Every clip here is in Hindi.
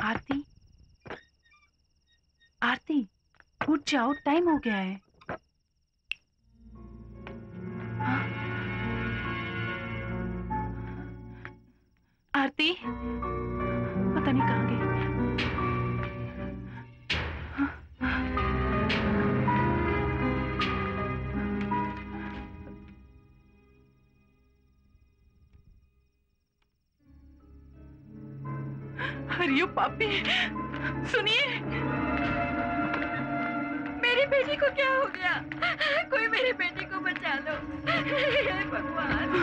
आरती, आरती, उठ जाओ, टाइम हो गया है। हाँ? आरती, पता नहीं कहाँ गई। हाँ? हरियो पापी, सुनिए, मेरी बेटी को क्या हो गया? कोई मेरी बेटी को बचा लो। हे भगवान।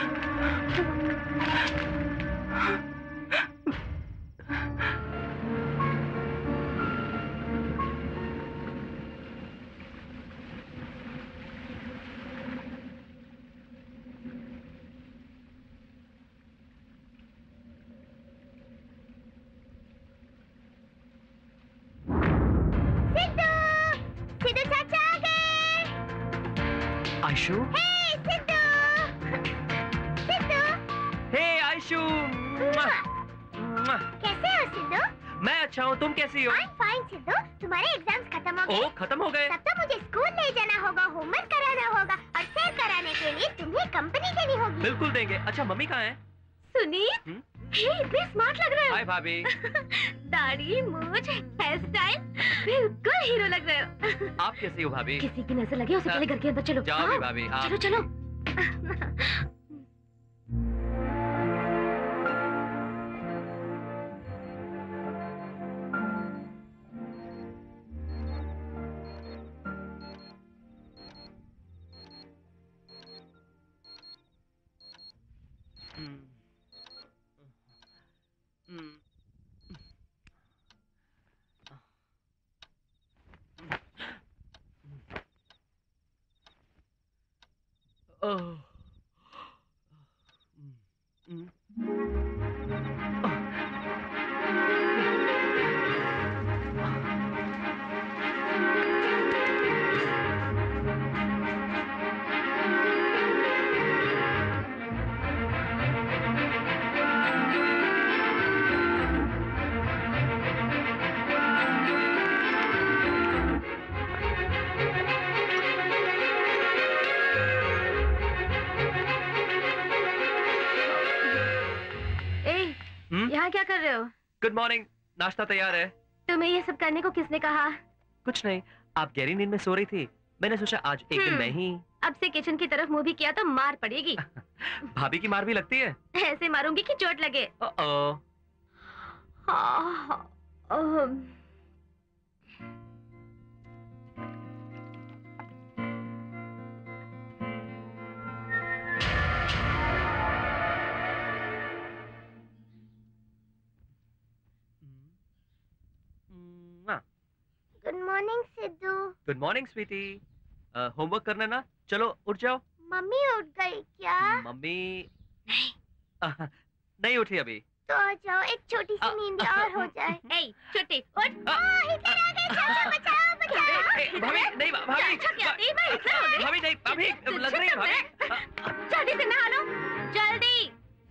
सिद्धू चाचा आ गए। आयशु? हे सिद्धू। हे आयशु। कैसे हो सिद्धू? मैं अच्छा हूँ, तुम कैसी हो? I'm fine Sidhu. तुम्हारे एग्जाम्स खत्म हो गए? ओह, खत्म हो गए? तब तो मुझे स्कूल ले जाना होगा, होमवर्क कराना होगा और सैर कराने के लिए तुम्हें कंपनी देनी होगी। बिल्कुल देंगे। अच्छा मम्मी कहाँ है? सुनीत, हे इतने स्मार्ट लग रहे हो। हाय भाभी। दाढ़ी, मूंछ, हेयर स्टाइल, बिल्कुल हीरो लग रहे हो। आप कैसी हो भाभी? किसी की नजर लगे उससे पहले घर के अंदर चलो। जाओ भी भाभी, आप। चलो चलो। यहाँ क्या कर रहे हो? गुड मॉर्निंग, नाश्ता तैयार है। तुम्हें ये सब करने को किसने कहा? कुछ नहीं, आप गहरी नींद में सो रही थी, मैंने सोचा आज एक दिन मैं ही। अब से किचन की तरफ मुंह भी किया तो मार पड़ेगी। भाभी की मार भी लगती है? ऐसे मारूंगी कि चोट लगे। Good morning Siddhu. Good morning sweety. Homework करना ना, चलो उठ जाओ। मम्मी उठ गई क्या? मम्मी नहीं उठी अभी। तो आ जाओ, एक छोटी सी नींद और हो जाए। ए, छोटी उठ। हिटलर आ गए, चाचा बचाओ बचाओ। भाभी नहीं, भाभी भाभी नहीं, भाभी लग रही है भाभी। जल्दी से नहा लो, जल्दी।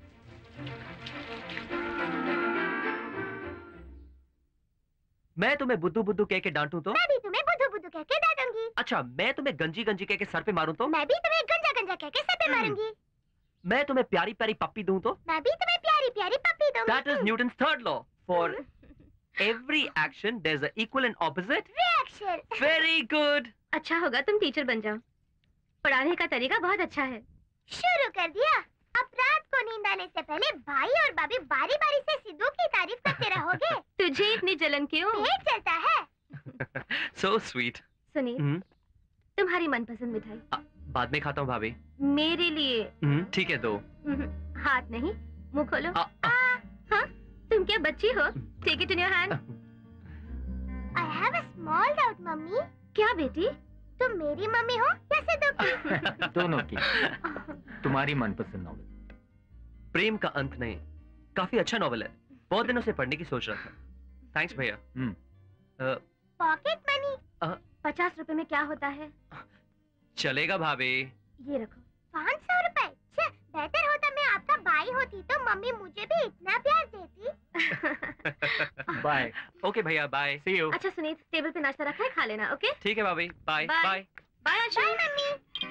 मैं तुम्हें बुद्धू बुद्धू कह के डांटूं तो? मैं भी तुम्हें बुद्धू बुद्धू कह के डांटूंगी। अच्छा, मैं तुम्हें गंजी गंजी कह के सर पे मारूं तो? मैं भी तुम्हें गंजा गंजा कह के सर पे मारूंगी। मैं तुम्हें प्यारी प्यारी पप्पी दूं तो? मैं भी तुम्हें प्यारी प्यारी पप्पी दूंगी। That is Newton's third law. For every action, there's an equal and opposite reaction. Very good. अच्छा होगा तुम टीचर बन जाओ, पढ़ाने का तरीका बहुत अच्छा है। शुरू कर दिया। अब रात को नींद आने से पहले भाई और भाभी बारी बारी से सिद्धू की तारीफ करते रहोगे। तुझे इतनी जलन क्यों? पेट चलता है। So sweet. सुनील, तुम्हारी मनपसंद मिठाई। बाद में खाता हूँ भाभी। मेरे लिए? ठीक है, दो। हाथ नहीं, मुंह खोलो। हाँ, तुम क्या बच्ची हो? Take it in your hand. I have a small doubt, mummy. क्या बेटी? तुम मेरी मम्मी हो या सिद्धू की? दोनों की। तुम्हारी मनपसंद नॉवेल। प्रेम का अंत नहीं, काफी अच्छा नॉवेल है, बहुत दिनों से पढ़ने की सोच रहा था। थैंक्स भैया। Pocket money. 50 रुपए में क्या होता है? चलेगा भाभी। ये रखो। 500 रुपए? बेहतर होता मैं आपका भाई होती तो मम्मी मुझे भी इतना प्यार देती। बाय। ओके भैया, बाय। See you. अच्छा सुनीत, टेबल पे नाश्ता रखा है, खा लेना। ओके ठीक है भाभी, bye Bye. Bye. Bye Anshu. Mummy.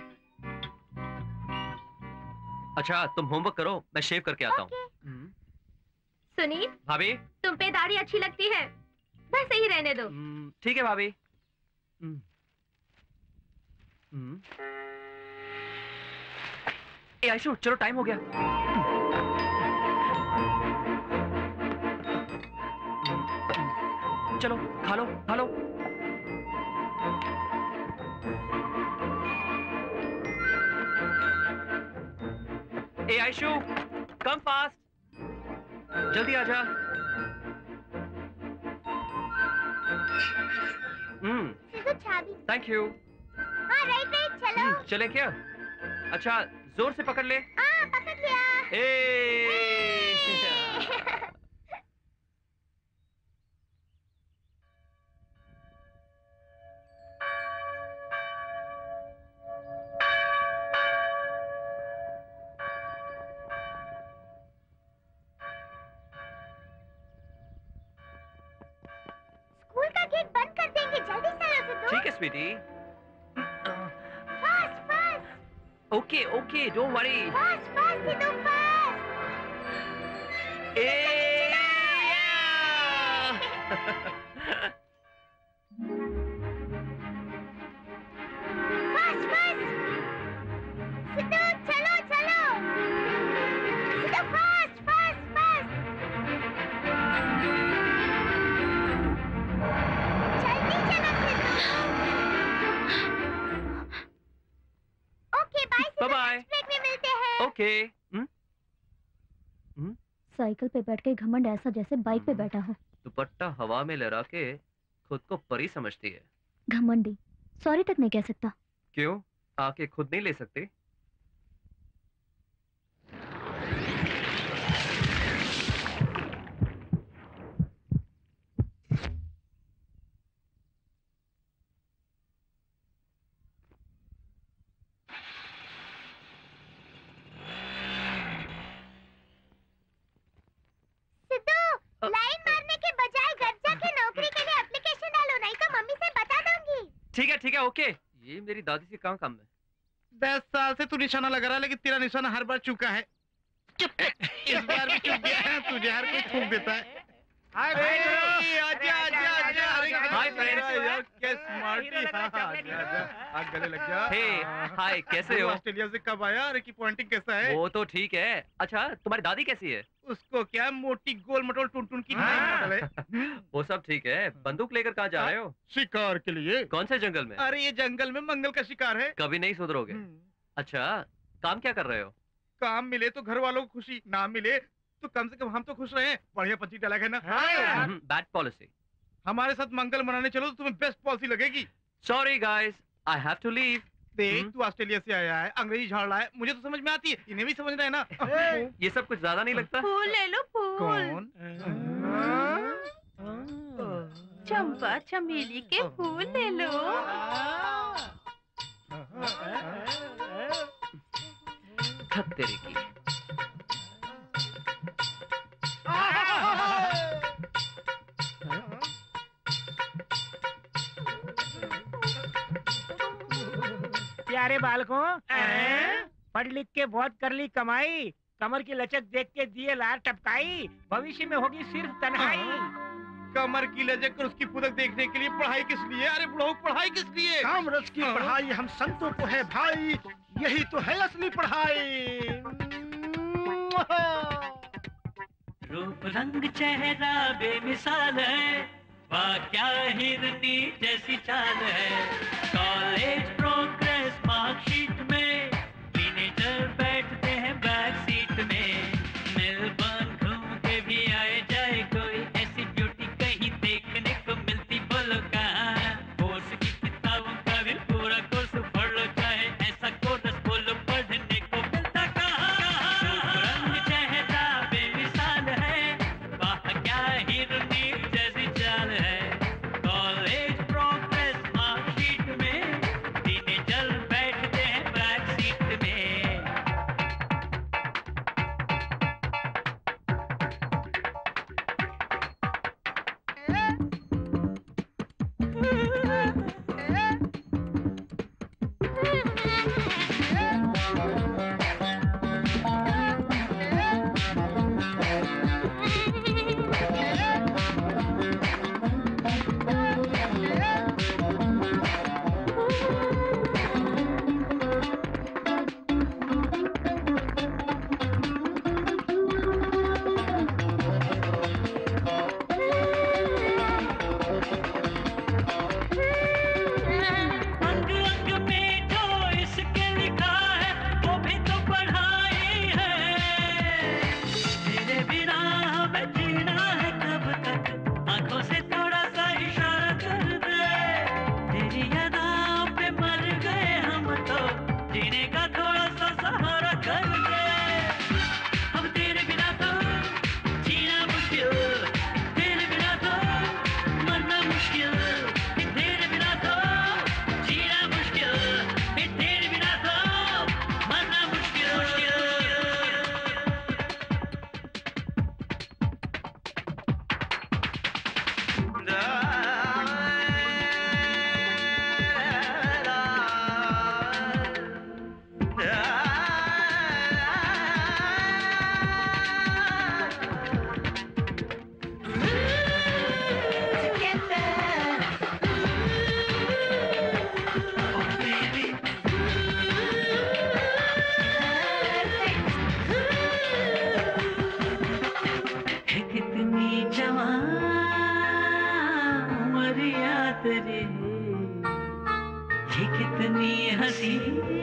अच्छा तुम होमवर्क करो, मैं शेव करके आता हूँ। सुनीत, भाभी। तुम पे दाढ़ी अच्छी लगती है, वैसे ही रहने दो। ठीक है भाभी। ए आयशु, चलो टाइम हो गया। चलो खा लो खा लो। ए आयशु, कम फास्ट, जल्दी आजा। सिद्धू चाबी। Thank you. हाँ राइट राइट चलो। चले क्या? अच्छा जोर से पकड़ ले। हाँ पकड़ लिया। स्कूल का गेट बंद कर देंगे, जल्दी से आओ सिद्धू। ठीक है sweety. Fast fast okay okay, don't worry. Fast fast Siddhu fast. Fast fast Siddhu चलो चलो। Siddhu fast fast fast. जल्दी चलो Siddhu. Okay bye Siddhu, Bye-bye. Next break में मिलते हैं। ओके। साइकिल पे बैठ के घमंड ऐसा जैसे बाइक पे बैठा हो। दुपट्टा हवा में लहरा के खुद को परी समझती है। घमंडी, सॉरी तक नहीं कह सकता। क्यों, आके खुद नहीं ले सकते? सिद्धू लाइन मारने के बजाय घर जाके नौकरी के लिए एप्लीकेशन डालो, नहीं तो मम्मी से बता दूंगी। ठीक है ओके। ये मेरी दादी से कहाँ काम है? 10 साल से तू निशाना लगा रहा है, लेकिन तेरा निशाना हर बार चुका है। इस बार भी चुक गया है, तुझे हर कोई थूक देता है। हाय आजा आजा आजा। Hi, friends. यार क्या स्मार्टी। आग गले लग जा। हे हाय, कैसे हो? ऑस्ट्रेलिया से कब आया? अरे की पॉइंटिंग कैसा है? वो तो ठीक है। अच्छा तुम्हारी दादी कैसी है? उसको क्या, मोटी गोल मटोल टुन की नई मॉडल है। वो सब ठीक है। बंदूक लेकर कहाँ जा रहे हो? शिकार के लिए। कौन से जंगल में? अरे ये जंगल में मंगल का शिकार है। कभी नहीं सुधरोगे। अच्छा काम क्या कर रहे हो? काम मिले तो घर वालों को खुशी, ना मिले तो कम से कम हम तो खुश रहे। बढ़िया पंची डाला है ना। Bad policy. हमारे साथ मंगल मनाने चलो तो तुम्हें बेस्ट पॉलिसी लगेगी। Sorry guys, I have to leave. देख तू ऑस्ट्रेलिया से आया है, अंग्रेजी झाड़ रहा है, मुझे तो समझ में आती है, इन्हें भी समझना है ना। ये सब कुछ ज्यादा नहीं लगता? फूल ले लो फूल। कौन? चंपा चमेली के फूल ले लो। थक तेरी की। प्यारे बालकों, पढ़ लिख के बहुत कर ली कमाई, कमर की लचक देख के दिए लार टपकाई, भविष्य में होगी सिर्फ तन्हाई। कमर की लचक और उसकी पुदक देखने के लिए पढ़ाई किस लिए? अरे बुढ़ऊ पढ़ाई किस लिए? काम रस की पढ़ाई हम संतों को है भाई, यही तो है असली पढ़ाई। रूप रंग चेहरा बेमिसाल है, वाह क्या हिरनी जैसी चाल है। कॉलेज प्रोग्रेस मार्कशीट में टीनेजर बैठते हैं बैक सीट में। मेलबर्न घूम के भी आए जाए कोई, ऐसी ब्यूटी कहीं देखने को मिलती बोलो कहाँ। कोर्स की किताबों का भी पूरा कोर्स पढ़ लो, चाहे ऐसा कोर्स बोलो पढ़ने को मिलता कहाँ। रूप रंग चेहरा बेमिसाल है, वाह क्या हिरनी जैसी चाल है। कॉलेज प्रोग्रेस मार्कशीट में तेरी, ये कितनी हंसी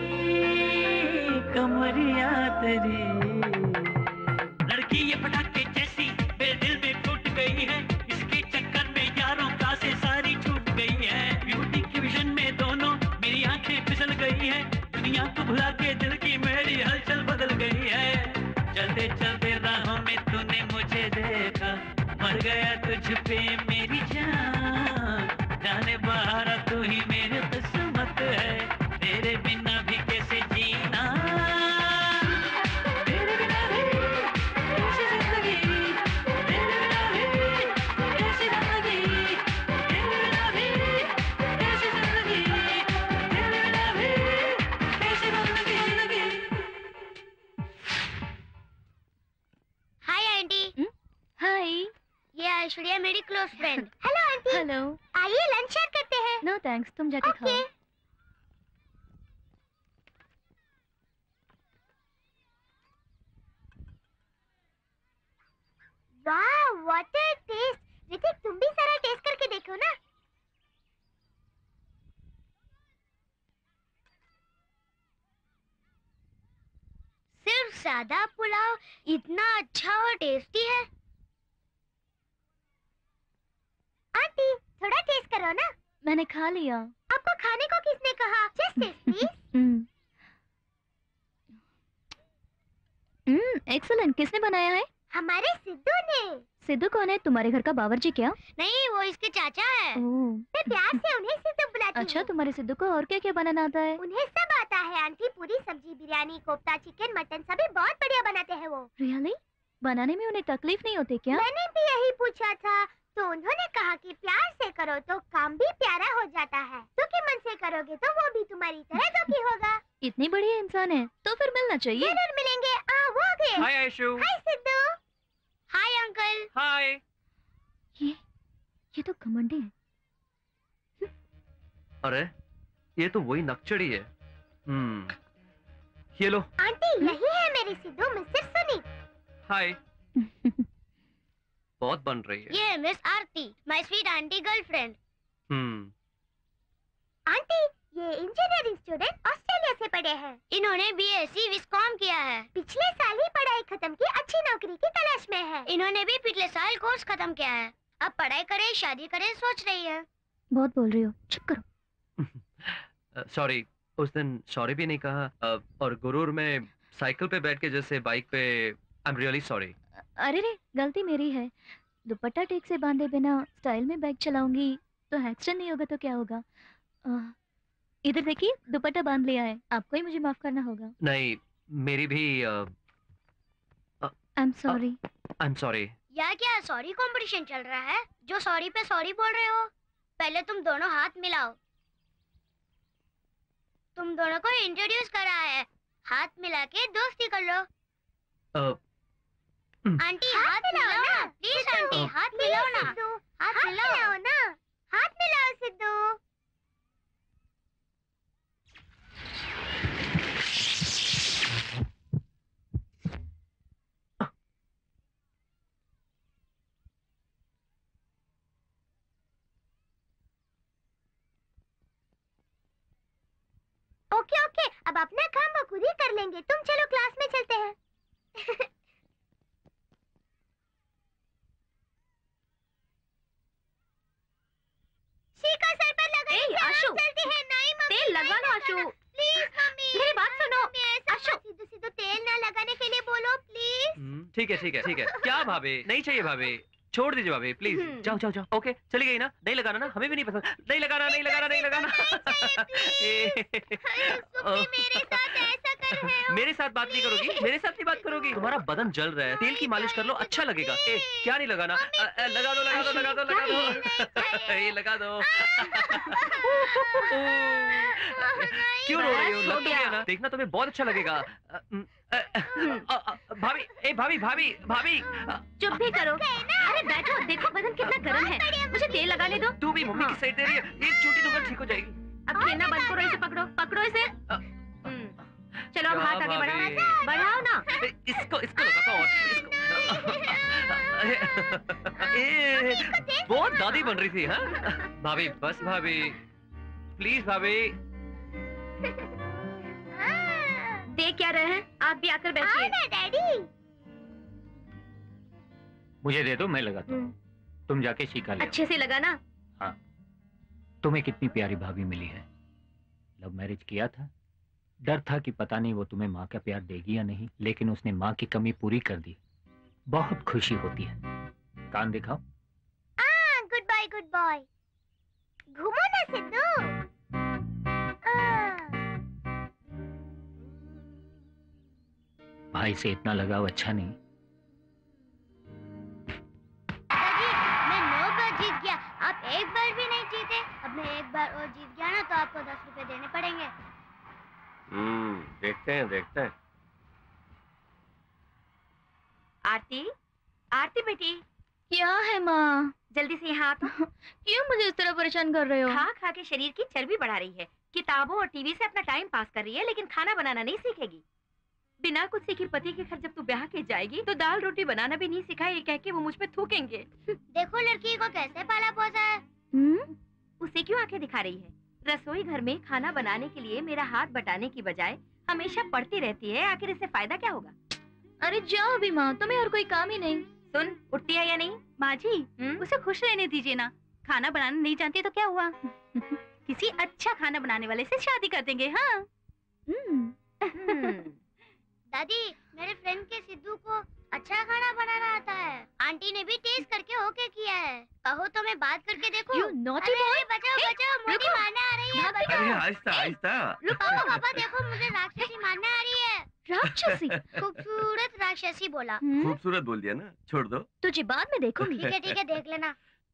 कमरिया तेरी। लड़की ये पटाखे जैसी मेरे दिल में फूट गई है, इसके चक्कर में यारों क्लासें सारी छूट गई है। ब्यूटी की विजन में दोनों मेरी आंखें फिसल गई है, दुनिया को भुला के दिल की मेरी हलचल बदल गई है। चलते चलते राहों में तूने मुझे देखा, मर गया तुझ पे मेरी जान, जाने बहारा तू ही मेरी किस्मत है, तेरे बिना भी कैसे जीना, तेरे बिना भी कैसे जिंदगी, तेरे बिना भी कैसे जिंदगी, तेरे बिना भी कैसे जिंदगी, तेरे बिना भी कैसे जिंदगी। Hi aunty. हाय। ये ऐश्वर्या मेरी close friend. Hello aunty. Hello. आइए लंच शेयर करते हैं। नो थैंक्स, तुम जाके खाओ। वाह व्हाट अ टेस्ट। ऋतिक तुम भी सारा टेस्ट करके देखो ना। सिर्फ सादा पुलाव इतना अच्छा और टेस्टी है। आंटी थोड़ा टेस्ट करो ना। मैंने खा लिया। आपको खाने को किसने कहा? Just taste please. एक्सीलेंट। किसने बनाया है? हमारे सिद्धू ने। सिद्धू कौन है? तुम्हारे घर का बावर्ची क्या? नहीं वो इसके चाचा है। ओह। मैं प्यार से उन्हें सिद्धू बुलाती अच्छा, हूँ। तुम्हारे सिद्धू को और क्या क्या बनाना आता है? उन्हें सब आता है आंटी। पूरी सब्जी, बिरयानी, कोफ्ता, चिकन, मटन सभी बहुत बढ़िया बनाते हैं वो। रियली? बनाने में उन्हें तकलीफ नहीं होती क्या? मैंने भी यही पूछा था तो उन्होंने कहा कि प्यार से करो तो काम भी प्यारा हो जाता है, दुखी मन से करोगे तो वो भी तुम्हारी तरह दुखी होगा। इतनी बढ़िया इंसान है तो फिर मिलना चाहिए। जरूर मिलेंगे। वो आ गए। Hi Ayshu. Hi Siddhu. Hi uncle. Hi. ये तो घमंडी है। अरे ये तो वही नकचड़ी है। ये लो। आंटी यही है मेरी सिद्धू, मिसेस सुनीत। हाय। बहुत बन रही है। ये miss Aarti, my sweet aunty girlfriend. Aunty ये इंजीनियरिंग स्टूडेंट ऑस्ट्रेलिया से पढ़े हैं। इन्होंने बीएससी विस्कॉम किया है। पिछले साल ही पढ़ाई खत्म की, अच्छी नौकरी की तलाश में है। इन्होंने भी पिछले साल कोर्स खत्म किया है। अब पढ़ाई करें शादी करें सोच रही है। बहुत बोल रही हो, चुप करो। सॉरी, उस दिन सॉरी भी नहीं कहा और गुरूर में साइकिल पे बैठ के जैसे बाइक पे। I am really sorry. अरे रे, गलती मेरी है। दुपट्टा ठीक से बांधे बिना स्टाइल में बाइक चलाऊंगी तो एक्सीडेंट नहीं होगा तो क्या होगा? इधर देखिए, दुपट्टा बांध लिया है। आपको ही मुझे माफ करना होगा। नहीं, मेरी भी। I am sorry. I am sorry. यार क्या सॉरी कंपटीशन चल रहा है जो सॉरी पे सॉरी बोल रहे हो? पहले तुम दोनों हाथ मिलाओ। तुम दोनों को इंट्रोड्यूस करा है, हाथ मिला के दोस्ती कर लो। आंटी हाथ मिलाओ ना प्लीज। आंटी हाथ मिलाओ ना। हाथ मिलाओ ना। हाथ मिलाओ सिद्धू। ओके ओके, अब अपना काम वो खुद ही कर लेंगे। तुम चलो क्लास में चलते हैं। सीखो सर पर लगाइए। आशु, चलती है। नहीं मम्मी, तेल लगवा लो आशु। प्लीज मम्मी, मेरी बात सुनो। आशु सीधे सीधे तेल ना लगाने के लिए बोलो प्लीज। ठीक है ठीक है ठीक है। क्या भाभी? नहीं चाहिए भाभी, छोड़ दीजिए भाभी प्लीज। जाओ जाओ जाओ। ओके चली गई ना? नहीं लगाना ना, हमें भी नहीं पसंद। नहीं लगाना नहीं लगाना नहीं लगाना। मेरे साथ ऐसा कर रहे हो। मेरे साथ बात नहीं करोगी? मेरे साथ नहीं बात करोगी? तुम्हारा बदन जल रहा है, तेल की मालिश कर लो, अच्छा लगेगा। क्या नहीं लगाना? लगा दो लगा दो लगा दो लगा दो। ये लगा दो। क्यों रो रही हो? लग तो गया ना? देखना तुम्हें बहुत अच्छा लगेगा। भाभी, ए भाभी भाभी भाभी। चुप भी करो। अरे बैठो, देखो बदन कितना गर्म है। मुझे तेल लगाने दो। तू भी मम्मी की साइड दे रही है। ये चोटी तो ठीक हो जाएगी। अब खेलना बंद करो, इसे पकड़ो पकड़ो इसे। चलो अब हाथ आगे बढ़ाओ। बढ़ाओ ना। इसको इसको लगाता हूँ। इसको बहुत दादी बन रही थी। हाँ भाभी, बस भाभी, प्लीज भाभी। देख क्या रहे हैं, आप भी आकर बैठिए। ना डैडी। मुझे दे दो, मैं लगाता हूँ। तुम जाके सीखा ले। अच्छे से लगा ना। हाँ, तुम्हें कितनी प्यारी भाभी मिली है। लव मैरिज किया था, डर था कि पता नहीं वो तुम्हें माँ का प्यार देगी या नहीं, लेकिन उसने माँ की कमी पूरी कर दी। बहुत खुशी होती है। कान दिखाओ। Good boy good boy. घूमो ना सिद्धू। भाई से इतना लगाव अच्छा नहीं। मैं 9 बार जीत गया, आप एक बार भी नहीं जीते। अब मैं एक बार और जीत गया ना तो आपको 10 रुपए देने पड़ेंगे। देखते हैं देखते हैं। आरती, आरती बेटी, क्या है माँ? जल्दी से यहाँ आ। क्यों मुझे इस तरह परेशान कर रहे हो? खा खा के शरीर की चर्बी बढ़ा रही है, किताबों और टीवी से अपना टाइम पास कर रही है, लेकिन खाना बनाना नहीं सीखेगी। बिना कुछ सीखे पति के घर जब तू ब्याह के जाएगी तो दाल रोटी बनाना भी नहीं सिखाए, ये कह के वो मुझ पे थूकेंगे। देखो लड़की को कैसे पाला पोसा है। उसे क्यों आंखें दिखा रही है? रसोई घर में खाना बनाने के लिए मेरा हाथ बटाने की बजाय हमेशा पढ़ती रहती है, आखिर इससे फायदा क्या होगा? अरे जाओ अभी माँ, तुम्हें और कोई काम ही नहीं। सुन, उठती है या नहीं? माँ जी, उसे खुश रहने दीजिए ना। खाना बनाना नहीं जानती तो क्या हुआ? किसी अच्छा खाना बनाने वाले से शादी कर देंगे। हाँ दादी, मेरे फ्रेंड के सिद्धू को अच्छा खाना बनाना आता है। आंटी ने भी टेस्ट करके ओके किया है। कहो तो मैं बात करके देखूं। You naughty boy! बचाओ बचाओ, मोदी मारने आ रही है। अरे बचाओ। आहिस्ता आहिस्ता। पापा पापा देखो, मुझे राक्षसी मारने आ रही है। राक्षसी? खूबसूरत राक्षसी बोला। खूबसूरत बोल दिया ना, छोड़ दो। तुझे बाद में देखूंगी। ठीक है देख लेना।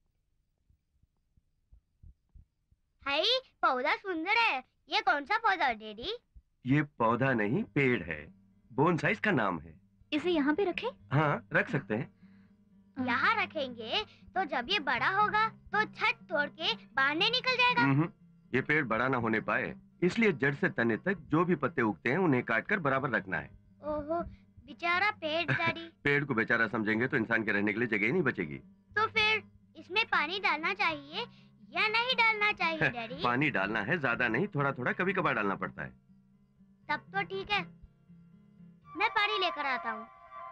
हाय, पौधा सुंदर है। ये कौन सा पौधा है डैडी? ये पौधा नहीं, पेड़ है। बोनसाई का नाम है। इसे यहाँ पे रखें? हाँ, रख सकते हैं। यहाँ रखेंगे तो जब ये बड़ा होगा तो छत तोड़ के बाहर निकल जाएगा। ये पेड़ बड़ा ना होने पाए, इसलिए जड़ से तने तक जो भी पत्ते उगते हैं उन्हें काट कर बराबर रखना है। ओहो, बेचारा पेड़ डैडी। पेड़ को बेचारा समझेंगे तो इंसान के रहने के लिए जगह ही नहीं बचेगी। तो फिर इसमें पानी डालना चाहिए या नहीं डालना चाहिए डैडी? पानी डालना है, ज्यादा नहीं, थोड़ा थोड़ा कभी कभार डालना पड़ता है। तब तो ठीक है, मैं पानी लेकर आता हूँ।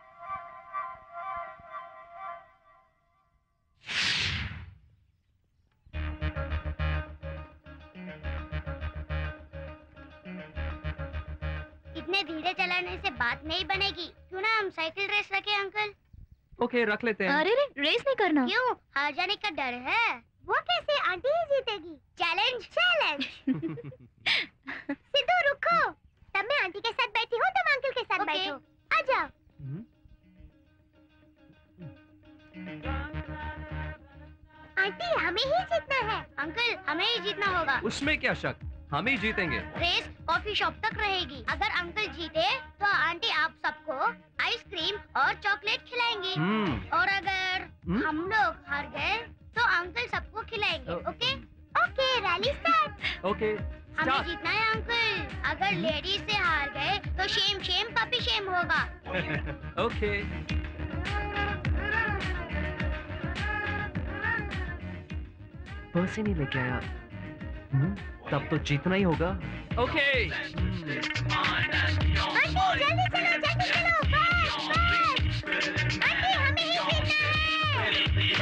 इतने धीरे चलाने से बात नहीं बनेगी। क्यों ना हम साइकिल रेस रखें अंकल? ओके, रख लेते हैं। अरे रे, रेस नहीं करना। क्यों? हार जाने का डर है? वो कैसे? आंटी ही जीतेगी। Challenge challenge. सिद्धू रुको, तब मैं आंटी के साथ बैठी हूँ, तुम अंकल के साथ बैठो। आ जाओ। आंटी, हमें ही जीतना है। अंकल, हमें ही जीतना होगा। उसमें क्या शक, हम ही जीतेंगे। रेस कॉफी शॉप तक रहेगी। अगर अंकल जीते तो आंटी आप सबको आइसक्रीम और चॉकलेट खिलाएंगी। और अगर हम लोग हार गए तो अंकल सबको खिलाएंगे। Okay okay, rally start. Okay, हमें जीतना है अंकल। अगर लेडीज से हार गए तो शेम शेम पपी शेम होगा। ओके। पर्स ही नहीं लेके आया। तब तो जीतना ही होगा। ओके। जल्दी चलो, जल्दी चलो, फास्ट फास्ट। आंटी, हमें ही जीतना है।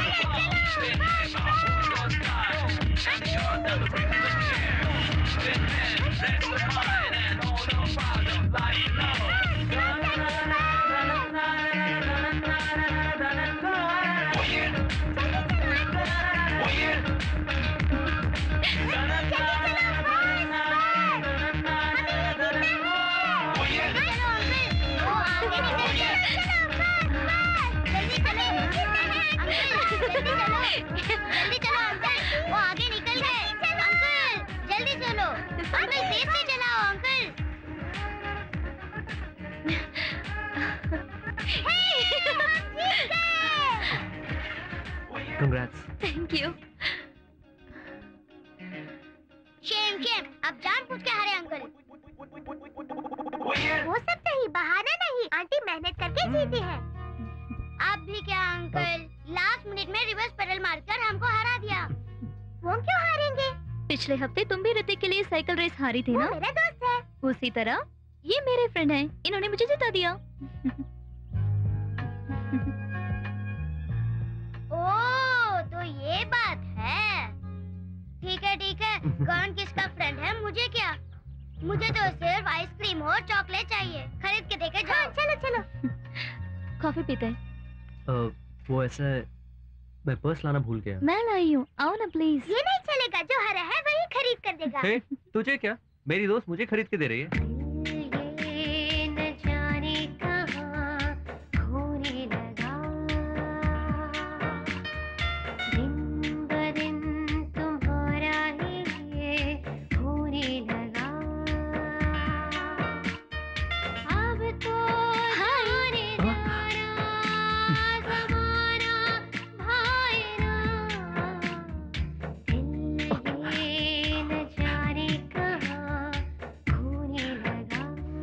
जल्दी चलो अंकल, वो आगे निकल गए। अंकल जल्दी चलो, अंकल तेज से चलाओ uncle. Congrats. Thank you. Shame shame, अब जानबूझ के हारे अंकल। वो सब नहीं, बहाना नहीं, आंटी मेहनत करके जीती है। आप भी क्या अंकल? लास्ट मिनट में रिवर्स पेडल मारकर हमको हरा दिया। वो क्यों हारेंगे? पिछले हफ्ते तुम भी ऋतिक के लिए साइकिल रेस हारी थी वो ना? मेरा दोस्त है। उसी तरह ये मेरे फ्रेंड हैं, इन्होंने मुझे जिता दिया। ओह, तो ये बात है। ठीक है, कौन किसका फ्रेंड है मुझे क्या? मुझे तो सिर्फ आइसक्रीम और चॉकलेट चाहिए। खरीद के देके जाओ। चलो चलो। कॉफी पीते हैं। वो ऐसा है, मैं पर्स लाना भूल गया। मैं लाई हूँ, आओ ना प्लीज। ये नहीं चलेगा, जो हरा है वही खरीद कर देगा। हे, तुझे क्या? मेरी दोस्त मुझे खरीद के दे रही है। ये न जाने कहाँ खोने लगा, दिन ब दिन तुम्हारा ही होने लगा। अब तो जाने जाना ज़माना भाईरा, दिल ये न जाने कहाँ खोने लगा।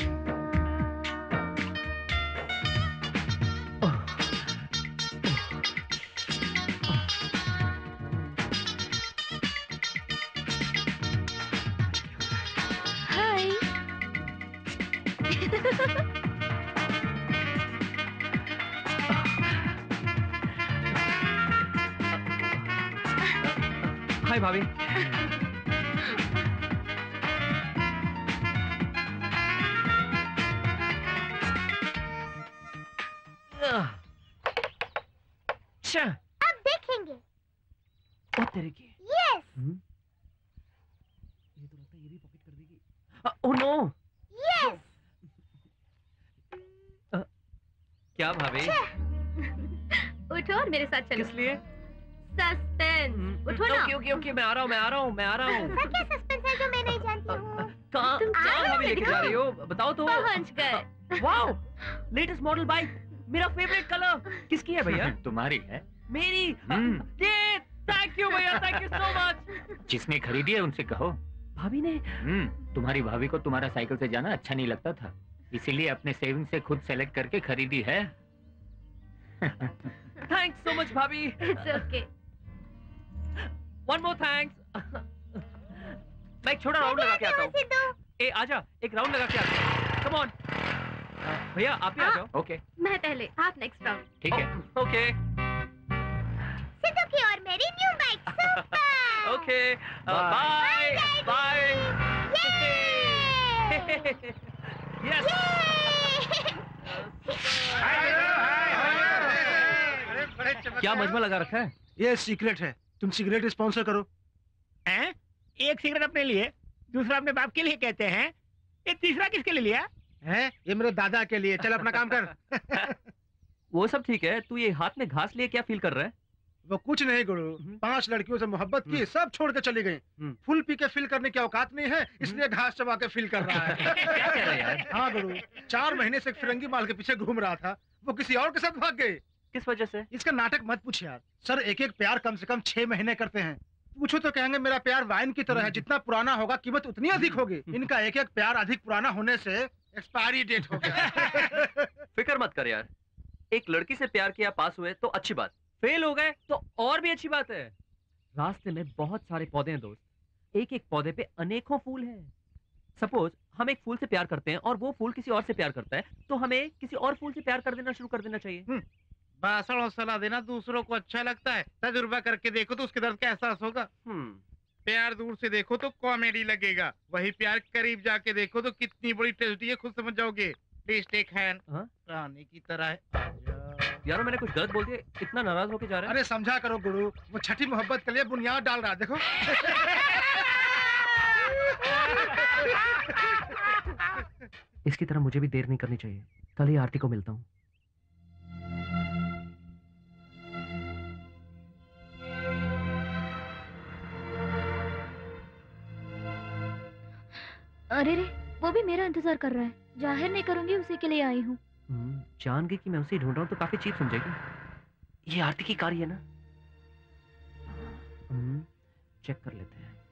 हाय। हाय भाभी। अच्छा, अब देखेंगे। ओ तेरे की। यस ये तो लगता है ये भी पॉकेट कर देगी। Oh no. यस। क्या भाभी? उठो और मेरे साथ चलो। किस लिए? सस्पेंस। उठो ना। ओके, मैं आ रहा हूँ। ऐसा क्या सस्पेंस है जो मैं नहीं जानती हूँ? कहाँ तुम कहाँ जाओ, भाभी लेके जा रही हो? बताओ तो। पहुंच गए। वाओ, लेटेस्ट मॉडल बाइक, मेरा फेवरेट कलर। किसकी है भैया? तुम्हारी है। मेरी। ये थैंक यू भैया, थैंक यू सो मच। जिसने खरीदी है उनसे कहो। भाभी ने? तुम्हारी भाभी को तुम्हारा साइकिल से जाना अच्छा नहीं लगता था, इसीलिए अपने सेविंग से खुद सेलेक्ट करके खरीदी है। थैंक्स सो मच भाभी। It's okay. One more thanks. मैं एक छोटा राउंड लगा के आता हूँ। ए आजा, एक राउंड लगा के आता हूँ। Come on. भैया आप ही आ जाओ। ओके, मैं पहले, आप नेक्स्ट राउंड। ठीक है। ओके सिद्धू की और मेरी new bike super. Okay, bye bye. Yes. क्या मजमा लगा रखा है? ये सीक्रेट है, तुम सिगरेट स्पॉन्सर करो। हैं? एक सिगरेट अपने लिए, दूसरा अपने बाप के लिए कहते हैं, ये तीसरा किसके लिए लिया? है ये मेरे दादा के लिए। चल अपना काम कर। वो सब ठीक है, तू ये हाथ में घास लिए क्या फील कर रहा है? वो कुछ नहीं गुरु, 5 लड़कियों से मोहब्बत की, सब छोड़ के चली गई। फुल पी के फील करने की औकात नहीं है, इसलिए घास चबा के फील कर रहा है। क्या कह रहा है यार? हाँ गुरु, 4 महीने से एक फिरंगी माल के पीछे घूम रहा था, वो किसी और के साथ भाग गई। किस वजह से? इसका नाटक मत पूछ यार। सर एक एक प्यार कम से कम 6 महीने करते हैं। पूछो तो कहेंगे मेरा प्यार वाइन की तरह है, जितना पुराना होगा कीमत उतनी अधिक होगी। इनका एक एक प्यार अधिक पुराना होने से एक्सपायरी डेट हो गया। फिक्र मत कर यार, एक लड़की से प्यार किया, पास हुए तो अच्छी बात, फेल हो गए तो और भी अच्छी बात है। रास्ते में बहुत सारे पौधे हैं दोस्त, एक एक पौधे पे अनेकों फूल हैं। सपोज हम एक फूल से प्यार करते हैं और वो फूल किसी और से प्यार करता है, तो हमें किसी और फूल से प्यार कर देना शुरू कर देना चाहिए। भाषण और सलाह देना दूसरों को अच्छा लगता है, तजुर्बा करके देखो तो उसके दर्द का एहसास होगा। प्यार दूर से देखो तो कॉमेडी लगेगा, वही प्यार करीब जाके देखो तो कितनी बड़ी ट्रेजेडी है, खुद समझ जाओगे। Please take hand. रानी की तरह है। यारो मैंने कुछ गलत बोल दिया, इतना नाराज होके जा रहा है? अरे समझा करो गुरु, वो छठी मोहब्बत के लिए बुनियाद डाल रहा है, देखो। इसकी तरह मुझे भी देर नहीं करनी चाहिए, कल ही आरती को मिलता हूँ। अरे रे, वो भी मेरा इंतजार कर रहा है। जाहिर नहीं करूंगी, उसी के लिए आई हूँ। जान गई कि मैं उसे ढूंढ रहा हूँ तो काफी चीप समझेगी। ये आरती की कार ही है ना? चेक कर लेते हैं।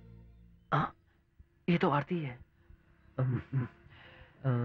ये तो आरती है।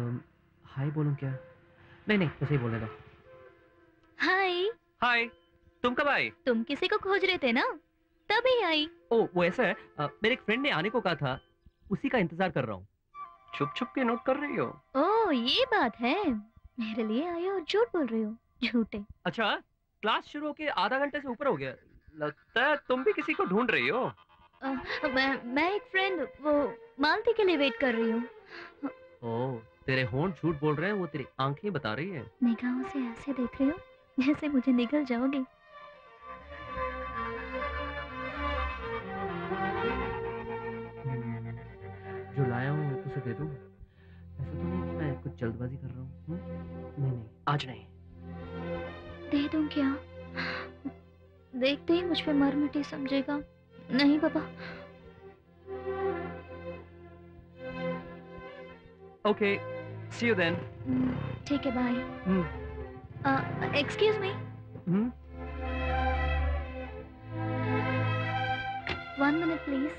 हाय बोलूं क्या? नहीं उसे ही बोलने दो। हाय। हाय। तुम कब आई? तुम किसी को खोज रहे थे ना, तभी आई। ओ वो ऐसा है, मेरे एक फ्रेंड ने आने को कहा था, उसी का इंतजार कर रहा हूँ। छुप छुप के नोट कर रही हो? ओ ये बात है, मेरे लिए आई हो और झूठ बोल रही हो, झूठे। अच्छा, क्लास शुरू होके आधा घंटे से ऊपर हो गया, लगता है तुम भी किसी को ढूंढ रही हो। मैं एक फ्रेंड वो मालती के लिए वेट कर रही हूँ। ओह, तेरे होंठ झूठ बोल रहे हैं, वो तेरी आंखें बता रही है। निगाहों से ऐसे देख रही हो जैसे मुझे निगल जाओगी। जो लाया हूँ उसे दे दूँ? ऐसा तो नहीं कि मैं कुछ जल्दबाजी कर रहा हूँ। नहीं, आज नहीं। दे दूँ क्या? देखते ही मुझ पे मर मिटी समझेगा। नहीं बाबा। Okay, see you then. ठीक है, bye. Excuse me. 1 minute please.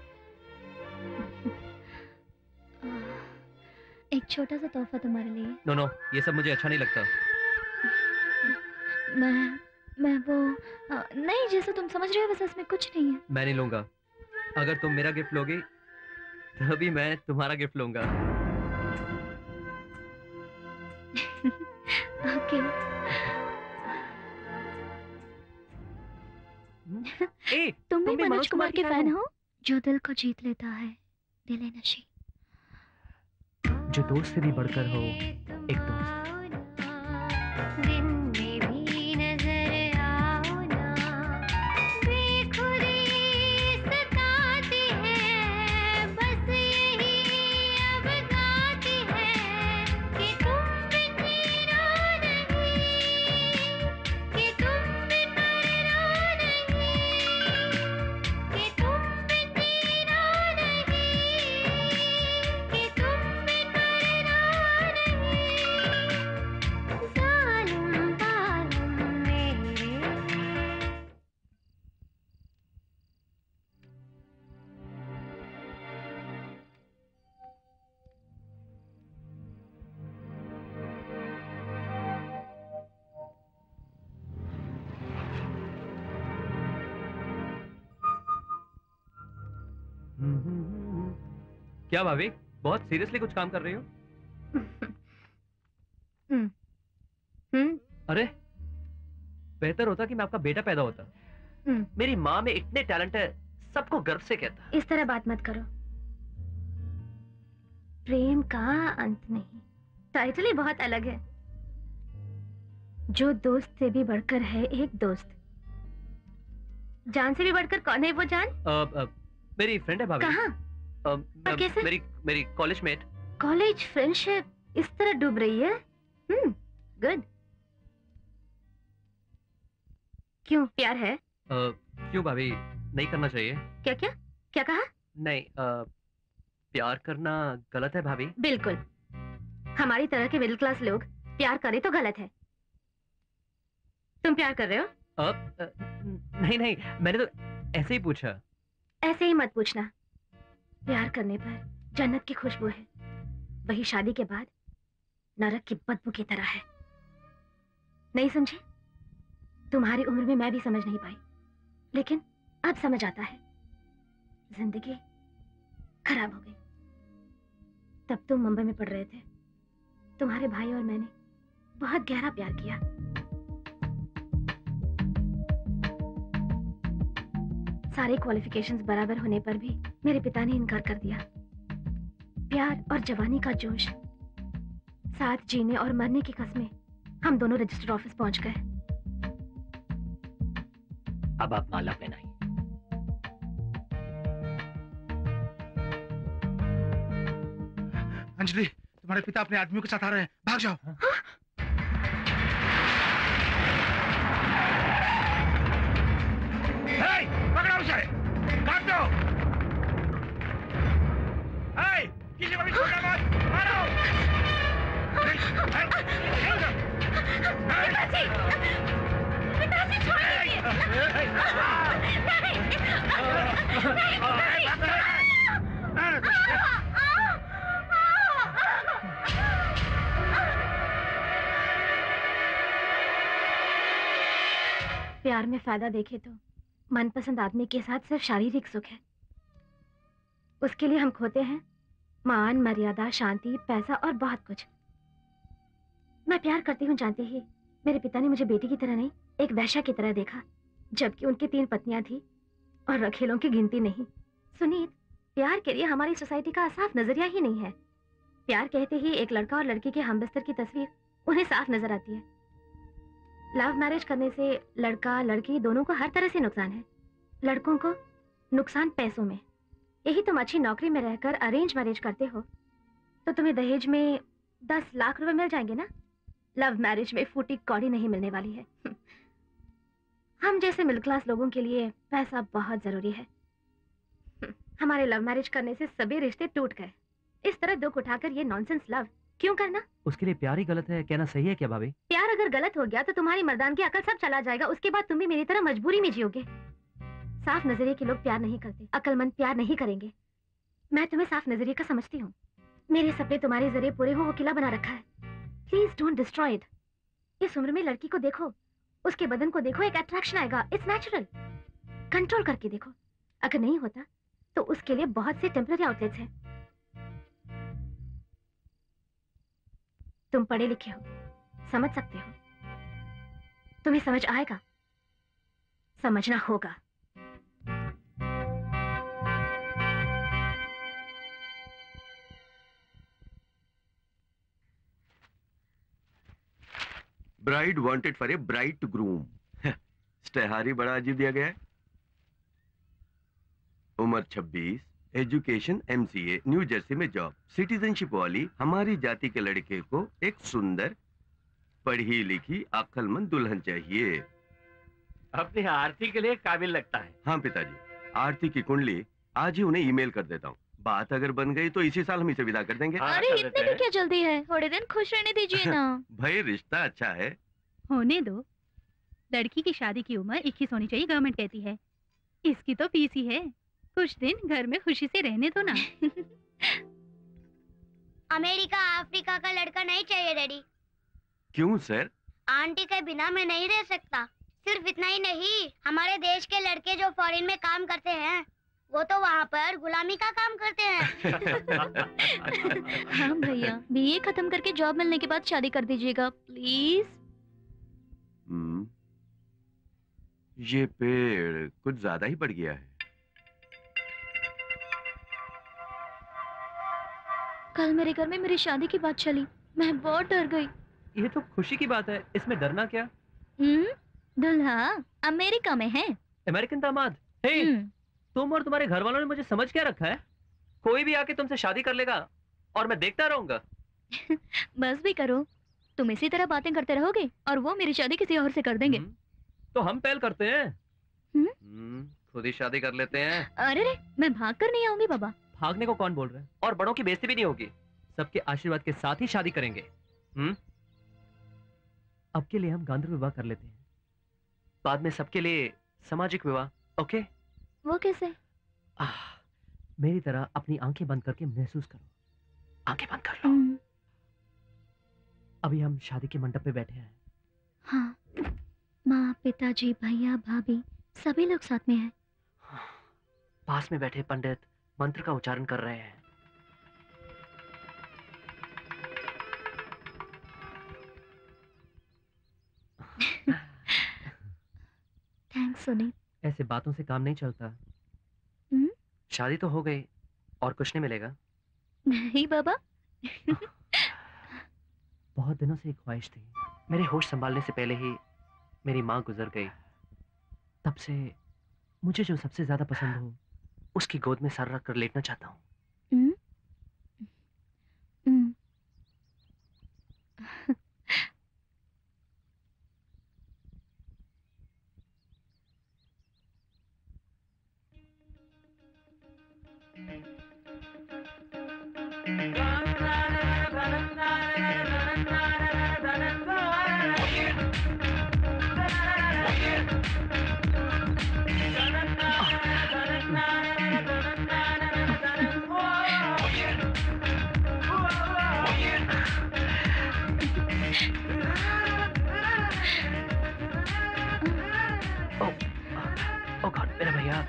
एक छोटा सा तोहफा तुम्हारे लिए। नो, ये सब मुझे अच्छा नहीं लगता। मैं वो नहीं, जैसा तुम समझ रहे हो वैसे इसमें कुछ नहीं है। मैं नहीं लूंगा। अगर तुम मेरा गिफ्ट लोगी तभी मैं तुम्हारा गिफ्ट लूंगा। ओके। तुम भी मनोज कुमार के फैन हो? जो दिल को जीत लेता है, दिले नशी। जो दोस्त से भी बढ़कर हो, एक दोस्त। दिन में भी नजर आओ ना, बेखुदी सताती है, बस यही अब गाती है कि तुम बिन जीना नहीं, कि तुम बिन मरना नहीं, कि तुम बिन जीना नहीं, कि तुम बिन मरना नहीं, जालिम जालिम मेरे। क्या भाभी, बहुत सीरियसली कुछ काम कर रही हो? अरे, बेहतर होता कि मैं आपका बेटा पैदा होता। मेरी माँ में इतने टैलेंट है, सबको गर्व से कहता। इस तरह बात मत करो। प्रेम का अंत नहीं, टाइटल ही बहुत अलग है। जो दोस्त से भी बढ़कर है एक दोस्त। जान से भी बढ़कर कौन है वो जान? मेरी फ्रेंड है भाभी। कहाँ? पर कैसे? मेरी कॉलेज मेट। कॉलेज फ्रेंडशिप इस तरह डूब रही है? गुड। क्यों, प्यार है? क्यों भाभी, नहीं करना चाहिए? क्या क्या क्या कहा? नहीं, प्यार करना गलत है भाभी। बिल्कुल। हमारी तरह के मिडिल क्लास लोग प्यार करें तो गलत है। तुम प्यार कर रहे हो? नहीं, मैंने तो ऐसे ही पूछा। ऐसे ही मत पूछना। प्यार करने पर जन्नत की खुशबू है, वही शादी के बाद नरक की बदबू की तरह है। नहीं समझे? तुम्हारी उम्र में मैं भी समझ नहीं पाई, लेकिन अब समझ आता है। जिंदगी खराब हो गई। तब तुम मुंबई में पढ़ रहे थे। तुम्हारे भाई और मैंने बहुत गहरा प्यार किया। सारे क्वालिफिकेशंस बराबर होने पर भी मेरे पिता ने इनकार कर दिया। प्यार और जवानी का जोश, साथ जीने और मरने की कसमें, हम दोनों रजिस्टर ऑफिस पहुंच गए। अब आप माला पहनाइए। अंजलि, तुम्हारे पिता अपने आदमियों के साथ आ रहे हैं, भाग जाओ। पकड़ो उसे, काट दो। किसी को भी छोड़ना मत, मारो। पिताजी छोड़ दीजिए। प्यार में फायदा देखे तो मनपसंद आदमी के साथ सिर्फ शारीरिक सुख है। उसके लिए हम खोते हैं मान, मर्यादा, शांति, पैसा और बहुत कुछ। मैं प्यार करती हूँ जानते ही मेरे पिता ने मुझे बेटी की तरह नहीं, एक वैश्या की तरह देखा, जबकि उनकी 3 पत्नियां थी और रखेलों की गिनती नहीं। सुनीत, प्यार के लिए हमारी सोसाइटी का साफ नजरिया ही नहीं है। प्यार कहते ही एक लड़का और लड़की के हमबिस्तर की तस्वीर उन्हें साफ नजर आती है। लव मैरिज करने से लड़का लड़की दोनों को हर तरह से नुकसान है। लड़कों को नुकसान पैसों में। यही तुम अच्छी नौकरी में रहकर अरेंज मैरिज करते हो तो तुम्हें दहेज में 10 लाख रुपए मिल जाएंगे ना। लव मैरिज में फूटी कौड़ी नहीं मिलने वाली है। हम जैसे मिडिल क्लास लोगों के लिए पैसा बहुत जरूरी है। हमारे लव मैरिज करने से सभी रिश्ते टूट गए। इस तरह दुख उठाकर ये नॉनसेंस लव क्यों करना? उसके लिए प्यार ही गलत है कहना सही है क्या भाभी? प्यार अगर गलत हो गया तो तुम्हारी मर्दान की अकल सब चला जाएगा। उसके बाद तुम भी मेरी तरह मजबूरी में जियोगे। साफ नजरिए के लोग प्यार नहीं करते, अकलमंद प्यार नहीं करेंगे। मैं तुम्हें साफ नजरिए का समझती हूँ। मेरे सपने तुम्हारे जरिए पूरे हो वो किला बना रखा है। Please don't destroy it. इस उम्र में लड़की को देखो, उसके बदन को देखो, एक अट्रैक्शन आएगा। It's natural. कंट्रोल करके देखो। अगर नहीं होता तो उसके लिए बहुत से टेम्पररी आउटलेट्स हैं। तुम पढ़े लिखे हो, समझ सकते हो। तुम्हें समझ आएगा, समझना होगा। Bride wanted for a bright groom. इस्तेहारी बड़ा अजीब दिया गया है। उम्र 26, एजुकेशन MCA, न्यू जर्सी में जॉब, सिटीजनशिप वाली हमारी जाति के लड़के को एक सुंदर पढ़ी लिखी अक्लमंद दुल्हन चाहिए। अपनी आरती के लिए काबिल लगता है। हाँ पिताजी, आरती की कुंडली आज ही उन्हें ईमेल कर देता हूँ। बात अगर बन गई तो इसी साल हम इसे विदा कर देंगे। अरे इतने भी क्या जल्दी है, थोड़े दिन खुश रहने दीजिए ना। भाई रिश्ता अच्छा है। होने दो। लड़की की शादी की उम्र 21 होनी चाहिए, गवर्नमेंट कहती है। इसकी तो 20 ही है। कुछ दिन घर में खुशी से रहने दो ना। अमेरिका अफ्रीका का लड़का नहीं चाहिए डैडी। क्यों सर? आंटी के बिना मैं नहीं रह सकता। सिर्फ इतना ही नहीं, हमारे देश के लड़के जो फॉरेन में काम करते हैं वो तो वहाँ पर गुलामी का काम करते हैं। हाँ भैया, BA खत्म करके जॉब मिलने के बाद शादी कर दीजिएगा प्लीज। ये पेड़ कुछ ज्यादा ही बढ़ गया है। कल मेरे घर में मेरी शादी की बात चली, मैं बहुत डर गई। ये तो खुशी की बात है, इसमें डरना क्या? दुल्हा अमेरिका में है। अमेरिकन दामाद। हे, तुम और तुम्हारे घर वालों ने मुझे समझ क्या रखा है? कोई भी आके तुमसे शादी कर लेगा और मैं देखता रहूंगा। बस भी करो, तुम इसी तरह बातें करते रहोगे और वो मेरी शादी किसी और से कर देंगे। तो हम पहल करते हैं। खुद ही शादी कर लेते हैं। अरे रे, मैं भाग कर नहीं आऊंगी बाबा। भागने को कौन बोल रहा है? और बड़ों की बेइज्जती भी नहीं होगी। सबके आशीर्वाद के साथ ही शादी करेंगे। अब के लिए हम गांधर्व विवाह कर लेते हैं, बाद में सबके लिए सामाजिक विवाह। ओके? वो कैसे? मेरी तरह अपनी आंखें बंद करके महसूस करो। आंखें बंद कर लो। अभी हम शादी के मंडप पे बैठे हैं। हाँ, माँ, पिताजी, भैया, भाभी सभी लोग साथ में हैं। पास में बैठे पंडित मंत्र का उच्चारण कर रहे हैं। थैंक्स सुनीत। ऐसे बातों से काम नहीं चलता। शादी तो हो गई और कुछ नहीं मिलेगा। नहीं बाबा। बहुत दिनों से एक ख्वाहिश थी। मेरे होश संभालने से पहले ही मेरी माँ गुजर गई। तब से मुझे जो सबसे ज्यादा पसंद हो उसकी गोद में सर रख कर लेटना चाहता हूँ। ओ गॉड मेरा भैया।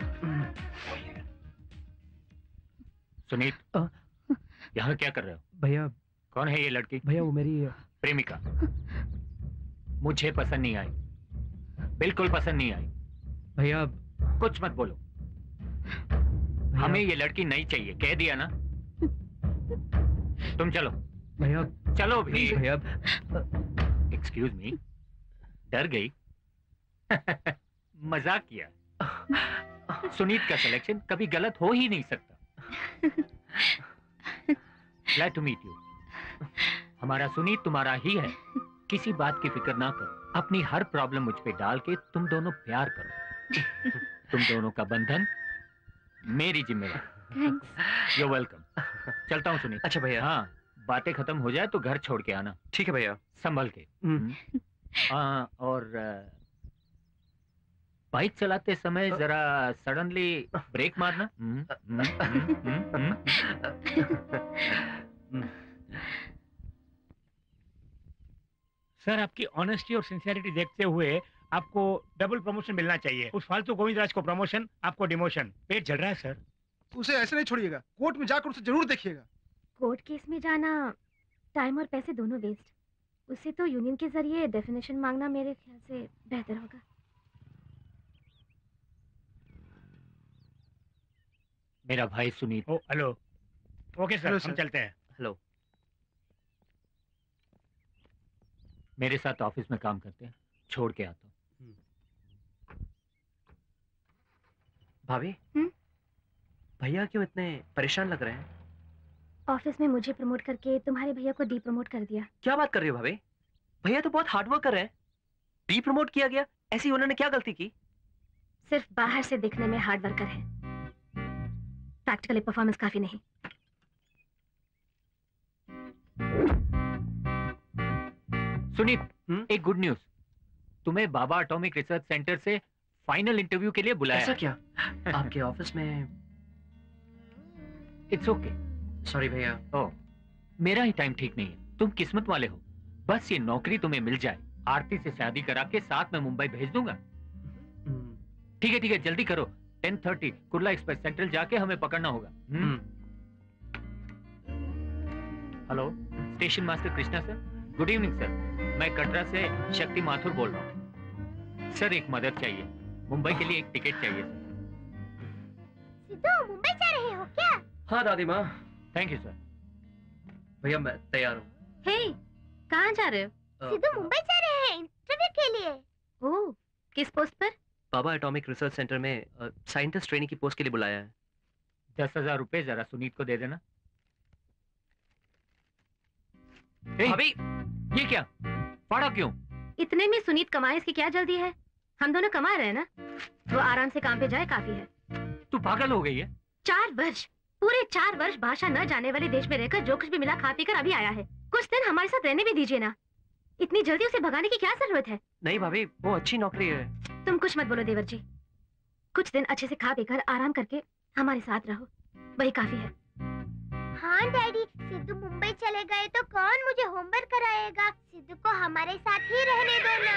सुनीत, यहाँ क्या कर रहे हो? भैया। कौन है ये लड़की? भैया वो मेरी प्रेमिका। मुझे पसंद नहीं आई, बिल्कुल पसंद नहीं आई। भैया कुछ मत बोलो। हमें ये लड़की नहीं चाहिए, कह दिया ना। तुम चलो। भैया चलो भी। भैया। एक्सक्यूज मी, डर गई? मजाक किया। सुनीत का सिलेक्शन कभी गलत हो ही नहीं सकता। Glad to meet you. हमारा सुनीत तुम्हारा ही है, किसी बात की फिक्र ना करो। अपनी हर प्रॉब्लम मुझ पे डाल के तुम दोनों प्यार करो। तुम दोनों का बंधन मेरी जिम्मेदारी। You welcome. चलता हूँ सुनीत। अच्छा भैया। हाँ, बातें खत्म हो जाए तो घर छोड़ के आना। ठीक है भैया। संभल के। और बाइक चलाते समय जरा सडनली ब्रेक मारना। सर, आपकी ऑनेस्टी और सिंसियरिटी देखते हुए आपको डबल प्रमोशन मिलना चाहिए। उस फालतू गोविंदराज को प्रमोशन, आपको डिमोशन। पेट चल रहा है सर। उसे ऐसे नहीं छोड़िएगा, कोर्ट में जाकर उसे जरूर देखिएगा। कोर्ट केस में जाना टाइम और पैसे दोनों वेस्ट। उससे तो यूनियन के जरिए डेफिनेशन मांगना मेरे ख्याल से बेहतर होगा। मेरा भाई Suneet. Oh hello. Okay sir, हम चलते हैं। हेलो। मेरे साथ ऑफिस में काम करते हैं, छोड़ के आता हूँ। भाभी। भैया क्यों इतने परेशान लग रहे हैं? ऑफिस में मुझे प्रमोट करके तुम्हारे भैया को डी प्रमोट कर दिया। क्या बात कर रही हो भाभी? भैया तो बहुत हार्ड वर्क कर रहे हैं। डी प्रमोट किया गया, ऐसी उन्होंने क्या गलती की? सिर्फ बाहर से दिखने में हार्ड वर्कर है, प्रैक्टिकली परफॉर्मेंस काफी नहीं। सुनीत, एक गुड न्यूज। तुम्हें बाबा एटॉमिक रिसर्च सेंटर से फाइनल इंटरव्यू के लिए बुलाया। ऐसा क्या? आपके ऑफिस में? It's okay. सॉरी भैया। ओह, मेरा ही टाइम ठीक नहीं है। तुम किस्मत वाले हो। बस ये नौकरी तुम्हें मिल जाए, आरती से शादी करा के साथ में मुंबई भेज दूंगा। ठीक है, जल्दी करो। 10:30 कुर्ला एक्सप्रेस सेंट्रल जाके हमें पकड़ना होगा। Hello, station master Krishna sir. Good evening sir, मैं कटरा से शक्ति माथुर बोल रहा हूँ। सर, एक मदद चाहिए। मुंबई के लिए एक टिकट चाहिए सर। सिद्धू, मुंबई जा रहे हो क्या? हाँ दादी माँ। Thank you sir. भैया मैं तैयार हूँ। हे, कहाँ जा रहे हो? सिद्धू मुंबई जा रहे हैं इंटरव्यू के लिए। ओह, किस पोस्ट पर? बाबा एटॉमिक रिसर्च सेंटर में साइंटिस्ट ट्रेनिंग की पोस्ट के लिए बुलाया है। 10,000 रुपए जरा सुनीत को दे देना। भाभी, ये क्या? फाड़ा क्यों? इतने में सुनीत कमाए, इसकी क्या जल्दी है? हम दोनों कमा रहे हैं ना। वो आराम से काम पे जाए, काफी है। तू पागल हो गई है? 4 वर्ष, पूरे 4 वर्ष भाषा न जाने वाले देश में रहकर जो कुछ भी मिला खा पी कर अभी आया है। कुछ दिन हमारे साथ रहने भी दीजिए ना। इतनी जल्दी उसे भगाने की क्या जरूरत है? नहीं भाभी, वो अच्छी नौकरी है। तुम कुछ मत बोलो देवर जी। कुछ दिन अच्छे से खा पी कर आराम करके हमारे साथ रहो, वही काफी है। हाँ डैडी, सिद्धू मुंबई चले गए तो कौन मुझे होमवर्क कराएगा? सिद्धू को हमारे साथ ही रहने दो ना।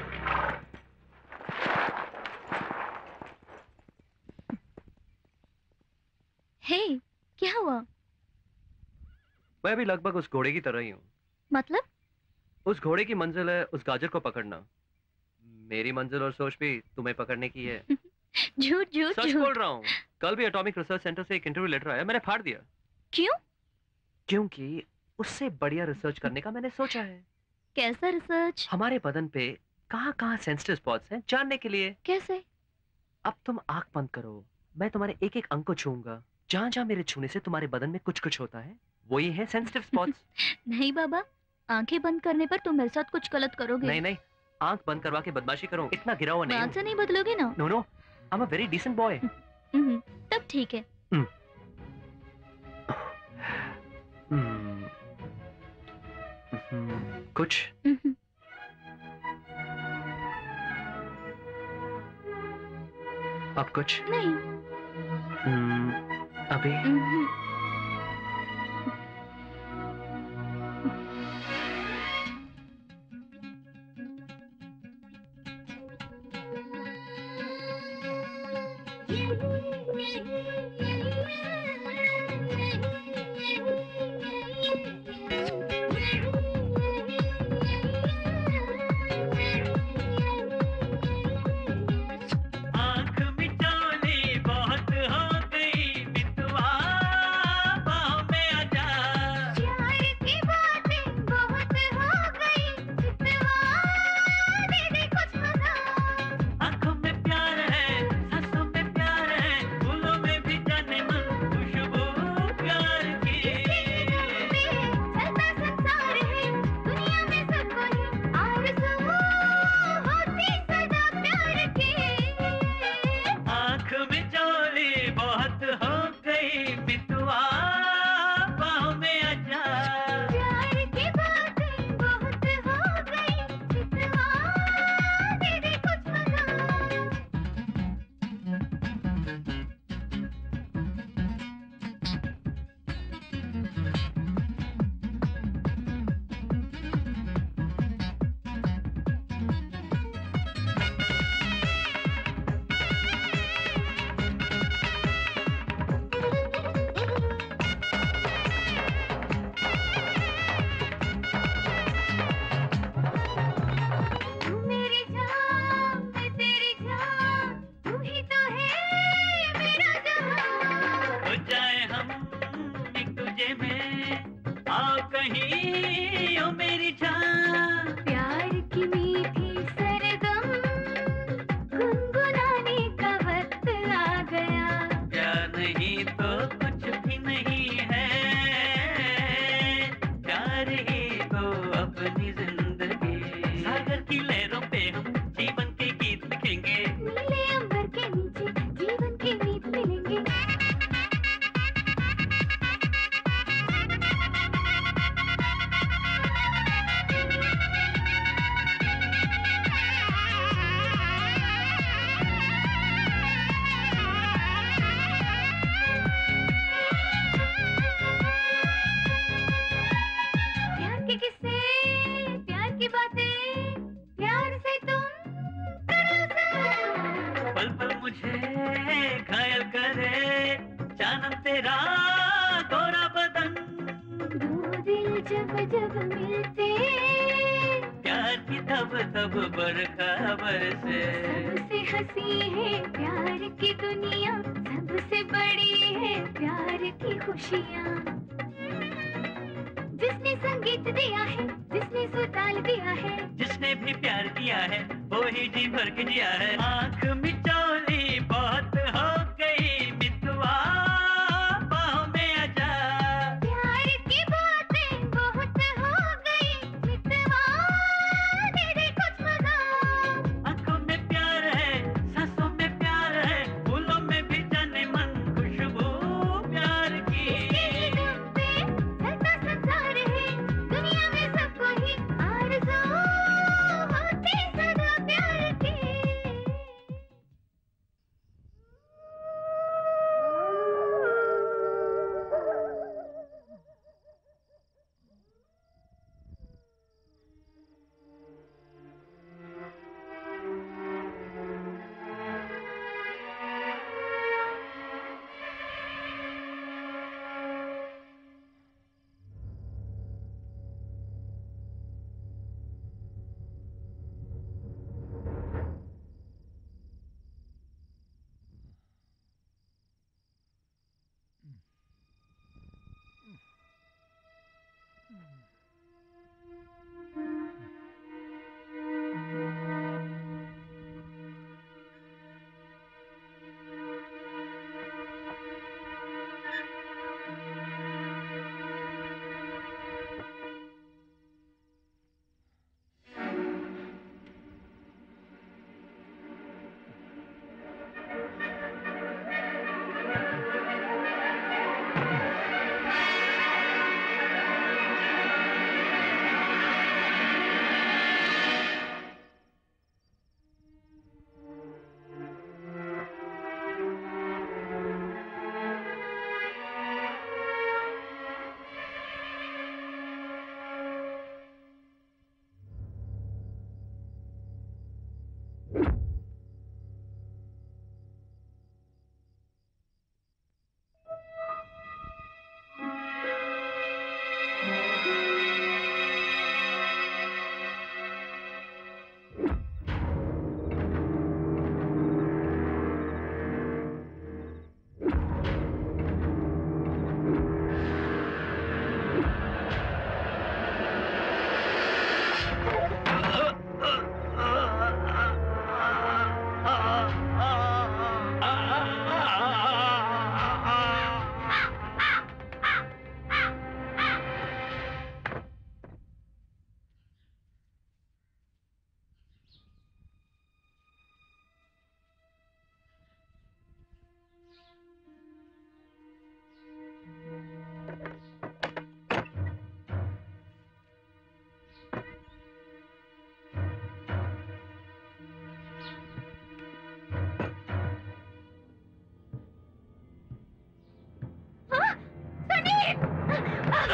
हे, क्या हुआ? मैं भी लगभग उस घोड़े की तरह ही हूँ। मतलब? उस घोड़े की मंजिल है उस गाजर को पकड़ना। मेरी मंजिल और सोच भी तुम्हें पकड़ने की है। झूठ झूठ सच बोल रहा हूँ। कल भी एटॉमिक रिसर्च सेंटर से एक इंटरव्यू लेटर आया, मैंने फाड़ दिया। क्यों? क्योंकि उससे बढ़िया रिसर्च करने का मैंने सोचा है। कैसा रिसर्च? हमारे बदन पे कहाँ सेंसिटिव स्पॉट्स हैं जानने के लिए। कैसे? अब तुम आंख बंद करो, मैं तुम्हारे एक एक अंग को छूऊंगा। जहाँ जहाँ मेरे छूने से तुम्हारे बदन में कुछ कुछ होता है, वही है सेंसिटिव स्पॉट्स। नहीं बाबा, आंखें बंद करने पर तुम मेरे साथ कुछ गलत करोगे। नहीं, आंख बंद करवा के बदमाशी करो, इतना गिरा हुआ नहीं। बात से नहीं बदलोगे ना? No, I am a very decent boy. तब ठीक है। कुछ अब कुछ नहीं। अभी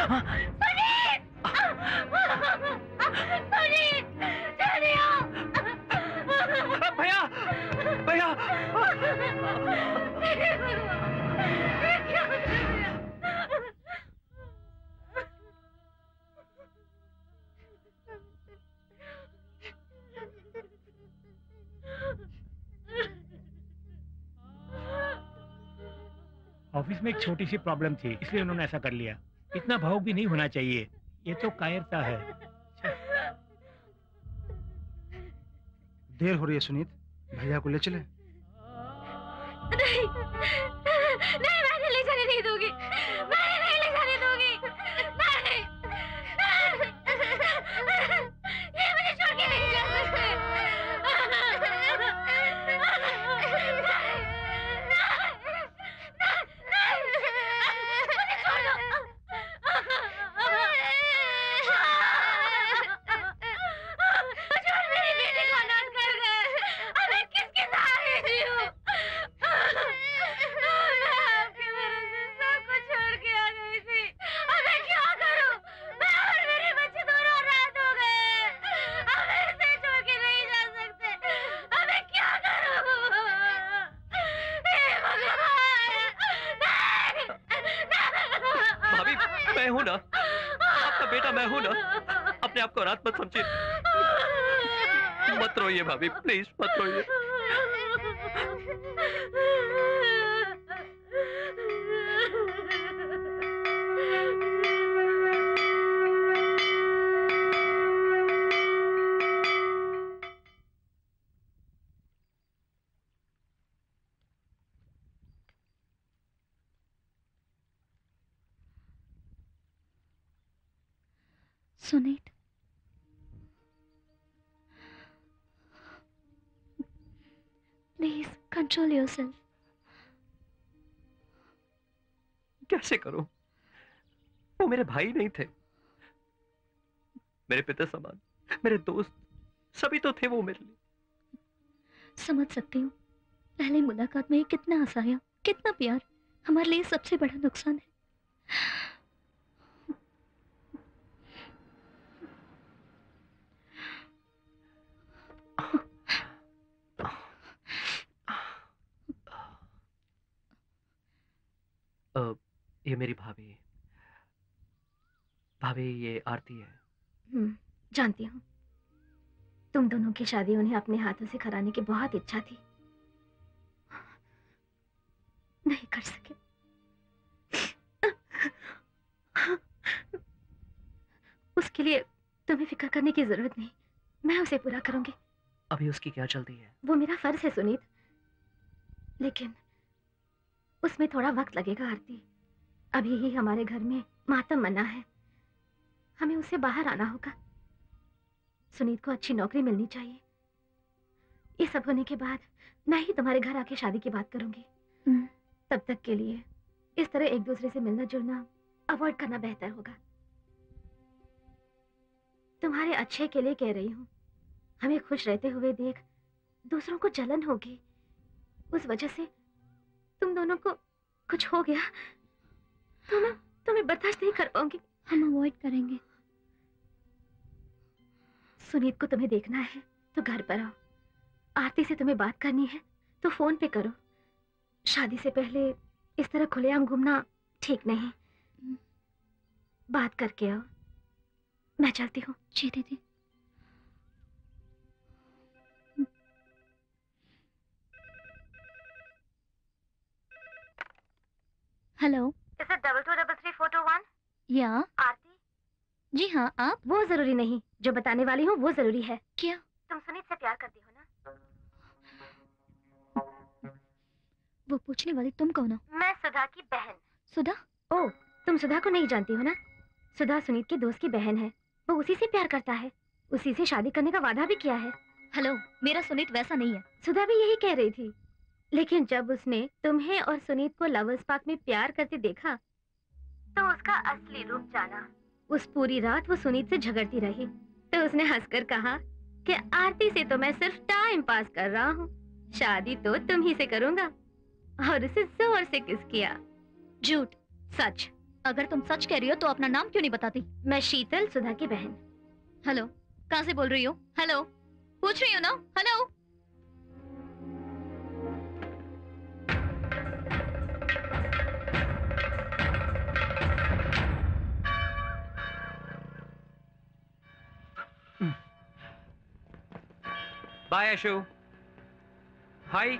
जल्दी आओ। भैया भैया ऑफिस में एक छोटी सी प्रॉब्लम थी, इसलिए उन्होंने ऐसा कर लिया। इतना भावुक भी नहीं होना चाहिए, ये तो कायरता है। देर हो रही है सुनीत, भैया को ले चले। नहीं, नहीं, मैं ले जाने नहीं दूंगी, मैं नहीं ले जाने दूंगी, नहीं, ये मुझे छोड़ के नहीं जा सकते। मुझे छोड़ दो। मेरी बेटी को अनाथ कर गए, अब मैं किसके सहारे जीऊं? आपके भरोसे सब कुछ छोड़ के आ गई थी, अब मैं क्या करूं? मैं और मेरे बच्चे दोनों रात हो गए, अब ऐसे छोड़ के नहीं जा सकते, अब मैं क्या करूं? हे भगवान, भाभी मैं हूँ ना, आपका बेटा मैं हूँ ना, अपने आप को अनाथ मत समझिए। मत रोइए भाभी, प्लीज मत रोइए। Suneet, please control yourself. कैसे करूं? वो मेरे भाई नहीं थे, मेरे पिता समान, मेरे दोस्त, सभी तो थे वो मेरे लिए। समझ सकती हूँ, पहली मुलाकात में ये कितना हंसाया, कितना प्यार, हमारे लिए सबसे बड़ा नुकसान है। ये मेरी भाभी, भाभी ये आरती है। जानती हूँ, तुम दोनों की शादी उन्हें अपने हाथों से कराने की बहुत इच्छा थी, नहीं कर सके। उसके लिए तुम्हें फिक्र करने की जरूरत नहीं, मैं उसे पूरा करूंगी। अभी उसकी क्या जल्दी है? वो मेरा फर्ज है सुनीत, लेकिन उसमें थोड़ा वक्त लगेगा आरती। अभी ही हमारे घर में मातम मना है, हमें उससे बाहर आना होगा। सुनीत को अच्छी नौकरी मिलनी चाहिए। ये सब होने के बाद मैं ही तुम्हारे घर आके शादी की बात करूंगी। तब तक के लिए इस तरह एक दूसरे से मिलना जुलना अवॉइड करना बेहतर होगा। तुम्हारे अच्छे के लिए कह रही हूँ। हमें खुश रहते हुए देख दूसरों को जलन होगी, उस वजह से तुम दोनों को कुछ हो गया तो मैं तुम्हें बर्दाश्त नहीं कर पाऊंगी। हम अवॉइड करेंगे। सुनीत को तुम्हें देखना है तो घर पर आओ, आरती से तुम्हें बात करनी है तो फोन पे करो। शादी से पहले इस तरह खुलेआम घूमना ठीक नहीं। बात करके आओ। मैं चलती हूँ। जी दीदी। हेलो, इसे 2233-421? या आरती? जी हाँ, आप? वो जरूरी नहीं, जो बताने वाली हूँ वो जरूरी है। क्या? तुम सुनीत से प्यार करती हो ना? वो पूछने वाली तुम कौन हो? मैं सुधा की बहन। सुधा? ओह, तुम सुधा को नहीं जानती हो ना? सुधा सुनीत के दोस्त की बहन है, वो उसी से प्यार करता है, उसी से शादी करने का वादा भी किया है। हेलो, मेरा सुनीत वैसा नहीं है। सुधा भी यही कह रही थी, लेकिन जब उसने तुम्हें और सुनीत को लवर्स पार्क में प्यार करते देखा तो उसका असली रूप जाना। उस पूरी रात वो सुनीत से झगड़ती रही तो उसने हंसकर कहा कि आरती से तो मैं सिर्फ टाइम पास कर रहा हूँ, शादी तो तुम ही से करूंगा, और उसे जोर से किस किया। झूठ। सच। अगर तुम सच कह रही हो तो अपना नाम क्यों नहीं बताती? मैं शीतल, सुधा की बहन। हेलो, कहाँ से बोल रही हो? हेलो, पूछ रही हो ना? हेलो। बाय आशु। हाय।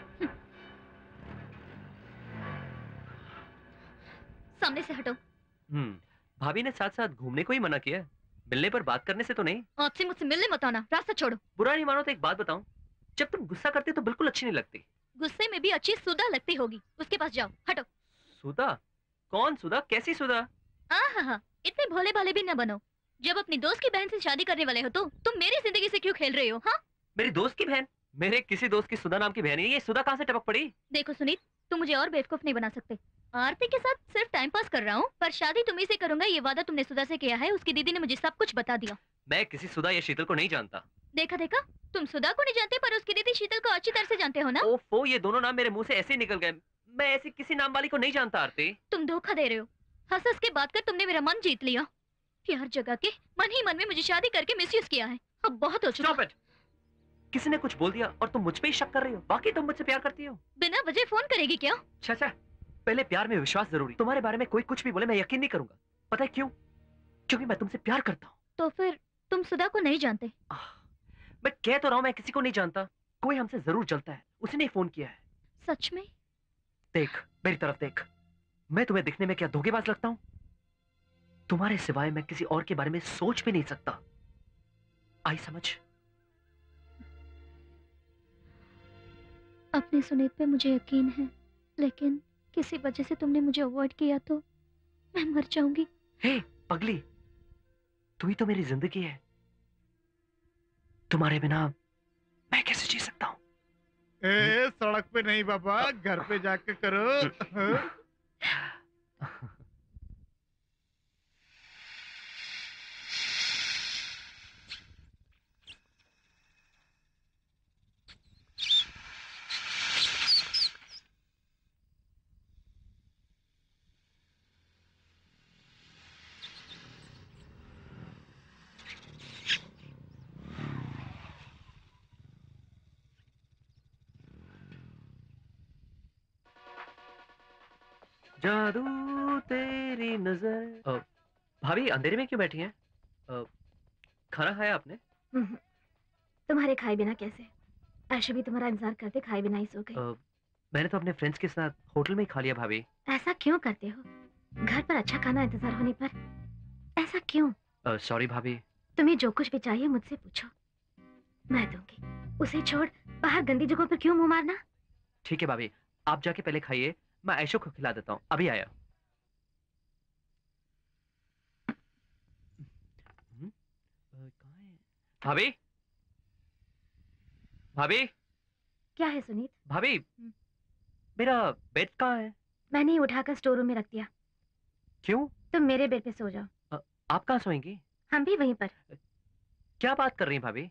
सामने से हटो। भाभी ने साथ साथ घूमने को ही मना किया है, मिलने पर बात करने से तो नहीं। आपसे मुझसे मिलने मत आना, रास्ता छोड़ो। बुरा नहीं मानो तो एक बात बताऊं, जब तुम गुस्सा करते तो बिल्कुल अच्छी नहीं लगती। गुस्से में भी अच्छी सुधा लगती होगी, उसके पास जाओ, हटो। सुधा? कौन सुधा? कैसी सुधा? हाँ, इतने भोले भाले भी न बनो। जब अपनी दोस्त की बहन से शादी करने वाले हो तो तुम मेरी जिंदगी से क्यों खेल रहे हो? हाँ, मेरी दोस्त की बहन? मेरे किसी दोस्त की सुधा नाम की बहन है, ये सुधा कहाँ से टपक पड़ी? देखो सुनीत, तुम मुझे और बेवकूफ नहीं बना सकते। आरती के साथ सिर्फ टाइम पास कर रहा हूँ, पर शादी तुम्ही से करूंगा ये वादा तुमने सुधा से किया है। उसकी दीदी ने मुझे सब कुछ बता दिया। मैं किसी सुधा या शीतल को नहीं जानता। देखा, तुम सुधा को नहीं जानते पर उसकी दीदी शीतल को अच्छी तरह से जानते हो ना? ओफो, ये दोनों नाम मेरे मुंह से ऐसे ही निकल गए। मैं ऐसी किसी नाम वाली को नहीं जानता आरती। तुम धोखा दे रहे हो। हंस हंस के बात कर तुमने मेरा मन जीत लिया। प्यार जगा के मन ही मन में मुझे शादी करके मिसयूज किया है। अब बहुत हो चुका। Stop it! किसी ने कुछ बोल दिया और तुम मुझ पे ही शक कर रही हो। बाकी तुम मुझसे प्यार करती हो। बिना वजह फोन करेगी क्या? अच्छा, पहले प्यार में विश्वास जरूरी। तुम्हारे बारे में कोई कुछ भी बोले मैं यकीन नहीं करूंगा। पता है क्यों? क्योंकि मैं तुमसे प्यार करता हूँ। तो फिर तुम सुधा को नहीं जानते? मैं कह तो रहा हूँ मैं किसी को नहीं जानता। कोई हमसे जरूर जलता है, उसी ने फोन किया है। सच में? देख, मेरी तरफ देख। मैं तुम्हें दिखने में क्या धोखेबाज लगता हूँ? तुम्हारे सिवाय मैं किसी और के बारे में सोच भी नहीं सकता। आई समझ? अपनी सुनीत पे मुझे यकीन है, लेकिन किसी वजह से तुमने मुझे अवॉइड किया तो मैं मर जाऊंगी। हे पगली, तू ही तो मेरी जिंदगी है। तुम्हारे बिना मैं कैसे जी सकता हूँ? सड़क पे नहीं बाबा, घर पे जाके करो। जादू तेरी नजर। भाभी अंधेरे में क्यों बैठी हैं? खाना खाया आपने? तुम्हारे खाए बिना कैसे? आशु भी तुम्हारा इंतजार करते खाए बिना ही सो गई। मैंने तो अपने फ्रेंड्स के साथ होटल में ही खा लिया भाभी। ऐसा क्यों करते हो? घर पर अच्छा खाना इंतजार होने पर ऐसा क्यों? सॉरी भाभी। तुम्हें जो कुछ भी चाहिए मुझसे पूछो, मैं दूंगी। उसे छोड़ बाहर गंदी जगहों पर क्यों मुंह मारना? ठीक है भाभी, आप जाके पहले खाइए, मैं आयशा को खिला देता हूँ। अभी आया। भाभी, भाभी। क्या है सुनीत? भाभी, मेरा बेड कहाँ है? मैंने ही उठाकर स्टोर रूम में रख दिया। क्यों? तुम मेरे बेड पे सो जाओ। आप कहाँ सोएंगी? हम भी वहीं पर। क्या बात कर रही हैं भाभी?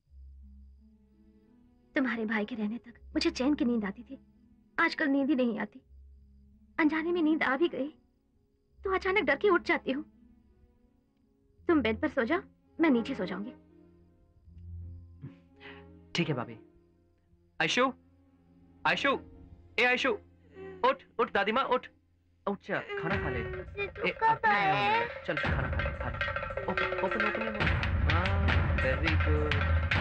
तुम्हारे भाई के रहने तक मुझे चैन की नींद आती थी, आजकल नींद ही नहीं आती। अनजाने में नींद आ भी गई तो अचानक डर के उठ जाती हूँ। तुम बेड पर सो जाओ, मैं नीचे सो जाऊंगी। ठीक है भाभी। आयशु, आयशु, ए आयशु, उठ उठ दादी माँ उठ। उठ जा, खाना खा ले। चल खाना खा ले, खा ले। Open open open. हाँ, वेरी गुड।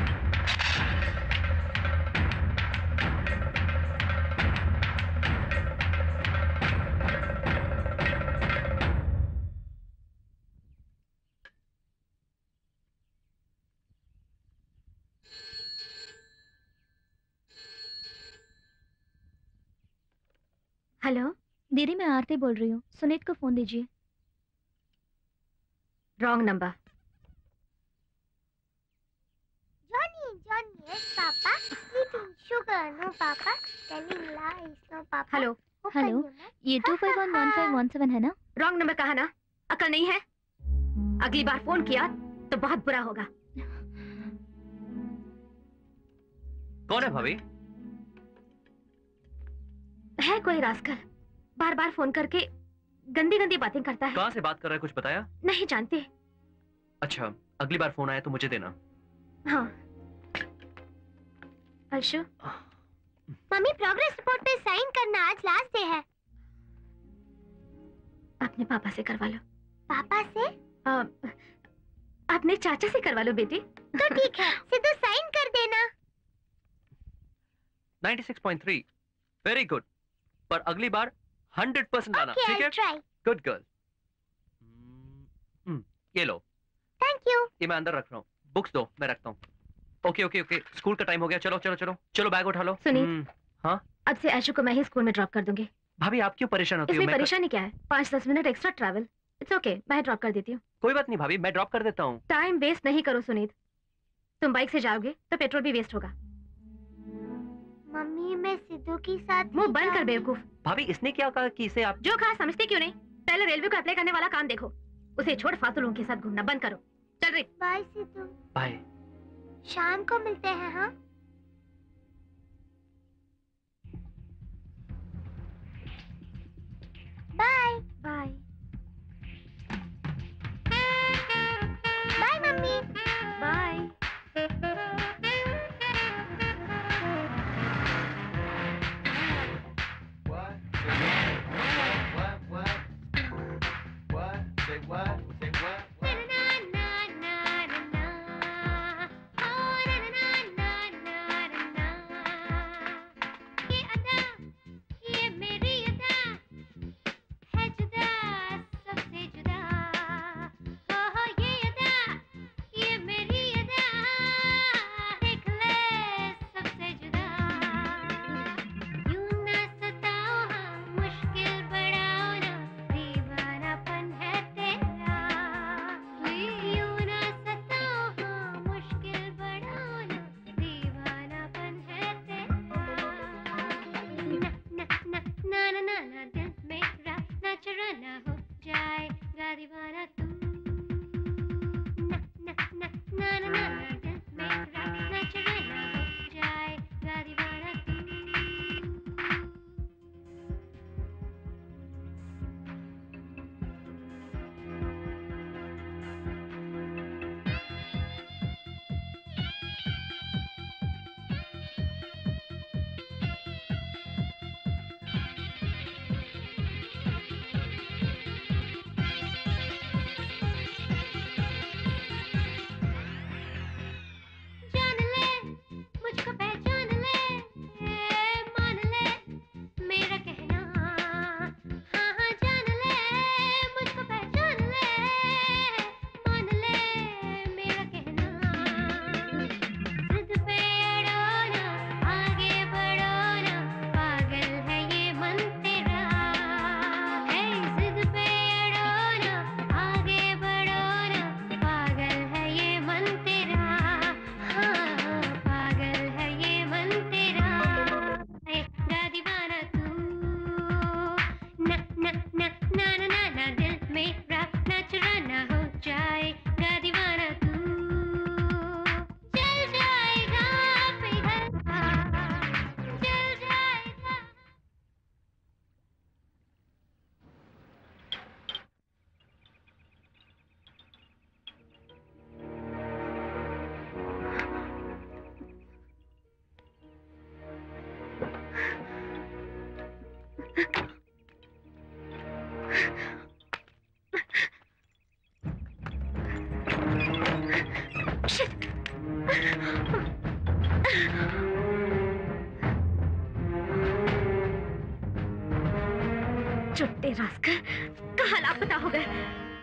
हेलो दीदी, मैं आरती बोल रही हूँ। सुनीत को फोन दीजिए। Wrong number. Johnny, yes, Papa. Eating sugar, no, Papa. Telling lies, no, Papa. Hello hello, ये 2511517 है ना? रॉन्ग नंबर कहा ना? अकल नहीं है? अगली बार फोन किया तो बहुत बुरा होगा। कौन है भाभी? है कोई रास्कल, बार बार फोन करके गंदी गंदी बातें करता है। कहाँ से बात कर रहा है, कुछ बताया? नहीं जानते। अच्छा, अगली बार फोन आया तो मुझे देना। हाँ। अर्शु, मम्मी प्रोग्रेस रिपोर्ट पे साइन करना, आज लास्ट डे है। अपने पापा से करवा लो। पापा से? अपने चाचा से करवा लो बेटी। तो ठीक है, सिद्धू साइन कर देना। 96.3, वेरी गुड। पर अगली बार 100% लाना, ठीक है? ट्राई। Good girl. ये लो। Thank you. ये मैं अंदर रख रहा हूँ, बुक्स दो, मैं रखता हूँ। ओके ओके ओके, स्कूल का टाइम हो गया, चलो चलो चलो चलो, बैग उठा लो। सुनील, हाँ? अब से आशु को मैं ही स्कूल में ड्रॉप कर दूंगी। भाभी आप क्यों परेशान होती हो? इसमें परेशानी क्या है? 5-10 minute extra travel, it's okay, मैं ड्रॉप कर देती हूँ। कोई बात नहीं भाभी, मैं ड्रॉप कर देता हूँ। टाइम वेस्ट नहीं करो सुनील, तुम बाइक से जाओगे तो पेट्रोल भी वेस्ट होगा। मम्मी मैं सिद्धू के साथ मुंह बंद कर बेवकूफ। भाभी इसने क्या कहा कि इसे आप जो कहा समझते क्यों नहीं? पहले रेलवे को अप्लाई करने वाला काम देखो, उसे छोड़ फालतू लोगों के साथ घूमना बंद करो। चल रही। बाय सिद्धू। बाय। शाम को मिलते हैं। हाँ bye. Bye bye mummy. Bye. चुट्टे रास्कल, कहाँ लापता हो गए?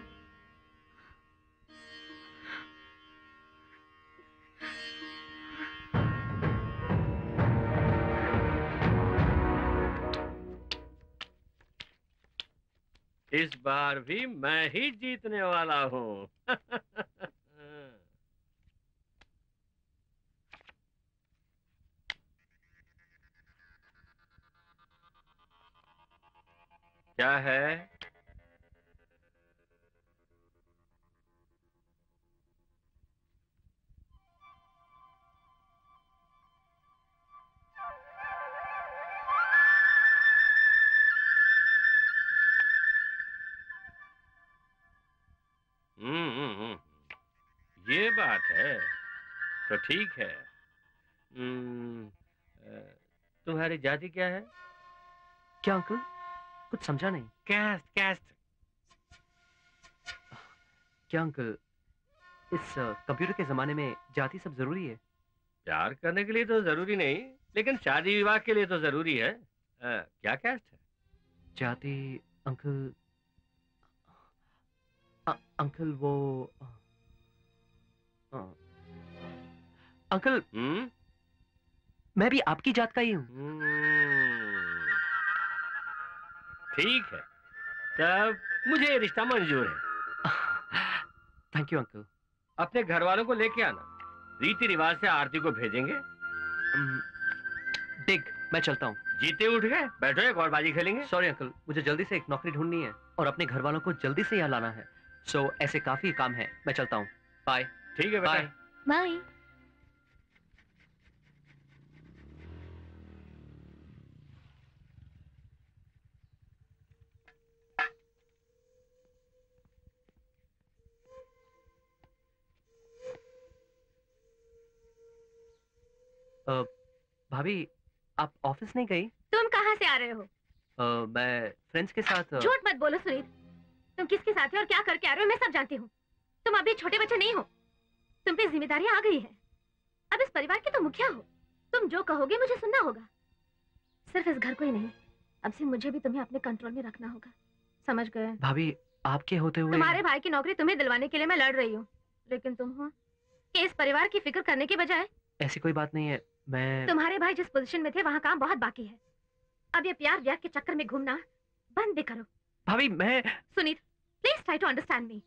इस बार भी मैं ही जीतने वाला हूँ। क्या है? बात है, तो ठीक है। तुम्हारी जाति क्या है? क्या अंकल, कुछ समझा नहीं। Caste, caste. क्या अंकल, इस कंप्यूटर के जमाने में जाति सब जरूरी है? प्यार करने के लिए तो जरूरी नहीं, लेकिन शादी विवाह के लिए तो जरूरी है। क्या कैस्ट है? जाति अंकल, अंकल वो अंकल, मैं भी आपकी जात का ही हूँ। ठीक है, तब मुझे ये रिश्ता मंजूर है। Thank you uncle. अपने घर वालों को लेके आना, रीति रिवाज से आरती को भेजेंगे। डिग, मैं चलता हूँ। जीते उठ गए, बैठो एक और बाजी खेलेंगे। सॉरी अंकल, मुझे जल्दी से एक नौकरी ढूंढनी है और अपने घर वालों को जल्दी से यहाँ लाना है। सो ऐसे काफी काम है, मैं चलता हूँ। बाय। ठीक है बेटा। बाय। भाभी, आप ऑफिस नहीं गई? तुम कहाँ से आ रहे हो? मैं फ्रेंड्स के साथ। झूठ मत बोलो सुनील, तुम किसके साथ हो और क्या करके आ रहे हो मैं सब जानती हूँ। तुम अभी छोटे बच्चे नहीं हो, तुम पे जिम्मेदारी आ गई है। अब इस परिवार के तो मुखिया हो, तुम जो कहोगे मुझे सुनना होगा। सिर्फ इस घर को ही नहीं, अब से मुझे भी तुम्हें अपने कंट्रोल में रखना होगा, समझ गए? भाभी, आपके होते हुए तुम्हारे भाई की नौकरी तुम्हें दिलवाने के लिए मैं लड़ रही हूँ, लेकिन तुम हो कि इस परिवार की फिक्र करने के बजाय। ऐसी कोई बात नहीं है, मैं। तुम्हारे भाई जिस पोजीशन में थे वहाँ काम बहुत बाकी है। अब ये प्यार व्याह के चक्कर में घूमना बंद भी करो। भाभी, मैं। Sunil, please try to understand me.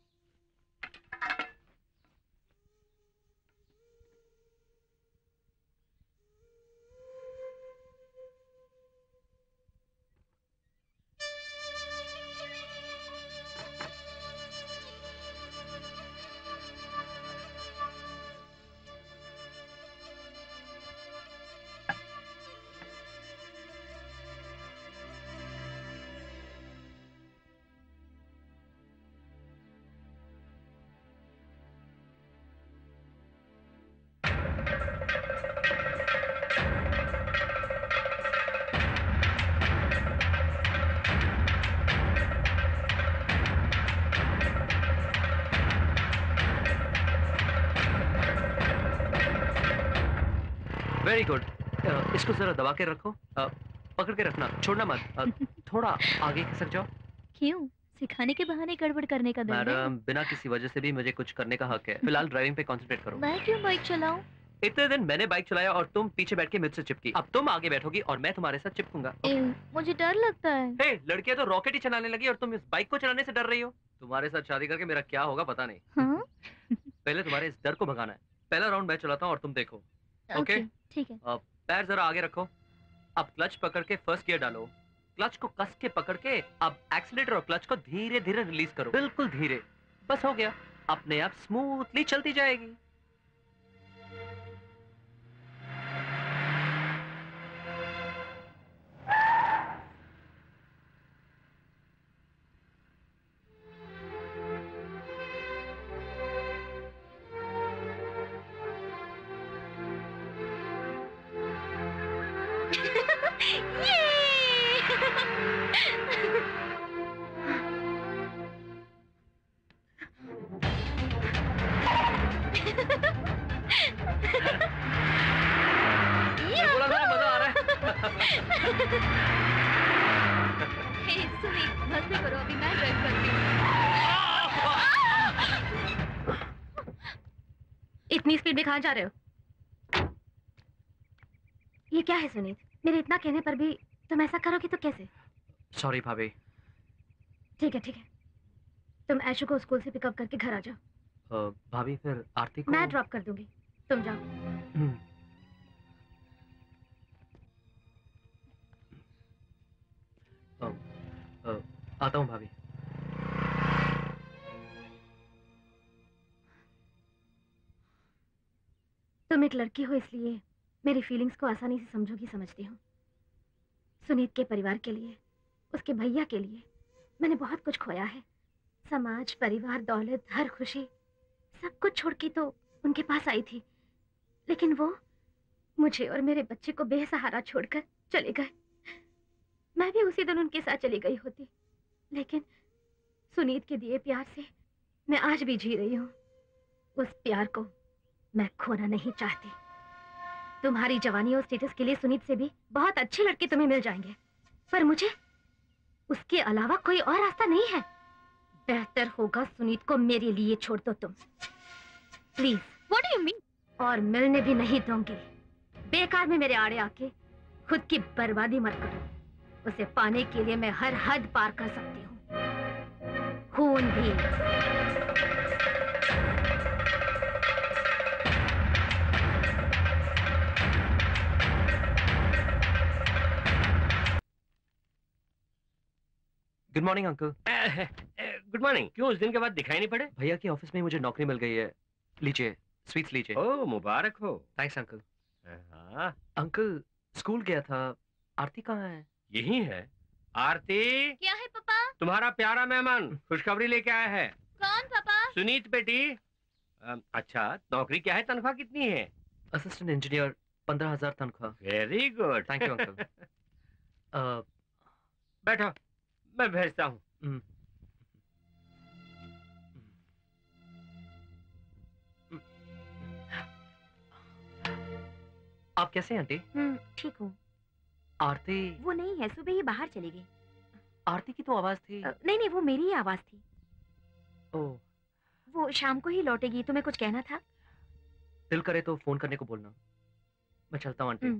Very good. इसको जरा दबा के रखो, पकड़ के रखना, छोड़ना मत। थोड़ा आगे खिसक जाओ। क्यों? सिखाने के बहाने गड़बड़ करने का दिल है? मैडम, बिना किसी वजह से भी मुझे कुछ करने का हक है। फिलहाल ड्राइविंग पे कंसंट्रेट करो। मैं क्यों बाइक चलाऊं? इतने दिन मैंने बाइक चलाया और तुम पीछे बैठ के मुझसे चिपकी। अब तुम आगे बैठोगी और मैं तुम्हारे साथ चिपकूंगा। मुझे डर लगता है। हे, लड़कियां तो रॉकेट ही चलाने लगी और तुम इस बाइक को चलाने से डर रही हो। तुम्हारे साथ शादी करके मेरा क्या होगा पता नहीं। हाँ? पहले तुम्हारे इस डर को भगाना है। पहला राउंड मैं चलाता हूँ और तुम देखो। ओके? ठीक है। पैर जरा आगे रखो। अब क्लच पकड़ के फर्स्ट गियर डालो। क्लच को कस के पकड़ के अब एक्सीलेटर और क्लच को धीरे धीरे रिलीज करो, बिल्कुल धीरे। बस हो गया, अपने आप स्मूथली चलती जाएगी। इतनी स्पीड में कहाँ जा रहे हो? ये क्या है सुनीत? मेरे इतना कहने पर भी तुम ऐसा करोगे तो कैसे? सॉरी भाभी। ठीक है ठीक है, तुम ऐशु को स्कूल से पिकअप करके घर आ जाओ। भाभी फिर आरती को मैं ड्रॉप कर दूंगी, तुम जाओ। आता हूँ भाभी। तुम एक लड़की हो इसलिए मेरी फीलिंग्स को आसानी से समझोगी समझती हूँ। सुनीत के परिवार के लिए, उसके भैया के लिए मैंने बहुत कुछ खोया है। समाज, परिवार, दौलत, हर खुशी, सब कुछ छोड़ के तो उनके पास आई थी, लेकिन वो मुझे और मेरे बच्चे को बेसहारा छोड़कर चले गए। मैं भी उसी दिन उनके साथ चली गई होती, लेकिन सुनीत के दिए प्यार से मैं आज भी जी रही हूँ। उस प्यार को मैं खोना नहीं चाहती। तुम्हारी जवानी और स्टेटस के लिए सुनीत से भी बहुत अच्छे लड़के तुम्हें मिल जाएंगे, पर मुझे उसके अलावा कोई और रास्ता नहीं है। बेहतर होगा सुनीत को मेरे लिए छोड़ दो तुम, please. What do you mean? और मिलने भी नहीं दूंगी। बेकार में मेरे आड़े आके खुद की बर्बादी मत करो। उसे पाने के लिए मैं हर हद पार कर सकती हूँ, खून भी। Good morning uncle. Good morning. क्यों उस दिन के बाद दिखाई नहीं पड़े? भैया की ऑफिस में मुझे नौकरी मिल गई है। लीजिए स्वीट्स लीजिए। ओह मुबारक हो। Thanks uncle. हाँ अंकल स्कूल गया था, आरती कहाँ है? यही है। आरती, क्या है पापा? तुम्हारा प्यारा मेहमान खुशखबरी लेके आया है। कौन पापा? सुनीत बेटी। अच्छा, नौकरी क्या है, तनख्वाह कितनी है? असिस्टेंट इंजीनियर, 15,000 तनख्वाह। Very good. Thank you uncle. बैठो, मैं भेजता हूँ। आप कैसे हैं आंटी? ठीक हूँ। आरती? वो नहीं है, सुबह ही बाहर चली गई। आरती की तो आवाज थी। नहीं नहीं, वो मेरी ही आवाज थी। ओह। वो शाम को ही लौटेगी। तुम्हें कुछ कहना था? दिल करे तो फोन करने को बोलना। मैं चलता हूँ आंटी।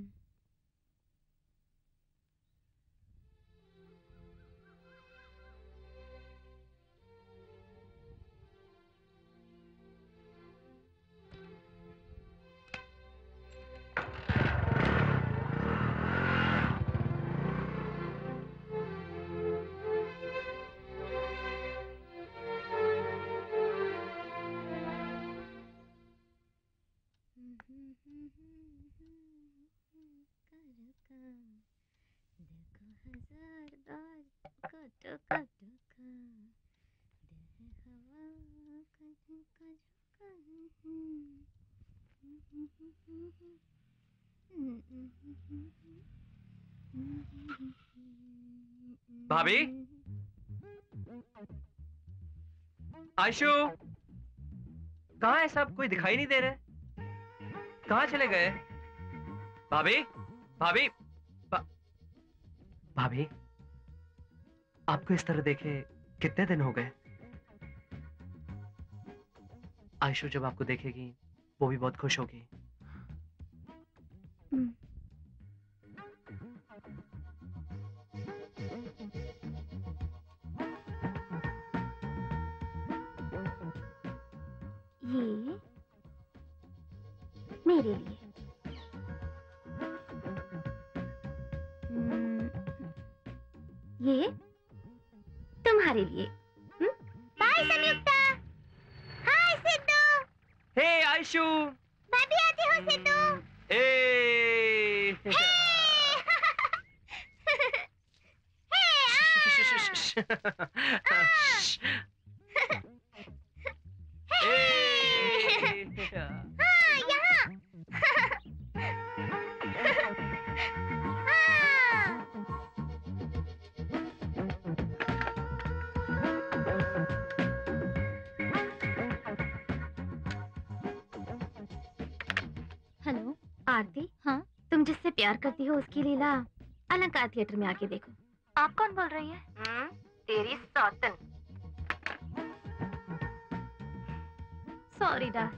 भाभी? आयशु, कहाँ है सब? कोई दिखाई नहीं दे रहे। कहाँ चले गए? भाभी? भाभी? भाभी? आपको इस तरह देखे कितने दिन हो गए? आयशु जब आपको देखेगी वो भी बहुत खुश होगी। ये मेरे लिए। ये तुम्हारे लिए। Bye Sanyukta. Hi Sidhu. Hey Aayshu. मैं भी आती हूँ सिद्धू। हेलो आरती। हाँ, तुम जिससे प्यार करती हो उसकी लीला अलंकार थिएटर में आके देखो। आप कौन बोल रही है? तेरी सौतन। सॉरी डा।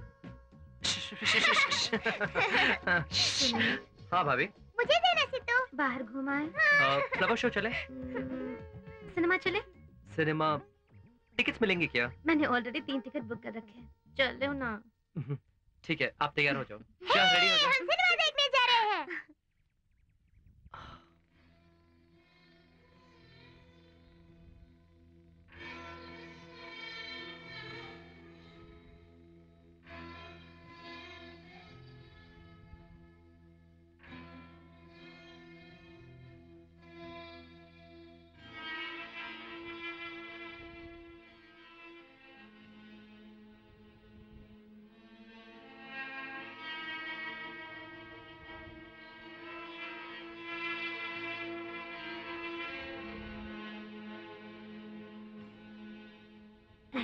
हाँ भाभी। मुझे देना सिद्धू। बाहर घुमाए। फ्लावर शो चले? सिनेमा चले? सिनेमा टिकट्स मिलेंगी क्या? मैंने ऑलरेडी 3 टिकट बुक कर रखे हैं। चलो ना। ठीक है, आप तैयार हो जाओ। क्या रेडी हो जाओ। हम सिनेमा देखने जा रहे हैं।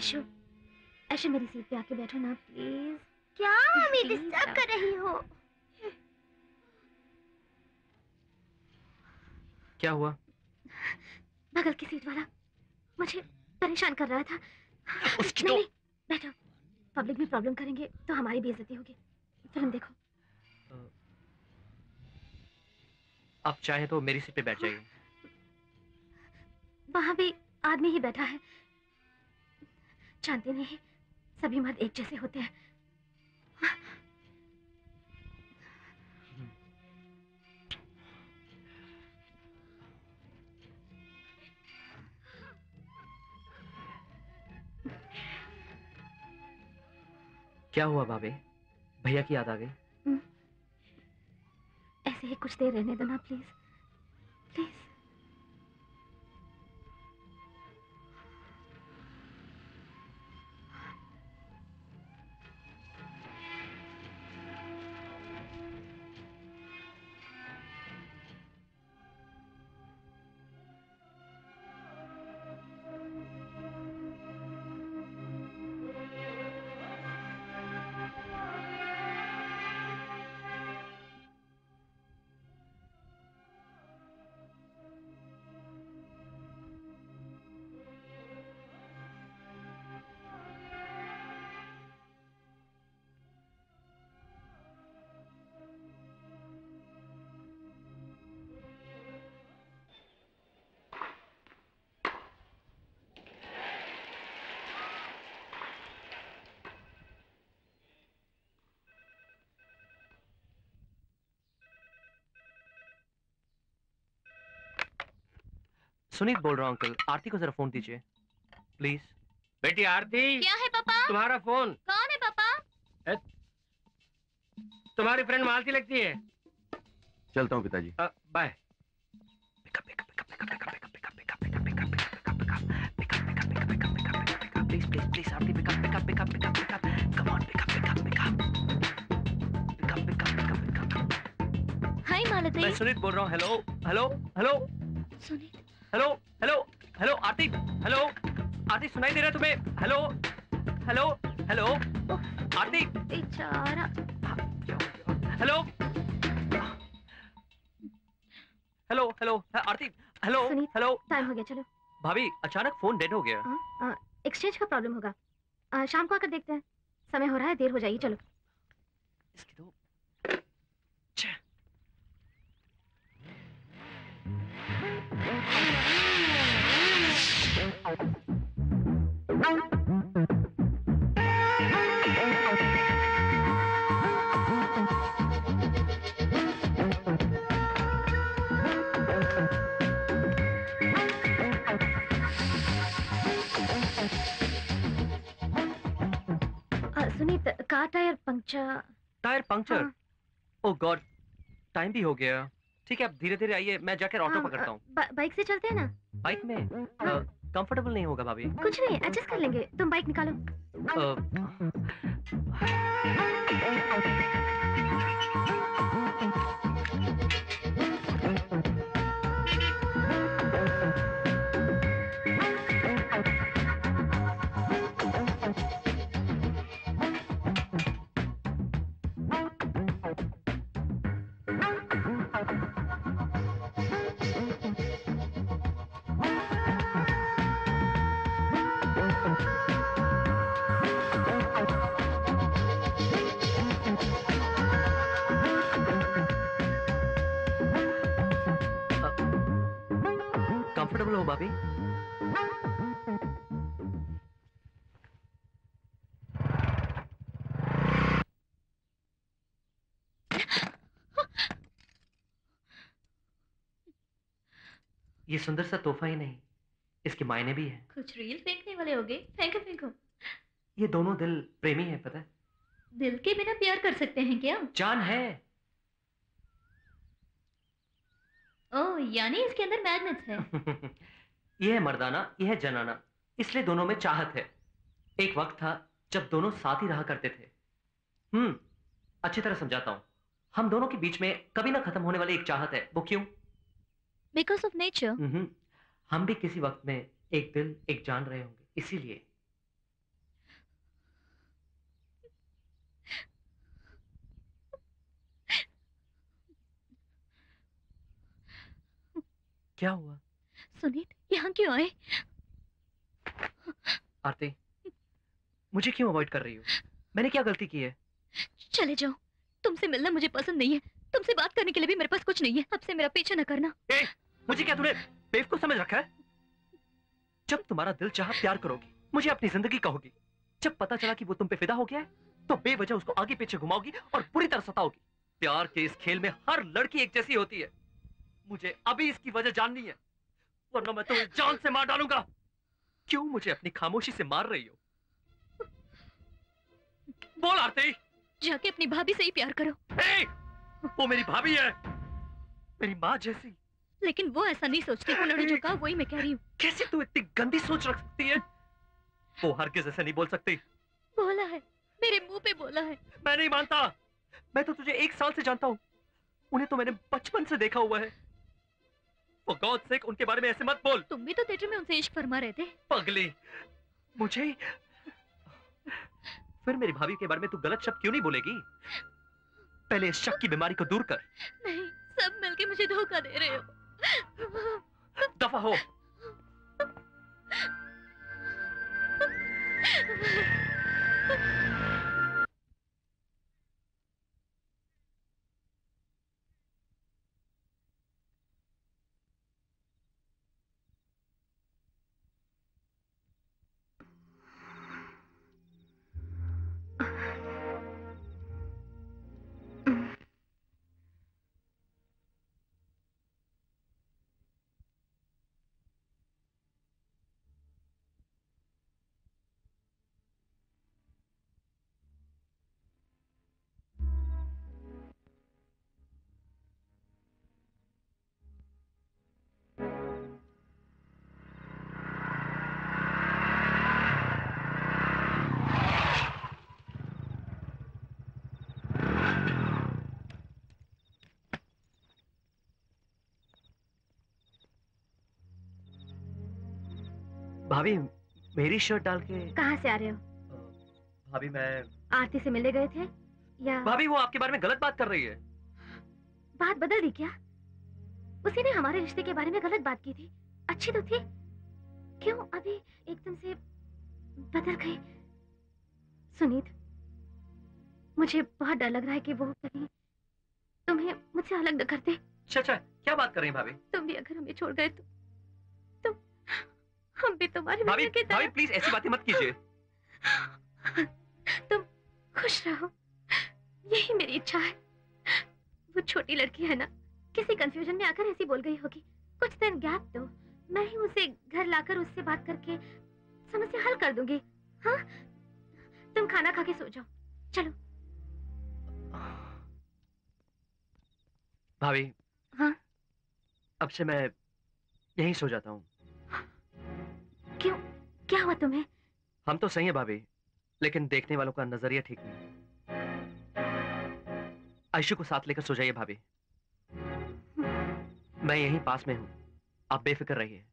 ऐशु, ऐशु मेरी सीट पे आके बैठो ना प्लीज। क्या मम्मी Please, डिस्टर्ब कर रही हो? क्या हुआ? बगल की सीट वाला मुझे परेशान कर रहा था। उसकी नहीं, नहीं, बैठो। पब्लिक में प्रॉब्लम करेंगे तो हमारी बेइज्जती होगी। फिल्म देखो। आप चाहे तो मेरी सीट पे बैठ जाइए। वहां भी आदमी ही बैठा है। जानते नहीं, सभी मर्द एक जैसे होते हैं। क्या हुआ भाभी? भैया की याद आ गई? ऐसे ही कुछ देर रहने दो ना प्लीज, प्लीज। सुनीत बोल रहा हूँ अंकल, आरती को जरा फोन दीजिए प्लीज। बेटी आरती, क्या है पापा? तुम्हारा फोन। कौन है पापा? तुम्हारी फ्रेंड मालती लगती है। चलता हूँ पिताजी। Bye. Please please please Aarti, pick up pick up pick up pick up pick up, come on pick up pick up pick up pick up pick up pick up. Hi Malti. मैं सुनीत बोल रहा हूँ। Hello hello hello Sunit. Hello hello hello Aarti, hello Aarti, सुनाई दे रहा है तुम्हें? हेलो हेलो हेलो आरती, बेचारा। Hello hello hello Aarti, hello Sunit, hello. Time हो गया, चलो। भाभी अचानक फोन डेड हो गया। एक्सचेंज का प्रॉब्लम होगा। शाम को आकर देखते हैं। समय हो रहा है, देर हो जाएगी, चलो। इसकी तो Sunit, car tyre puncture. Tyre puncture? Oh god, time भी हो गया। ठीक है, आप धीरे धीरे आइए, मैं जाकर ऑटो पकड़ता हूँ। बाइक से चलते हैं ना? बाइक में कंफर्टेबल नहीं होगा भाभी। कुछ नहीं, एडजस्ट कर लेंगे। तुम बाइक निकालो। कंफर्टेबल हो भाभी? ये सुंदर सा तोहफा ही नहीं, इसके मायने भी है। कुछ रील फेंकने वाले होगे, फेंको फेंको। ये दोनों दिल प्रेमी है, पता है? दिल के बिना प्यार कर सकते हैं क्या? जान है। ओह, यानी इसके अंदर मैग्नेट्स है। ये है मर्दाना, ये है जनाना, इसलिए दोनों में चाहत है। एक वक्त था जब दोनों साथ ही रहा करते थे। अच्छी तरह समझाता हूँ। हम दोनों के बीच में कभी ना खत्म होने वाली एक चाहत है। वो क्यों? Because of nature. हम भी किसी वक्त में एक दिल एक जान रहे होंगे, इसीलिए। क्या हुआ? सुनीत यहाँ क्यों आए? आरती, मुझे क्यों अवॉइड कर रही हो? मैंने क्या गलती की है? चले जाओ, तुमसे मिलना मुझे पसंद नहीं है, तुमसे बात करने के लिए भी मेरे पास कुछ नहीं है। अब से मेरा पीछा न करना। मुझे क्या तूने बेवकूफ समझ रखा है? जब तुम्हारा दिल चाहा प्यार करोगी, मुझे अपनी जिंदगी कहोगी। जब पता चला कि वो तुम पे फिदा हो गया है, तो बेवजह उसको आगे पीछे घुमाओगी और बुरी तरह सताओगी। प्यार के इस खेल में हर लड़की एक जैसी होती है। मुझे अभी इसकी वजह जाननी है, वरना मैं तुम्हें जान से मार डालूंगा। क्यों मुझे अपनी खामोशी से मार रही हो? बोल आरती। जाके अपनी भाभी से ही प्यार करो। वो मेरी भाभी है, मेरी माँ जैसी। लेकिन वो ऐसा नहीं सोचती। उन्होंने जो कहा वही मैं कह रही हूँ। कैसे तू इतनी गंदी सोच रख सकती है? वो हरगिज़ ऐसे नहीं बोल सकती। बोला है, मेरे मुंह पे बोला है। मैं नहीं मानता। मैं तो तुझे 1 साल से जानता हूँ। उन्हें तो मैंने बचपन से देखा हुआ है। For God's sake, उनके बारे में ऐसे मत बोल। तुम भी तो थिएटर में उनसे इश्क फरमा रहे थे। पगली, मुझे फिर मेरी भाभी के बारे में तू गलत शब्द क्यों नहीं बोलेगी? पहले इस शक की बीमारी को दूर कर। नहीं, सब मिलके मुझे धोखा दे रहे हो। दफा हो। भाभी, मेरी शर्ट डाल के कहाँ से आ रहे हो? भाभी मैं आरती से मिलने गए थे या? भाभी वो आपके बारे में गलत बात कर रही है। बात बदल दी क्या? उसी ने हमारे रिश्ते के बारे में गलत बात की थी। अच्छी तो थी, क्यों अभी एकदम से बदल गई? सुनीत, मुझे बहुत डर लग रहा है कि वो कहीं तुम्हें मुझसे अलग न कर दे। अच्छा, क्या बात कर रही हैं भाभी? तुम भी अगर हमें छोड़ गए तो हम भी तुम्हारे भाभी, भाभी प्लीज ऐसी बातें मत कीजिए। तुम खुश रहो, यही मेरी इच्छा है। वो छोटी लड़की है ना, किसी कंफ्यूजन में आकर ऐसी बोल गई होगी। कुछ दिन गैप दो, मैं ही उसे घर लाकर उससे बात करके समस्या हल कर दूंगी। हाँ, तुम खाना खा के सो जाओ। चलो। भाभी। हाँ? अब से मैं यहीं सो जाता हूँ। क्यों, क्या हुआ तुम्हें? हम तो सही है भाभी, लेकिन देखने वालों का नजरिया ठीक नहीं। आयशु को साथ लेकर सो जाइए भाभी। मैं यहीं पास में हूँ, आप बेफिक्र रहिए।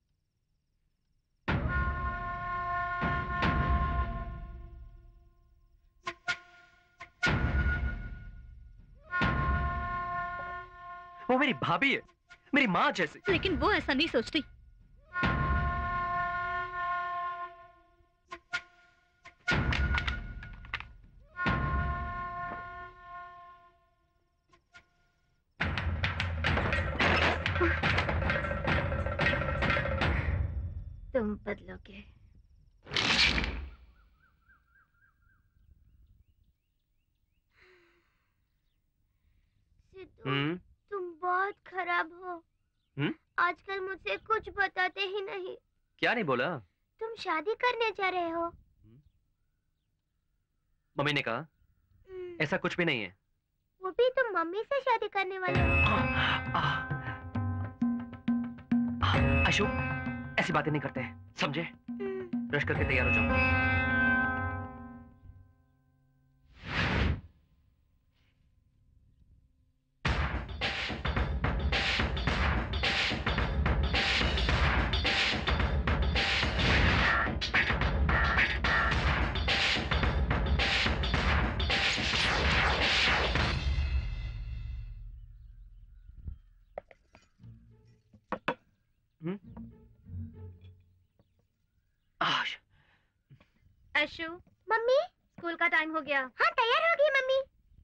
वो मेरी भाभी है, मेरी माँ जैसी। लेकिन वो ऐसा नहीं सोचती। तुम बदलोगे। सिद्धू, तुम बहुत खराब हो। आजकल मुझसे कुछ बताते ही नहीं। क्या नहीं बोला? तुम शादी करने जा रहे हो? मम्मी ने कहा ऐसा कुछ भी नहीं है। वो भी तुम मम्मी से शादी करने वाले हो? आयशु, ऐसी बातें नहीं करते, समझे? ब्रश करके तैयार हो जाओ। अशु, मम्मी स्कूल का टाइम हो गया। हाँ तैयार हो गई मम्मी।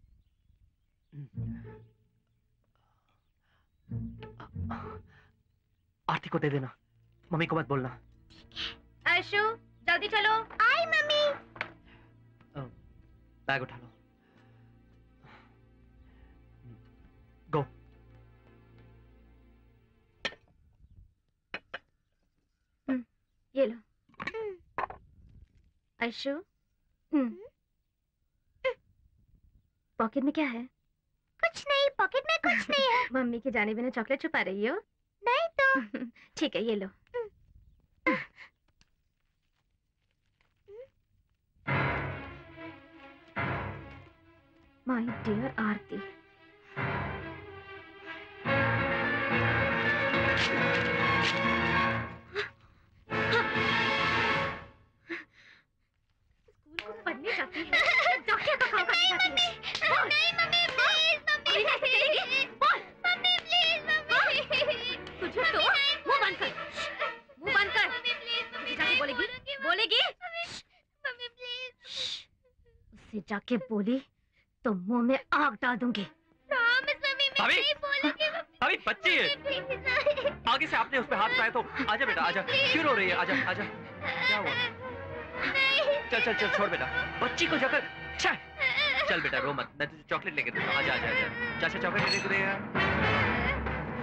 आरती को दे देना, मम्मी को मत बोलना। अशु, जल्दी चलो। आई मम्मी। बैग उठा लो। गो। ये लो। अशु, पॉकेट में क्या है? कुछ नहीं, पॉकेट में कुछ नहीं है। मम्मी के जाने बिना चॉकलेट छुपा रही हो? नहीं तो। ठीक है, ये लो। माय डियर आरती, स्कूल को पढ़ने जाती है, डॉक्टर का काम करने जाती है। नहीं मम्मी प्लीज, मम्मी बोल। मम्मी प्लीज, मम्मी तुझे तो मुंह बंद कर, मुंह बंद कर। मम्मी प्लीज, मम्मी जाके बोलेगी, बोलेगी। Mummy please. उससे जाके बोली तो मुंह में आग डाल दूंगी। प्रॉमिस मम्मी, मैं भाभी, नहीं बोलूंगी मम्मी। भाभी बच्ची है, आगे से आपने उस पे हाथ उठाया तो आजा बेटा आजा, क्यों रो रही है? आजा आजा, क्या हुआ? चल चल चल छोड़ बेटा, बच्ची को जाकर चल बेटा रो मत, मैं तुझे चॉकलेट लेके देता हूँ। आजा आजा आजा, चाचा चॉकलेट लेके देगा।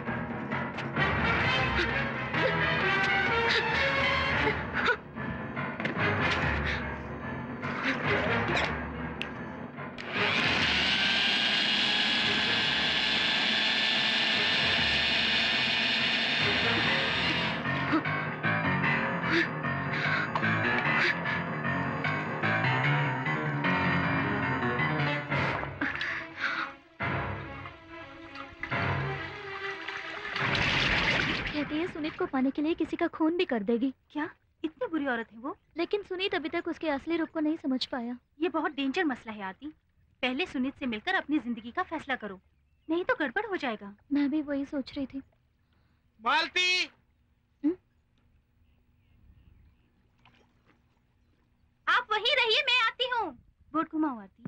कहती है सुनीत को पाने के लिए किसी का खून भी कर देगी। क्या इतनी बुरी औरत है वो? लेकिन सुनीत अभी तक उसके असली रूप को नहीं समझ पाया। ये बहुत डेंजर मसला है आरती। पहले सुनीत से मिलकर अपनी जिंदगी का फैसला करो, नहीं तो गड़बड़ हो जाएगा। मैं भी वही सोच रही थी। मालती, आप वहीं रहिए, मैं आती हूँ। बोर्ड घुमाओ आरती।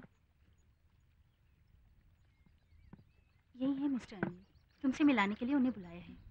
यही है मिस्टर अनिल, तुमसे मिलाने के लिए उन्हें बुलाया है।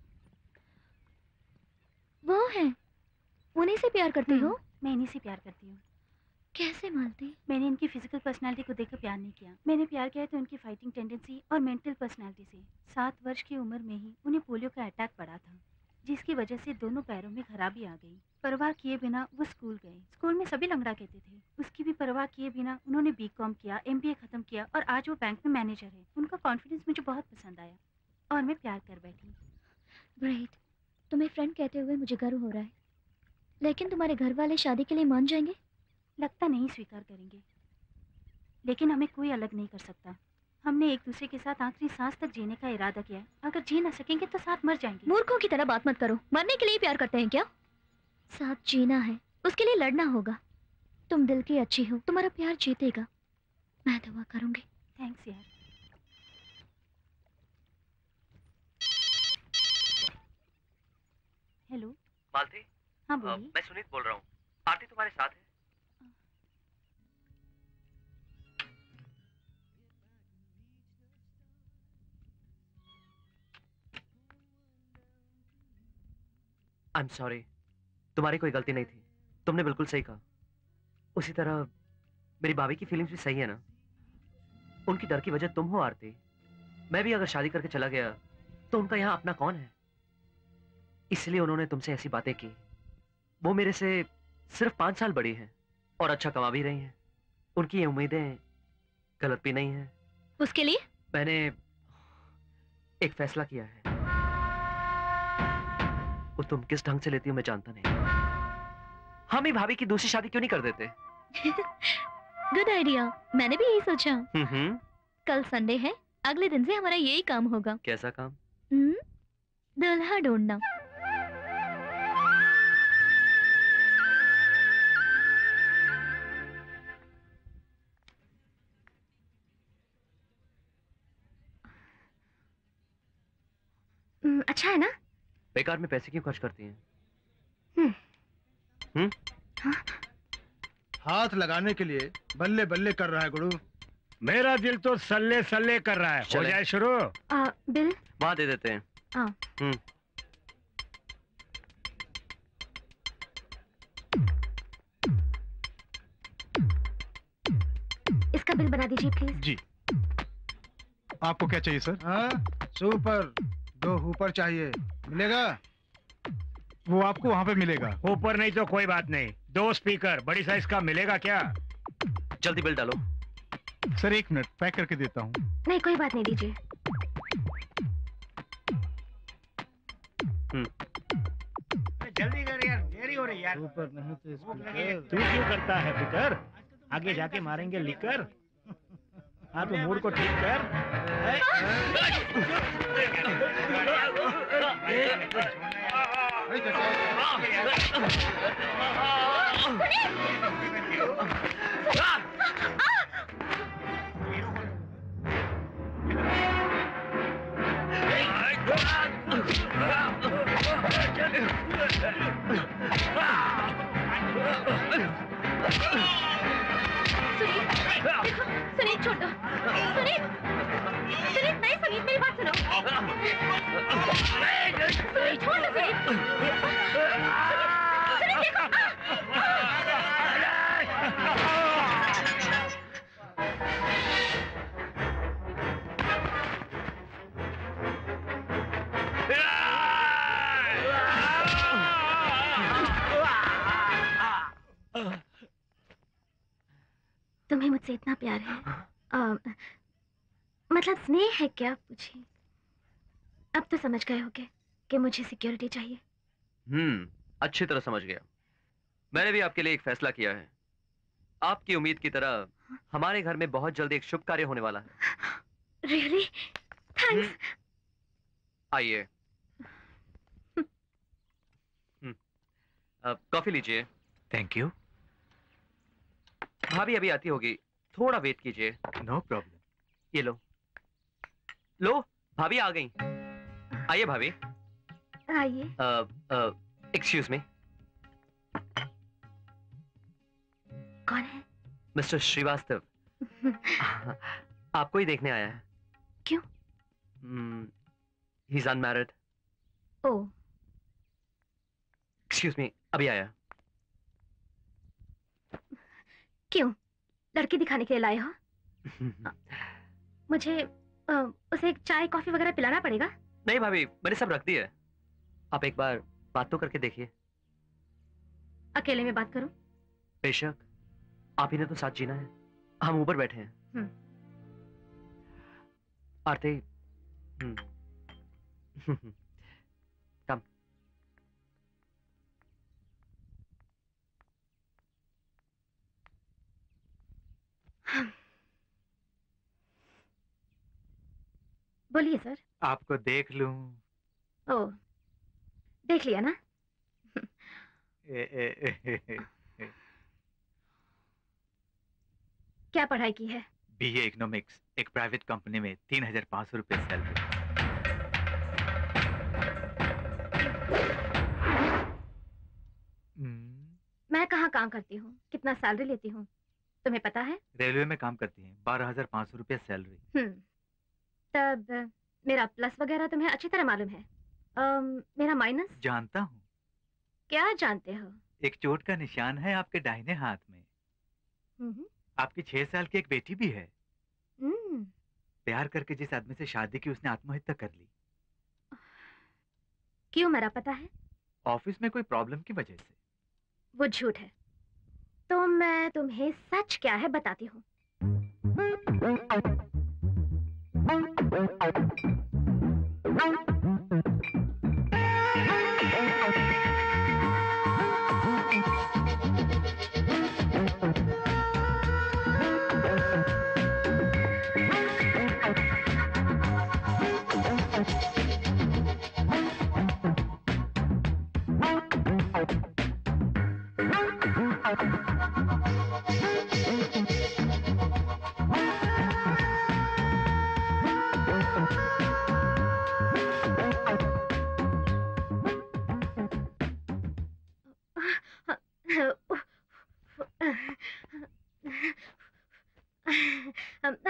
वो है, उन्हीं से प्यार करती हो? मैं इन्हीं से प्यार करती हूँ। कैसे मालती? मैंने इनकी फिजिकल पर्सनालिटी को देखकर प्यार नहीं किया। मैंने प्यार किया तो इनकी फाइटिंग टेंडेंसी और मेंटल पर्सनालिटी से। 7 वर्ष की उम्र में ही उन्हें पोलियो का अटैक पड़ा था, जिसकी वजह से दोनों पैरों में खराबी आ गई। परवाह किए बिना वो स्कूल गए। स्कूल में सभी लंगड़ा कहते थे, उसकी भी परवाह किए बिना उन्होंने बीकॉम किया, MBA खत्म किया और आज वो बैंक में मैनेजर है। उनका कॉन्फिडेंस मुझे बहुत पसंद आया और मैं प्यार कर बैठी। ग्रेट, तुम्हें फ्रेंड कहते हुए मुझे गर्व हो रहा है। लेकिन तुम्हारे घर वाले शादी के लिए मान जाएंगे? लगता नहीं स्वीकार करेंगे, लेकिन हमें कोई अलग नहीं कर सकता। हमने एक दूसरे के साथ आखिरी सांस तक जीने का इरादा किया है। अगर जी ना सकेंगे तो साथ मर जाएंगे। मूर्खों की तरह बात मत करो। मरने के लिए प्यार करते हैं क्या? साथ जीना है, उसके लिए लड़ना होगा। तुम दिल की अच्छी हो, तुम्हारा प्यार जीतेगा। मैं दुआ करूंगी। थैंक्स यार। हेलो मालती। हाँ बोलिए। मैं सुनीत बोल रहा हूँ। आरती तुम्हारे साथ है? आई एम सॉरी, तुम्हारी कोई गलती नहीं थी। तुमने बिल्कुल सही कहा। उसी तरह मेरी भाभी की फीलिंग्स भी सही है ना। उनकी डर की वजह तुम हो आरती। मैं भी अगर शादी करके चला गया तो उनका यहाँ अपना कौन है? इसलिए उन्होंने तुमसे ऐसी बातें की। वो मेरे से सिर्फ 5 साल बड़ी हैं और अच्छा कमा भी रही हैं। उनकी ये उम्मीदें गलत भी नहीं हैं। उसके लिए मैंने एक फैसला किया है। वो तुम किस ढंग से लेती हो मैं जानता नहीं। हम ही भाभी की दूसरी शादी क्यों नहीं कर देते? गुड आइडिया, मैंने भी यही सोचा। कल संडे है, अगले दिन से हमारा यही काम होगा। कैसा काम? दुल्हा ढूंढना। अच्छा है ना? बेकार में पैसे क्यों खर्च करती हैं? हाथ लगाने के लिए बल्ले बल्ले कर रहा है गुरु। मेरा दिल तो सल्ले सल्ले कर रहा है। हो चले। जाए शुरू। बिल वहाँ दे देते हैं। इसका बिल बना दीजिए प्लीज। जी। आपको क्या चाहिए सर? हाँ, सुपर 2 ऊपर चाहिए, मिलेगा? वो आपको वहाँ पे मिलेगा। ऊपर नहीं तो कोई बात नहीं, 2 स्पीकर बड़ी साइज का मिलेगा क्या? जल्दी बिल डालो। सर 1 मिनट, पैक करके देता हूँ। नहीं कोई बात नहीं, दीजिए। जल्दी कर यार, देरी हो रही यार। ऊपर नहीं तो तू क्यों करता है फिकर? आगे जाके मारेंगे लीकर। हाँ तो मूड को ठीक कर। सुनीत छोड़ दो। सुनीत, सुनीत नहीं, सुनीत मेरी बात सुनो। सुनीत छोड़ दो। सुनीत देखो। तुम्हें मुझसे इतना प्यार है, मतलब स्नेह है क्या? पूछिए। अब तो समझ गए होगे कि मुझे सिक्योरिटी चाहिए। अच्छी तरह समझ गया। मैंने भी आपके लिए एक फैसला किया है। आपकी उम्मीद की तरह हमारे घर में बहुत जल्द एक शुभ कार्य होने वाला है। रियली? थैंक्स। आइए। कॉफी लीजिए। Thank you. भाभी अभी आती होगी, थोड़ा वेट कीजिए। No problem. ये लो। लो, भाभी आ गई। आइए भाभी। आइए। Excuse me. कौन है? मिस्टर श्रीवास्तव। आपको ही देखने आया है। क्यों? He is unmarried. Oh. Excuse me, अभी आया। क्यों? लड़की दिखाने के लिए लाए हो? मुझे उसे एक चाय कॉफी वगैरह पिलाना पड़ेगा? नहीं भाभी, मैंने सब रख दी है। आप एक बार बात तो करके देखिए। अकेले में बात करूं? बेशक, आप ही ने तो साथ जीना है। हम ऊपर बैठे हैं। आरती। कम। बोलिए सर। आपको देख लूं। ओह, देख लिया ना? क्या पढ़ाई की है? BA इकोनॉमिक्स, एक प्राइवेट कंपनी में 3500 रुपए सैलरी। मैं कहाँ काम करती हूँ, कितना सैलरी लेती हूँ, तुम्हें पता है? रेलवे में काम करती हैं, 12,500 रुपए सैलरी। तब मेरा प्लस वगैरह तुम्हें अच्छी तरह मालूम है। मेरा माइनस? जानता हूँ। क्या जानते हो? एक चोट का निशान है आपके दाहिने हाथ में। आपकी 6 साल की एक बेटी भी है। प्यार करके जिस आदमी से शादी की उसने आत्महत्या कर ली। क्यों मरा पता है? ऑफिस में कोई प्रॉब्लम की वजह से। वो झूठ है, तो मैं तुम्हें सच क्या है बताती हूँ।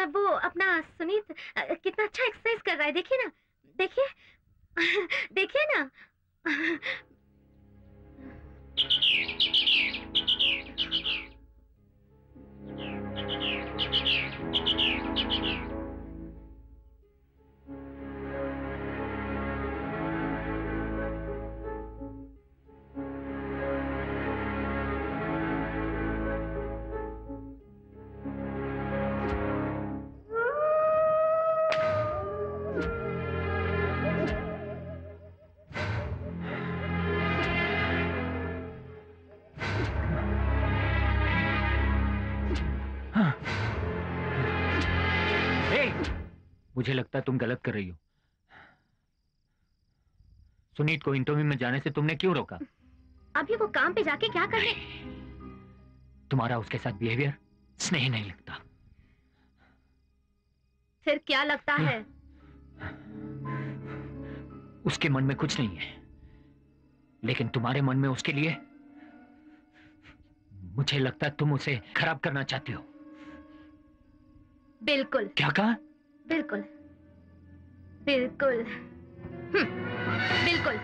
वो अपना सुनीत कितना अच्छा एक्सरसाइज कर रहा है, देखिए ना, देखिए देखिए ना। मुझे लगता है तुम गलत कर रही हो। सुनीत को इंटरव्यू में जाने से तुमने क्यों रोका? अभी वो काम पे जाके क्या करने? तुम्हारा उसके साथ बिहेवियर स्नेह नहीं लगता। फिर क्या लगता है? उसके मन में कुछ नहीं है, लेकिन तुम्हारे मन में उसके लिए, मुझे लगता है तुम उसे खराब करना चाहती हो। बिल्कुल। क्या कहा? बिल्कुल बिल्कुल बिल्कुल।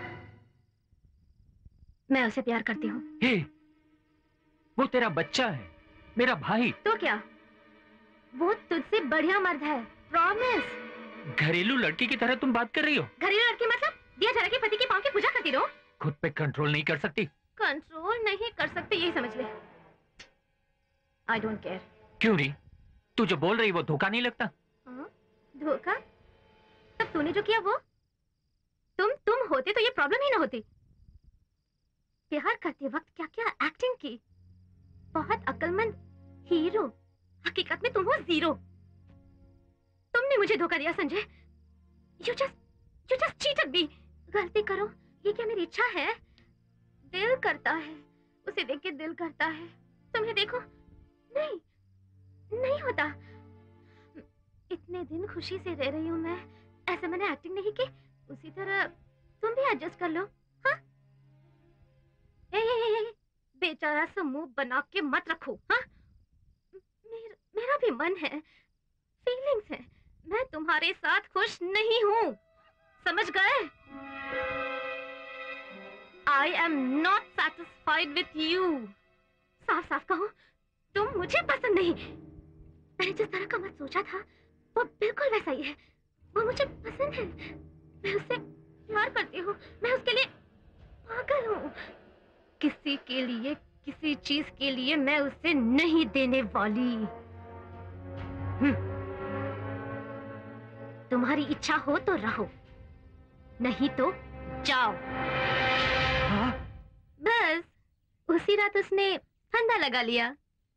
मैं उसे प्यार करती हूँ। वो तेरा बच्चा है, मेरा भाई। तो क्या? वो तुझसे बढ़िया मर्द है, प्रॉमिस। घरेलू लड़की की तरह तुम बात कर रही हो। घरेलू लड़की मतलब दिया जरा के पति के पाँव की पूजा करती रहो। खुद पे कंट्रोल नहीं कर सकती? कंट्रोल नहीं कर सकती, यही समझ ले। I don't care. क्यों नहीं? तू जो बोल रही वो धोखा नहीं लगता? धोखा? तब तूने जो किया वो? तुम होते तो ये प्रॉब्लम ही ना होती। प्यार करते वक्त क्या क्या एक्टिंग की। बहुत अक्लमंद हीरो, हकीकत में तुम हो जीरो। तुमने मुझे धोखा दिया Sanjay. You just cheated me। गलती करो, ये क्या मेरी इच्छा है? दिल करता है, उसे देख के दिल करता है। तुम्हें देखो, नहीं होता। इतने दिन खुशी से रह रही हूँ मैं, ऐसे मैंने एक्टिंग नहीं की। उसी तरह तुम भी एडजस्ट कर लो। हाँ? बेचारा सा मुंह बना के मत रखो। हाँ? मेरा भी मन है, फीलिंग्स है। मैं तुम्हारे साथ खुश नहीं हूँ, समझ गए? I am not satisfied with you। साफ साफ कहो, तुम मुझे पसंद नहीं। मैंने जिस तरह का मत सोचा था वो बिल्कुल वैसा ही है। वो मुझे पसंद है, मैं उससे प्यार करती हूँ, मैं उसके लिए पागल हूँ। किसी के लिए, किसी चीज के लिए मैं उसे नहीं देने वाली। तुम्हारी इच्छा हो तो रहो, नहीं तो जाओ। बस उसी रात उसने फंदा लगा लिया।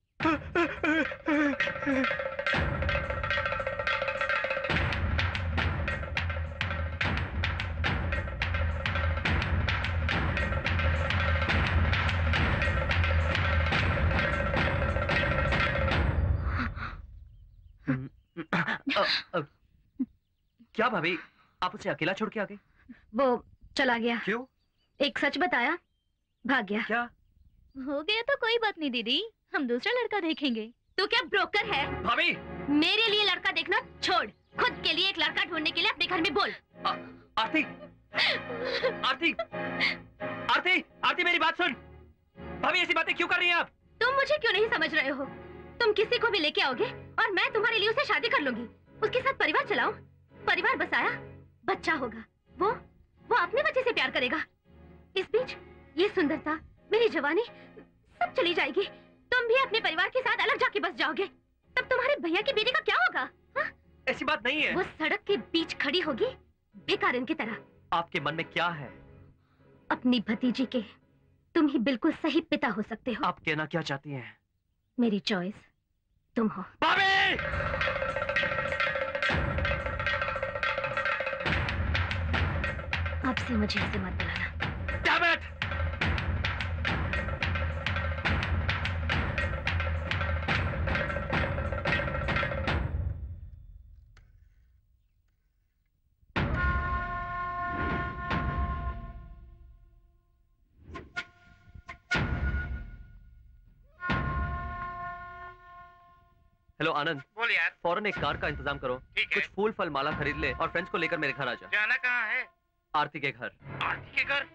क्या भाभी, आप उसे अकेला छोड़ के आ गए? वो चला गया। क्यों? एक सच बताया, भाग गया। क्या हो गया तो कोई बात नहीं दीदी, हम दूसरा लड़का देखेंगे। तू क्या ब्रोकर है? भाभी, मेरे लिए लड़का देखना छोड़, खुद के लिए एक लड़का ढूंढने के लिए अपने घर में बोल। आरती, आरती, आरती, आरती, मेरी बात सुन। भाभी ऐसी बातें क्यों कर रही हैं आप? तुम मुझे क्यों नहीं समझ रहे हो? तुम किसी को भी लेके आओगे और मैं तुम्हारे लिए उसे शादी कर लूंगी, उसके साथ परिवार चलाऊं। परिवार बसाया, बच्चा होगा, वो अपने बच्चे से प्यार करेगा। इस बीच ये सुंदरता, मेरी जवानी सब चली जाएगी। तुम भी अपने परिवार के साथ अलग जाके बस जाओगे। तब तुम्हारे भैया की बेटी का क्या होगा? हा? ऐसी बात नहीं है। वो सड़क के बीच खड़ी होगी भिखारिन की तरह। आपके मन में क्या है? अपनी भतीजी के तुम ही बिल्कुल सही पिता हो सकते हो। आप कहना क्या चाहती हैं? मेरी चॉइस तुम हो। भाभी! अब से मुझे ऐसे मत बुलाना। Damn it! हेलो आनंद। बोल बोल यार। फौरन एक कार का इंतजाम करो। ठीक है। कुछ फूल फल माला खरीद ले और फ्रेंड्स को लेकर मेरे घर आ जा। जाना कहाँ है? आरती के घर। आरती के घर?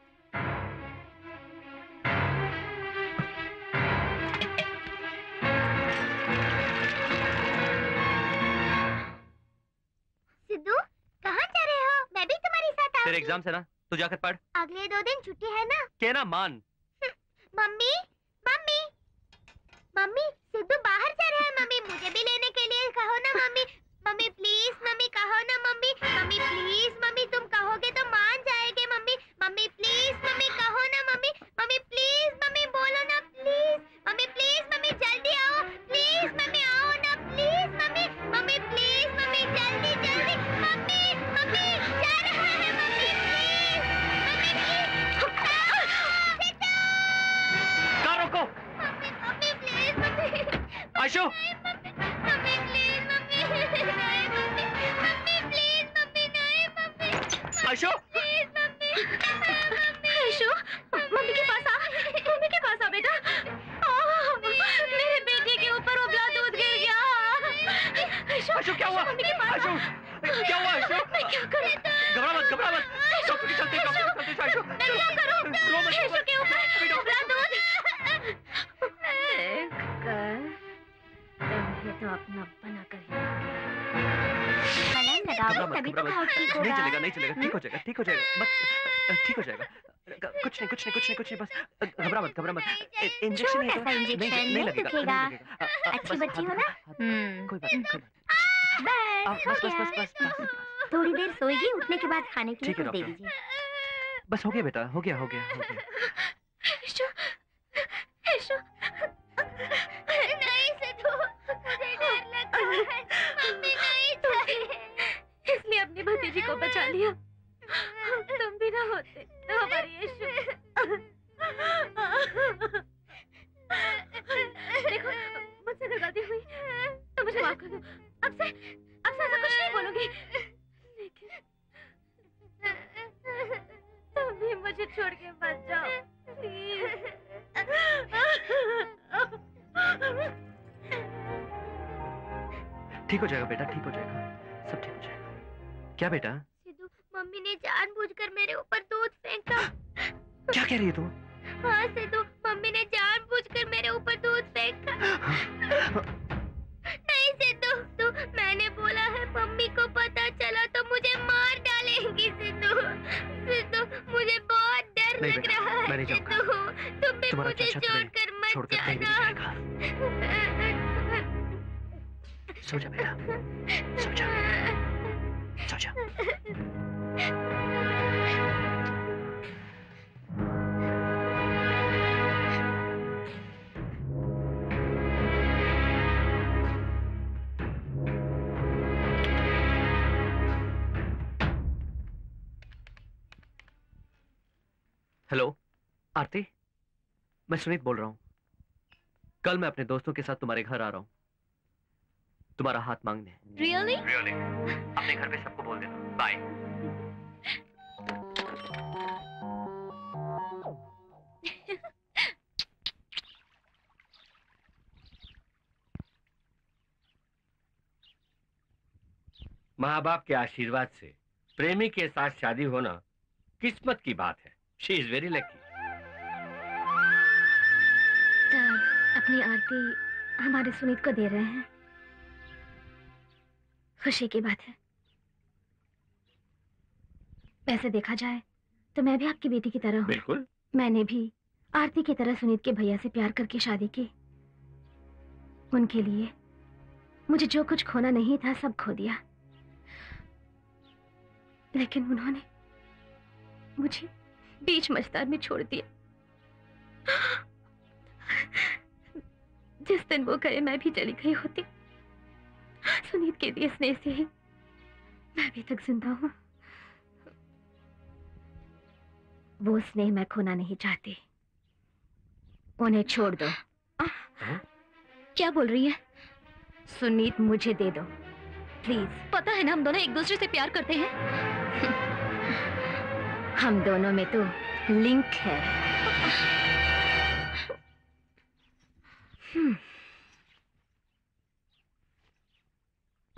सिद्धू, कहाँ जा रहे हो? मैं भी तुम्हारे साथ तेरे आऊंगी। एग्जाम है ना, तू जाकर पढ़। अगले 2 दिन छुट्टी है ना? कहना मान। मम्मी, मम्मी, मम्मी, सिद्धू बाहर जा रहा है। मम्मी, मुझे भी लेने के लिए कहो ना मम्मी। मम्मी प्लीज, मम्मी कहो ना मम्मी। मम्मी प्लीज, मम्मी तुम कहोगे तो मान जाएंगे मम्मी। मम्मी प्लीज, मम्मी कहो ना मम्मी। मम्मी प्लीज, मम्मी बोलो ना प्लीज। मम्मी प्लीज, मम्मी जल्दी आओ प्लीज। मम्मी आओ ना please mummy. Mummy please, mummy जल्दी जल्दी। मम्मी, मम्मी जा रहा है mummy please. Mummy please. Car रोको। Mummy please, mummy. Ashu. Mummy please, mummy नहीं मम्मी। मम्मी प्लीज, मम्मी नहीं mummy. Ashu. Please mummy. Ashu, mummy के पास आ। मम्मी के पास आ बेटा। मेरे बेटे के ऊपर उबला दूध गिर गया। आशु क्या हुआ? मम्मी के पास आशु क्या हुआ? आशु मैं क्या करूं? घबरा मत, घबरा मत। डॉक्टर के चलते, डॉक्टर के चलते। आशु मैं क्या करूं? आशु के ऊपर उबला दूध। तुम्हें तो अपना बना कर ही मलहम लगाओ तभी तो घाव ठीक होगा। नहीं चलेगा, नहीं चलेगा। ठीक हो जाएगा, ठीक हो जाएगा। मत, ठीक हो जाएगा। कुछ नहीं, कुछ नहीं, कुछ नहीं, कुछ नहीं। बस घबरा मत, घबरा मत। इंजेक्शन छोटा सा इंजेक्शन नहीं लगेगा। अच्छी बच्ची हो ना? कोई बात नहीं, कोई बात। बस हो बस बस गया। बस बस बस। थोड़ी देर सोएगी, उठने के बाद खाने के लिए ठीक है, कुछ दे डॉक्टर। दीजिए। बस हो गया बेटा, हो गया, हो गया, हो गया। आशु, आशु, नहीं सिद्धू, मुझे डर लगता है। मम्मी नहीं चाहिए। इसलिए अपनी भतीजी को बचा लिया। तुम भी ना होते तो हमारी आशु। देखो, मुझसे तो गलती हुई, तो मुझे माफ कर दो। अब से ऐसा कुछ नहीं बोलूंगी। लेकिन तुम भी मुझे छोड़ के मत जाओ, प्लीज। ठीक हो जाएगा बेटा, ठीक हो जाएगा, सब ठीक हो जाएगा। क्या बेटा? सिद्धू, मम्मी ने जानबूझकर मेरे ऊपर दूध फेंका। क्या कह रही है तू? हाँ सिद्धू, मम्मी ने जानबूझकर मेरे ऊपर दूध फेंका। नहीं सिद्धू, तो मैंने बोला है मम्मी को पता चला तो मुझे मार डालेंगी। सिद्धू, सिद्धू मुझे बहुत डर नहीं लग बेटा, रहा है। मैं नहीं जाऊंगा। सिद्धू, तुम भी तुम्हारा मुझे चाचा तुम्हें छोड़कर मत छोड़कर कहीं भी नहीं जाएगा। सो जा बेटा, सो जा, सो जा। हेलो आरती, मैं सुनीत बोल रहा हूँ। कल मैं अपने दोस्तों के साथ तुम्हारे घर आ रहा हूँ, तुम्हारा हाथ मांगने। रियली? रियली। अपने घर पे सबको बोल देना। बाय। माँ बाप के आशीर्वाद से प्रेमी के साथ शादी होना किस्मत की बात है। She is very lucky. अपनी आरती हमारे सुनीत को दे रहे हैं। खुशी की बात है। वैसे देखा जाए तो मैं भी आपकी बेटी की तरह हूँ। बिल्कुल। मैंने भी आरती की तरह सुनीत के भैया से प्यार करके शादी की। उनके लिए मुझे जो कुछ खोना नहीं था सब खो दिया, लेकिन उन्होंने मुझे बीच मझधार में छोड़ दिया। जिस दिन वो गए मैं भी चली गई होती। सुनीत के दिए स्नेह से ही मैं अभी तक जिंदा हूँ। वो स्नेह मैं खोना नहीं चाहती। उन्हें छोड़ दो। क्या बोल रही है? सुनीत मुझे दे दो प्लीज। पता है ना हम दोनों एक दूसरे से प्यार करते हैं। हम दोनों में तो लिंक है।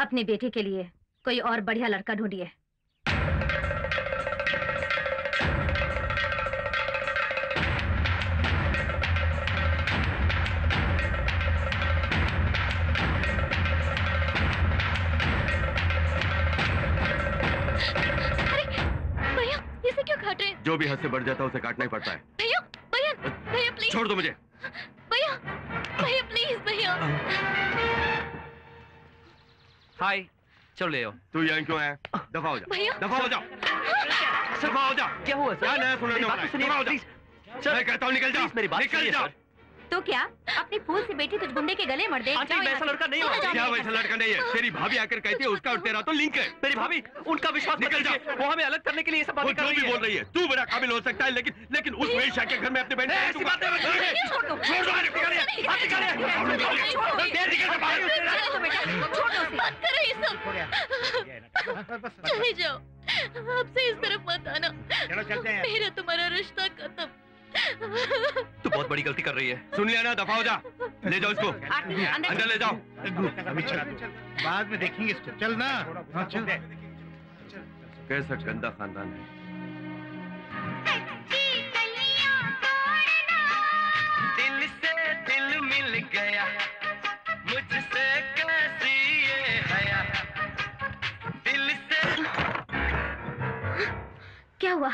अपनी बेटी के लिए कोई और बढ़िया लड़का ढूंढिए। जो भी हद से बढ़ जाता है उसे काटना ही पड़ता है। भैया भैया भैया प्लीज छोड़ दो मुझे। भैया भैया प्लीज भैया। हाय चलो ले आओ। तू यहाँ क्यों आया? दफा हो जा। भैया दफा हो जा। दफा हो जा। क्या हुआ सर? क्या नया सुनने को मिला? दफा हो जा। मैं कहता हूँ निकल जा। मेरी बात निकल जा। तो क्या अपनी फूल से बेटी तुझ गुंडे के गले मर दे? आंटी वैसा लड़का नहीं होगा। क्या वैसा लड़का नहीं है? तेरी भाभी आकर कहती है उसका और तेरा तो लिंक है। मेरी भाभी उनका विश्वास निकल जा। वो हमें अलग करने के लिए ये सब बातें कर रही है। बोल रही है तू बड़ा काबिल हो सकता है लेकिन उस वेश्या के घर में अपने बहन ऐसी बातें छोड़ दो। छोड़ दो। चले जाओ, आपसे इस तरफ मत आना। चलो चलते हैं। मेरा तुम्हारा रिश्ता खत्म। तू बहुत बड़ी गलती कर रही है। सुन लिया ना? दफा हो जा। ले जाओ इसको अंदर ले जाओ। अभी चल बाद में देखेंगे इसको। चल ना। हाँ चल। कैसा गंदा खानदान है। दिल से दिल मिल गया मुझसे कैसी ये हया दिल से। क्या हुआ?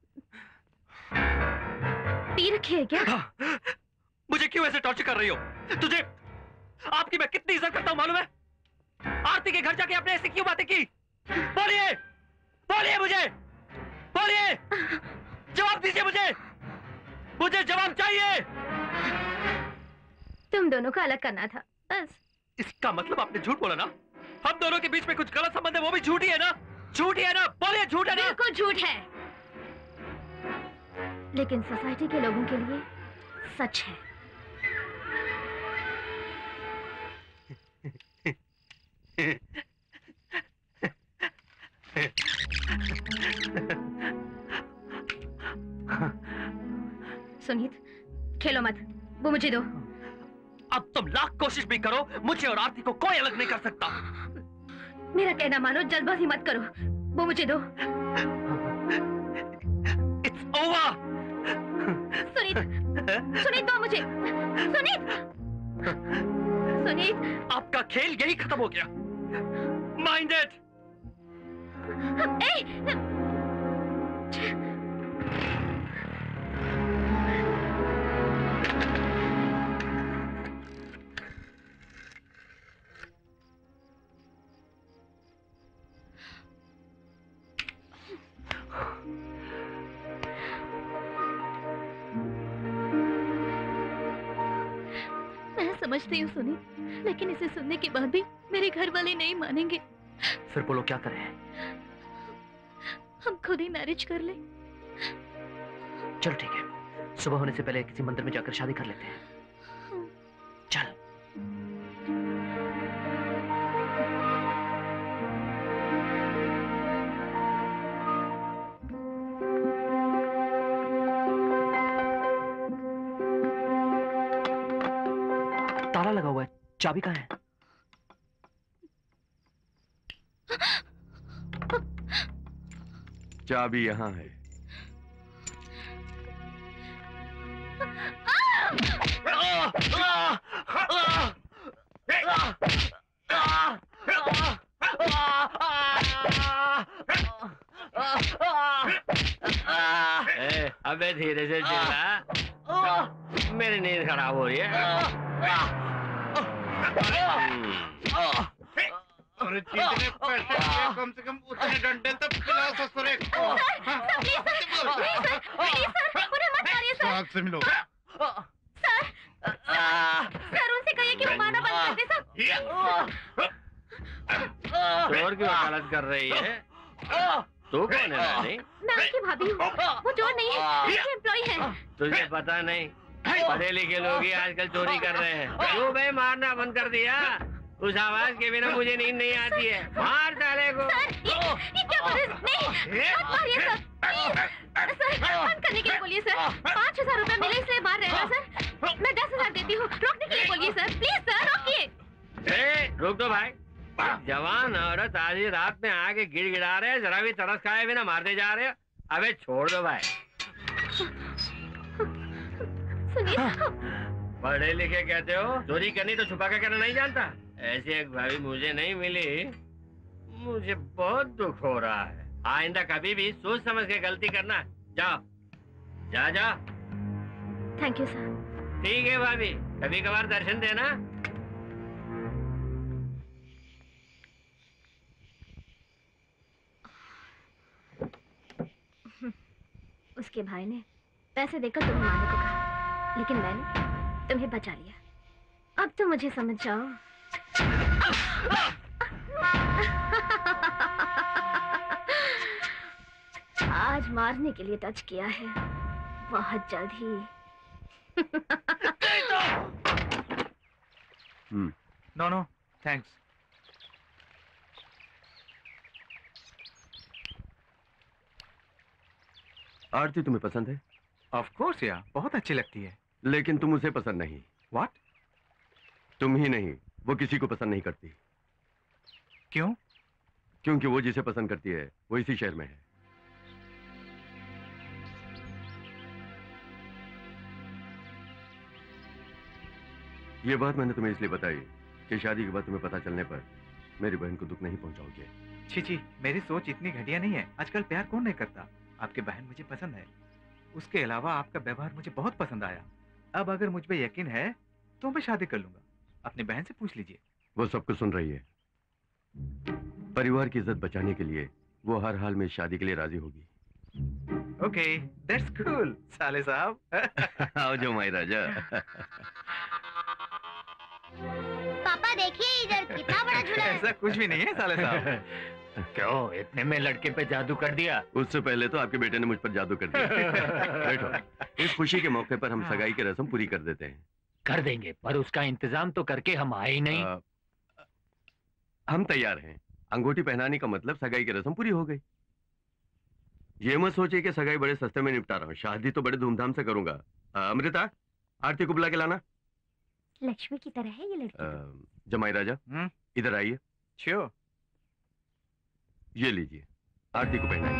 पी रखी है क्या? मुझे क्यों ऐसे टॉर्चर कर रही हो? तुझे आपकी मैं कितनी इज्जत करता हूं मालूम है? आरती के घर जाके आपने ऐसी क्यों बातें की? बोलिए बोलिए मुझे बोलिए। जवाब दीजिए मुझे जवाब चाहिए। तुम दोनों को अलग करना था बस। इसका मतलब आपने झूठ बोला ना? हम दोनों के बीच में कुछ गलत संबंध है, वो भी झूठी है ना? झूठी है ना? बोलिए झूठ है ना? बिल्कुल झूठ है, लेकिन सोसाइटी के लोगों के लिए सच है। सुनीत खेलो मत, वो मुझे दो। अब तुम लाख कोशिश भी करो मुझे और आरती को कोई अलग नहीं कर सकता। मेरा कहना मानो, जल्दबाजी मत करो, वो मुझे दो। It's over. सुनीत दो मुझे। सुनीत आपका खेल यही खत्म हो गया। Mind it. मैं समझती हूँ सुनीत, लेकिन इसे सुनने के बाद भी मेरे घर वाले नहीं मानेंगे। फिर बोलो क्या करें? हम खुद ही मैरिज कर ले। चलो ठीक है, सुबह होने से पहले किसी मंदिर में जाकर शादी कर लेते हैं। चल। ताला लगा हुआ है, चाबी कहाँ है? चाबी यहाँ है। अबे धीरे से चिल्ला, मेरी नींद खराब हो रही है। अरे जितने पैसे दिए कम से कम उतने डंडे तो पिलाओ ससुरे को। साथ से मिलो। सर उनसे कहिए कि वो मारना बंद कर दे। चोर की वकालत कर रही है। तू कौन है रानी? मैं उसकी भाभी हूँ, वो चोर नहीं है, उसकी एम्प्लॉय है। तुझे पता नहीं, पढ़े लिखे लोग ही आजकल चोरी कर रहे हैं। तू भाई मारना बंद कर दिया? उस आवाज के बिना मुझे नींद नहीं आती है। मार साले को। ये क्या बोल रहे? नहीं, मत मारिए सर, प्लीज। सर बंद करने के लिए बोलिए सर। 5,000 रुपए मिले इसलिए मार रहे हैं सर। मैं 10,000 देती हूँ, रोकने के लिए बोलिए सर, प्लीज सर रोकिए। रुक दो भाई, जवान औरत आधी रात में आके गिड़गिड़ा रहे, जरा भी तरस खाए बिना मारते जा रहे। अबे छोड़ दो भाई। पढ़े लिखे कहते हो, चोरी करनी तो छुपा के करना नहीं जानता। ऐसी एक भाभी मुझे नहीं मिली, मुझे बहुत दुख हो रहा है। आइंदा कभी भी सोच समझ के गलती करना। जाओ जा जा। Thank you sir. ठीक है भाभी, कभी कभार दर्शन देना। उसके भाई ने पैसे देकर तुम्हें मारने को कहा, लेकिन मैंने तुम्हें बचा लिया। अब तो मुझे समझ जाओ। आज मारने के लिए टच किया है, बहुत जल्द ही। No no thanks. आरती तुम्हें पसंद है? ऑफ कोर्स यार, बहुत अच्छी लगती है। लेकिन तुम उसे पसंद नहीं। व्हाट? तुम ही नहीं, वो किसी को पसंद नहीं करती। क्यों? क्योंकि वो जिसे पसंद करती है वो इसी शहर में है। ये बात मैंने तुम्हें इसलिए बताई कि शादी के बाद तुम्हें पता चलने पर मेरी बहन को दुख नहीं पहुंचाओगे। छी, मेरी सोच इतनी घटिया नहीं है। आजकल प्यार कौन नहीं करता। आपकी बहन मुझे पसंद है, उसके अलावा आपका व्यवहार मुझे बहुत पसंद आया। अब अगर मुझ पे यकीन है तो मैं शादी कर लूंगा। अपनी बहन से पूछ लीजिए। वो सब कुछ सुन रही है। परिवार की इज्जत बचाने के लिए वो हर हाल में शादी के लिए राजी होगी। ओके, दैट्स कूल साले साहब। आओ जो माई राजा। पापा देखिए इधर कितना बड़ा झूला है। ऐसा कुछ भी नहीं है साले साहब। क्यों, इतने में लड़के पे जादू कर दिया? उससे पहले तो आपके बेटे ने मुझ पर जादू कर दिया। बैठो। इस खुशी के मौके पर हम सगाई की रस्म पूरी कर देते हैं। कर देंगे, पर उसका इंतजाम तो करके हम आए ही नहीं। हम तैयार हैं। अंगूठी पहनाने का मतलब सगाई की रस्म पूरी हो गई। ये मत सोचिए कि सगाई बड़े सस्ते में निपटा रहा हूँ। शादी तो बड़े धूमधाम से करूंगा। अमृता, आरती को बुला के लाना। लक्ष्मी की तरह है ये लड़की। जमाई राजा, इधर आइए। श्योर। ये लीजिए, आरती को पहनाइए।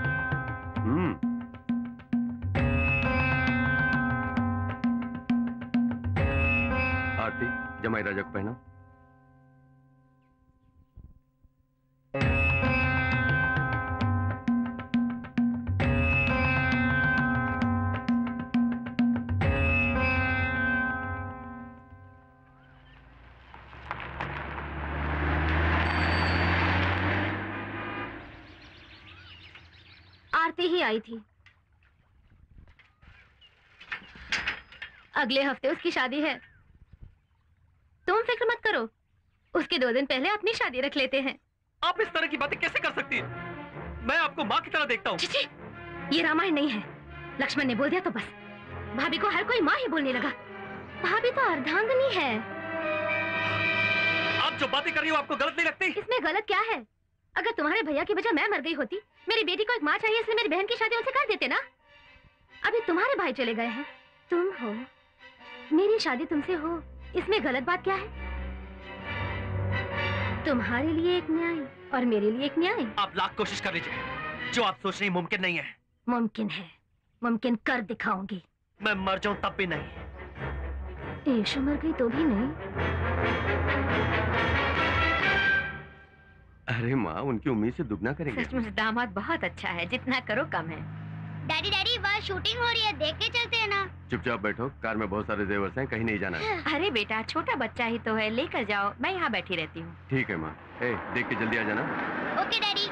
आरती, जमाई राजा को पहनाओ। आरती ही आई थी। अगले हफ्ते उसकी शादी है। तुम फिक्र मत करो, उसके 2 दिन पहले अपनी शादी रख लेते हैं। आप इस तरह की बातें कैसे कर सकती हैं? मैं आपको माँ की तरह देखता हूँ। ये रामायण नहीं है। लक्ष्मण ने बोल दिया तो बस। भाभी को हर कोई माँ ही बोलने लगा। भाभी तो अर्धांगिनी है। आप जो बातें कर रही हो आपको गलत नहीं लगती? इसमें गलत क्या है? अगर तुम्हारे भैया की वजह मैं मर गई होती, मेरी बेटी को एक माँ चाहिए इसलिए मेरी बहन की शादी उनसे कर देते ना। अभी तुम्हारे भाई चले गए हैं, तुम हो, मेरी शादी तुमसे हो, इसमें गलत बात क्या है? तुम्हारे लिए एक न्याय और मेरे लिए एक न्याय। आप लाख कोशिश कर लीजिए, जो आप सोच रही मुमकिन नहीं है। मुमकिन है, मुमकिन कर दिखाऊंगी। मैं मर जाऊं तब भी नहीं। यीशु मर गई तो भी नहीं। अरे माँ, उनकी उम्मीद से दुगना करेंगे। सचमुच दामाद बहुत अच्छा है, जितना करो कम है। डैडी डैडी, वहाँ शूटिंग हो रही है, देख के चलते हैं ना। चुपचाप बैठो, कार में बहुत सारे जेवर्स हैं, कहीं नहीं जाना है। अरे बेटा, छोटा बच्चा ही तो है, लेकर जाओ, मैं यहाँ बैठी रहती हूँ। ठीक है माँ। देख के जल्दी आ जाना। Okay daddy.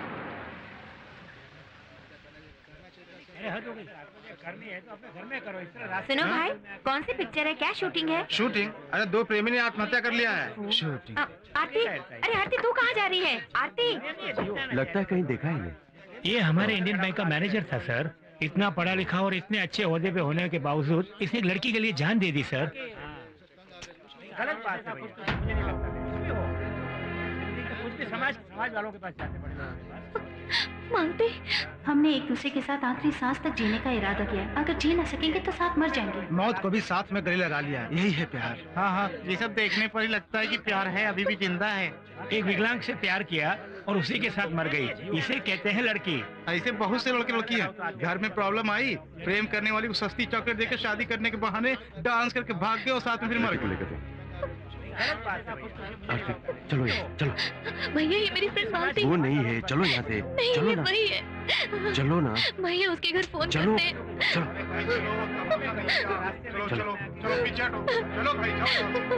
करनी है तो अपने घर में करो, इस तरह। सुनो भाई, कौन सी पिक्चर है, क्या शूटिंग है? शूटिंग? अरे 2 प्रेमी ने आत्महत्या कर लिया है। शूटिंग? आरती, अरे आरती तू कहाँ जा रही है? आरती, लगता है कहीं देखा है। ये हमारे इंडियन बैंक का मैनेजर था सर। इतना पढ़ा लिखा और इतने अच्छे ओहदे पे होने के बावजूद इसने एक लड़की के लिए जान दे दी सर। गलत बात है भैया, मुझे नहीं लगता कुछ भी हो। कुछ भी समाज वालों के पास जाते पड़े। मालती, हमने एक दूसरे के साथ आखिरी सांस तक जीने का इरादा किया है। अगर जी ना सकेंगे तो साथ मर जाएंगे। मौत को भी साथ में गले लगा लिया है, यही है प्यार। हाँ हाँ, ये सब देखने पर ही लगता है कि प्यार है, अभी भी जिंदा है। एक विकलांग से प्यार किया और उसी के साथ मर गई, इसे कहते हैं लड़की। ऐसे बहुत से लड़के लड़की हैं। घर में प्रॉब्लम आई, प्रेम करने वाली को सस्ती चॉकलेट देकर शादी करने के बहाने डांस करके भाग गए और साथ में फिर मर गए। चलो चलो। भैया ये मेरी फ्रेंड मालती। वो नहीं है, चलो यहाँ से। नहीं, चलो ये ना। वही है। चलो ना। भैया उसके घर फोन चलो करते हैं। चलो चलो चलो पीछे हटो, चलो भाई जाओ।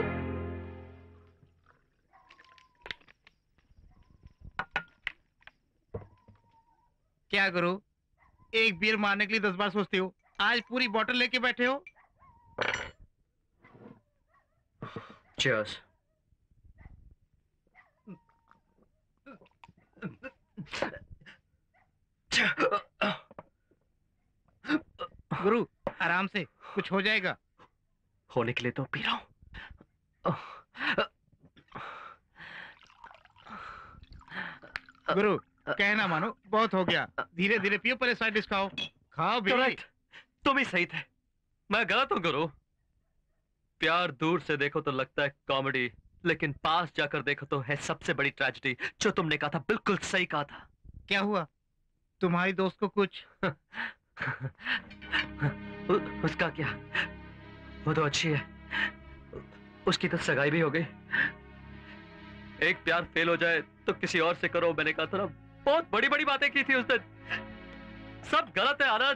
क्या गुरु, एक बियर मारने के लिए 10 बार सोचते हो, आज पूरी बोतल लेके बैठे हो। Cheers. गुरु आराम से, कुछ हो जाएगा। होने के लिए तो पी रहा हूँ। गुरु कहना मानो, बहुत हो गया, धीरे धीरे पियो, पहले साइड डिश खाओ। खाओ भी। Correct. तुम ही सही थे, मैं गलत हूँ गुरु। प्यार दूर से देखो तो लगता है कॉमेडी, लेकिन पास जाकर देखो तो है सबसे बड़ी ट्रेजेडी। जो तुमने कहा था बिल्कुल सही कहा था। क्या हुआ, तुम्हारी दोस्त को कुछ? उसका क्या, वो तो अच्छी है, उसकी तो सगाई भी हो गई। एक प्यार फेल हो जाए तो किसी और से करो, मैंने कहा था ना। बहुत बड़ी बड़ी बातें की थी उस दिन, सब गलत है आनंद।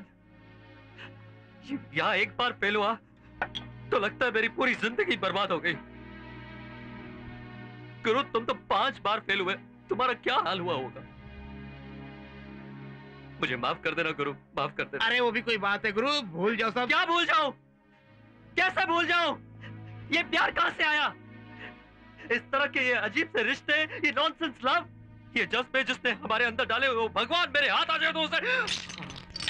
यहाँ एक बार फेल हुआ तो लगता है मेरी पूरी जिंदगी बर्बाद हो गई। गुरु तुम तो 5 बार फेल हुए, तुम्हारा क्या हाल हुआ होगा। मुझे माफ कर देना गुरु, माफ कर देना। अरे वो भी कोई बात है गुरु, भूल जाओ सब। क्या भूल जाऊं, कैसे भूल जाऊं? ये प्यार कहां से आया? इस तरह के ये अजीब से रिश्ते, ये नॉनसेंस लव, ये जज्बे जिसने हमारे अंदर डाले, वो भगवान मेरे हाथ आ जाए तो उसे।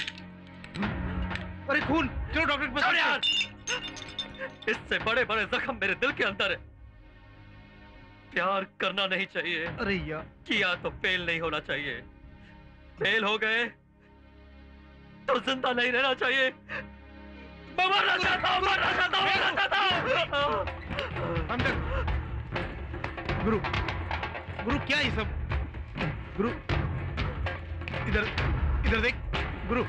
अरे खून, चलो डॉक्टर के पास। यार, इससे बड़े बड़े जख्म मेरे दिल के अंदर है। प्यार करना नहीं चाहिए। अरे यार, किया तो फेल नहीं होना चाहिए। फेल हो गए तो जिंदा नहीं रहना चाहिए। मैं मरना चाहता हूँ, मरना चाहता हूँ, मरना चाहता हूँ। अंदर। गुरु, गुरु क्या ये सब? गुरु, इधर, इधर देख, गुरु।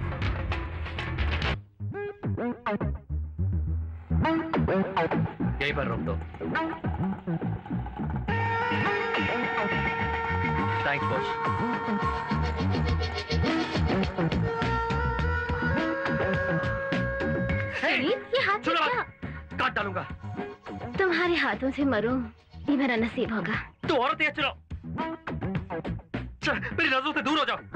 यहीं पर रोक दो। Thanks boss. ये हाथ में क्या? काट डालूंगा। तुम्हारे हाथों से मरूं, ये मेरा नसीब होगा। तू औरत है, चलो मेरी नजरों से दूर हो जाओ।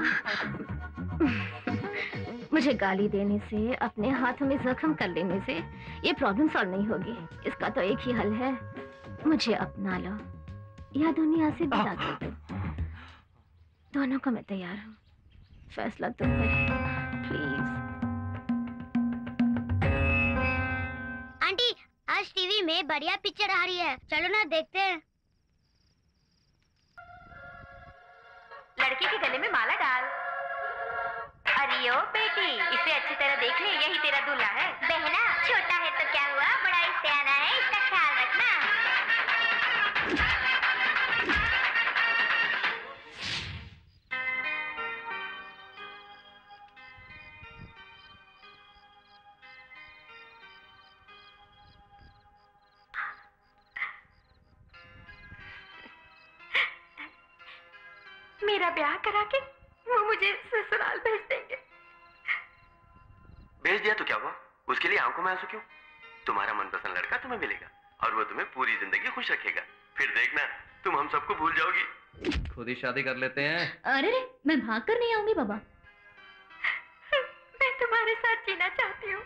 मुझे गाली देने से, अपने हाथों में जख्म कर लेने से ये प्रॉब्लम सॉल्व नहीं होगी। इसका तो एक ही हल है, मुझे अपना लो या दुनिया से विदा कर दो। दोनों को मैं तैयार हूँ, फैसला तुम करो प्लीज। आंटी, आज टीवी में बढ़िया पिक्चर आ रही है, चलो ना देखते हैं। लड़की के गले में माला डाल। अरे ओ बेटी, इसे अच्छी तरह देख ले, यही तेरा दूल्हा है। बहना, छोटा है तो क्या हुआ, बड़ा ही सियाना है, इसका ख्याल रखना। मेरा ब्याह करा के वो मुझे ससुराल भेज देंगे। भेज दिया तो क्या हुआ, उसके लिए आंखों में आंसू क्यों? तुम्हारा मनपसंद लड़का तुम्हें मिलेगा और वो तुम्हें पूरी जिंदगी खुश रखेगा। फिर देखना, तुम हम सबको भूल जाओगी। खुद ही शादी कर लेते हैं। अरे रे, मैं भाग कर नहीं आऊंगी बाबा। मैं तुम्हारे साथ जीना चाहती हूँ।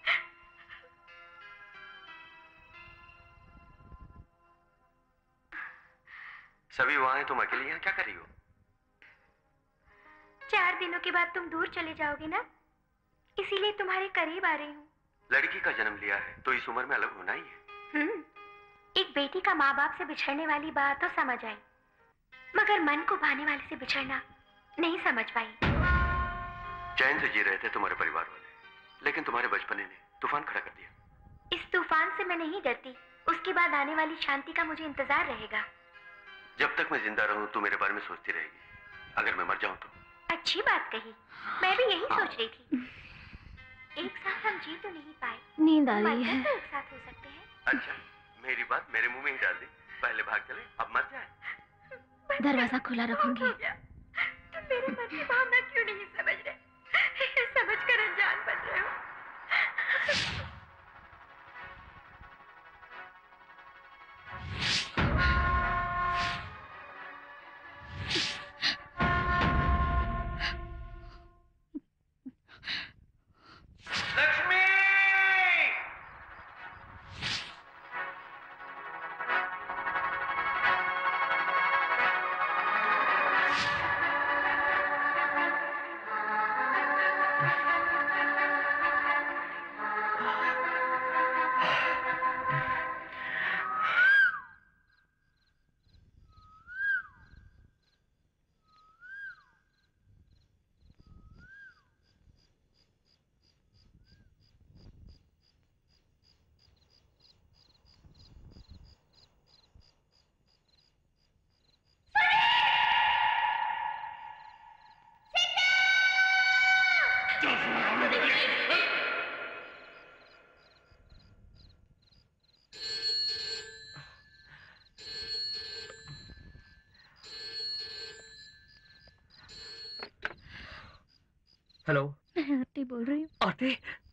सभी वहाँ हैं, तुम अकेली यहाँ क्या कर रही हो? 4 दिनों के बाद तुम दूर चले जाओगे ना, इसीलिए तुम्हारे करीब आ रही हूँ। लड़की का जन्म लिया है तो इस उम्र में अलग होना ही है। एक बेटी का माँ बाप से बिछड़ने वाली बात तो समझ आई, मगर मन को भाने वाले से बिछड़ना नहीं समझ पाई। चैन से जी रहे थे तुम्हारे परिवार वाले, लेकिन तुम्हारे बचपने ने तूफान खड़ा कर दिया। इस तूफान से मैं नहीं डरती, उसके बाद आने वाली शांति का मुझे इंतजार रहेगा। जब तक मैं जिंदा रहूं तू मेरे बारे में सोचती रहेगी, अगर मैं मर जाऊं तो। अच्छी बात कही, मैं भी यही सोच रही थी। एक साथ हम जी तो नहीं पाए, नींद आ रही है। तो एक साथ हो सकते हैं। अच्छा, मेरी बात मेरे मुंह में ही डाल दी। पहले भाग चले, अब मर जाए। दरवाजा खुला रखूंगी। तुम मेरे मन की भावना क्यों नहीं समझ रहे? समझकर अनजान बन रहे हो। लक्ष्मी! हेलो, मैं आरती बोल रही हूँ। आरती,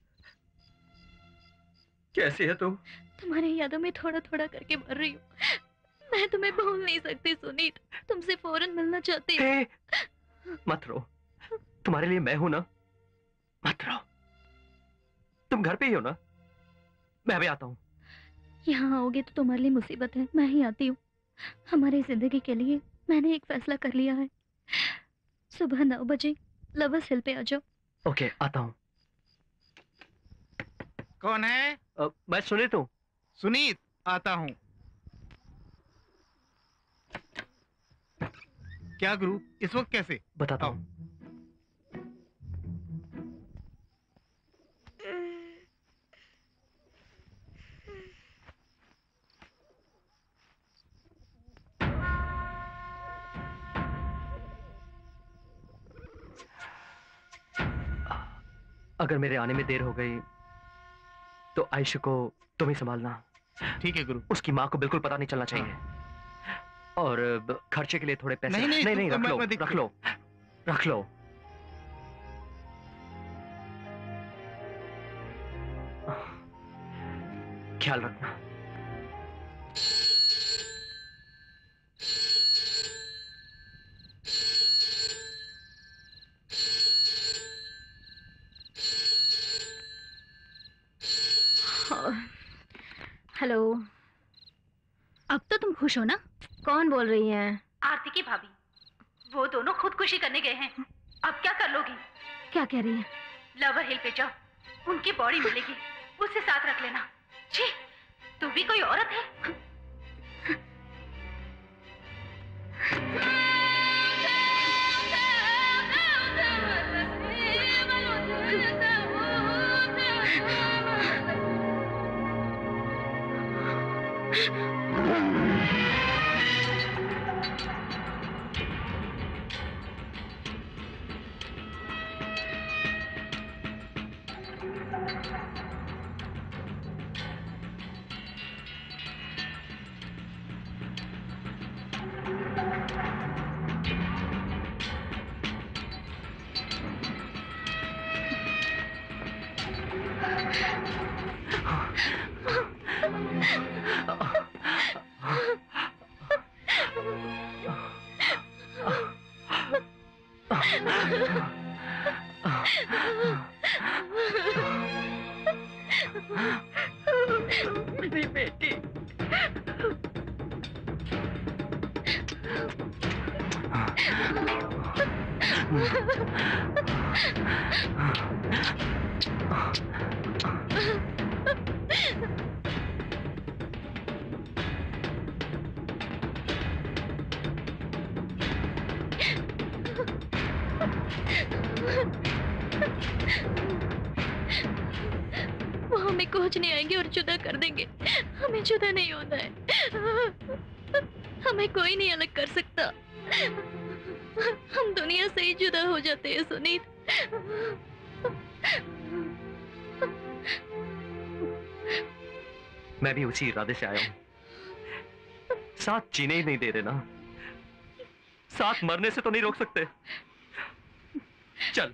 कैसी है तू? तुम्हारी यादों में थोड़ा थोड़ा करके मर रही हूँ। मैं तुम्हें भूल नहीं सकती सुनीत, तुमसे फौरन मिलना चाहती हूँ। मत रो, तुम्हारे लिए मैं हूं ना, मत रो। तुम घर पे ही हो ना? मैं अभी आता हूँ। यहाँ आओगे तो तुम्हारे लिए मुसीबत है, मैं ही आती हूँ। हमारी जिंदगी के लिए मैंने एक फैसला कर लिया है। सुबह 9 बजे लवर्स हिल पे आ जाओ। ओके, आता हूँ। कौन है? मैं सुनीत हूँ। सुनीत, आता हूँ। क्या गुरु, इस वक्त कैसे? बताता हूँ। अगर मेरे आने में देर हो गई तो आयशा को तुम ही संभालना। ठीक है गुरु। उसकी माँ को बिल्कुल पता नहीं चलना चाहिए। और खर्चे के लिए थोड़े पैसे। नहीं, रख लो, रख लो, रख लो। ख्याल रखना। हेलो। अब तो तुम खुश हो ना? कौन बोल रही है? आरती की भाभी। वो दोनों खुदकुशी करने गए हैं। अब क्या कर लोगी? क्या कह रही है? लवर हिल पे जाओ, उनकी बॉडी मिलेगी, उससे साथ रख लेना। छी, तू भी कोई औरत है? मेरी बेटी। हमें खोजने आएंगे और जुदा कर देंगे। हमें जुदा नहीं होना है। हमें कोई नहीं अलग कर सकता। हम दुनिया से ही जुदा हो जाते हैं सुनीत। मैं भी उसी इरादे से आया हूं। साथ जीने ही नहीं दे रहे ना, साथ मरने से तो नहीं रोक सकते। चल।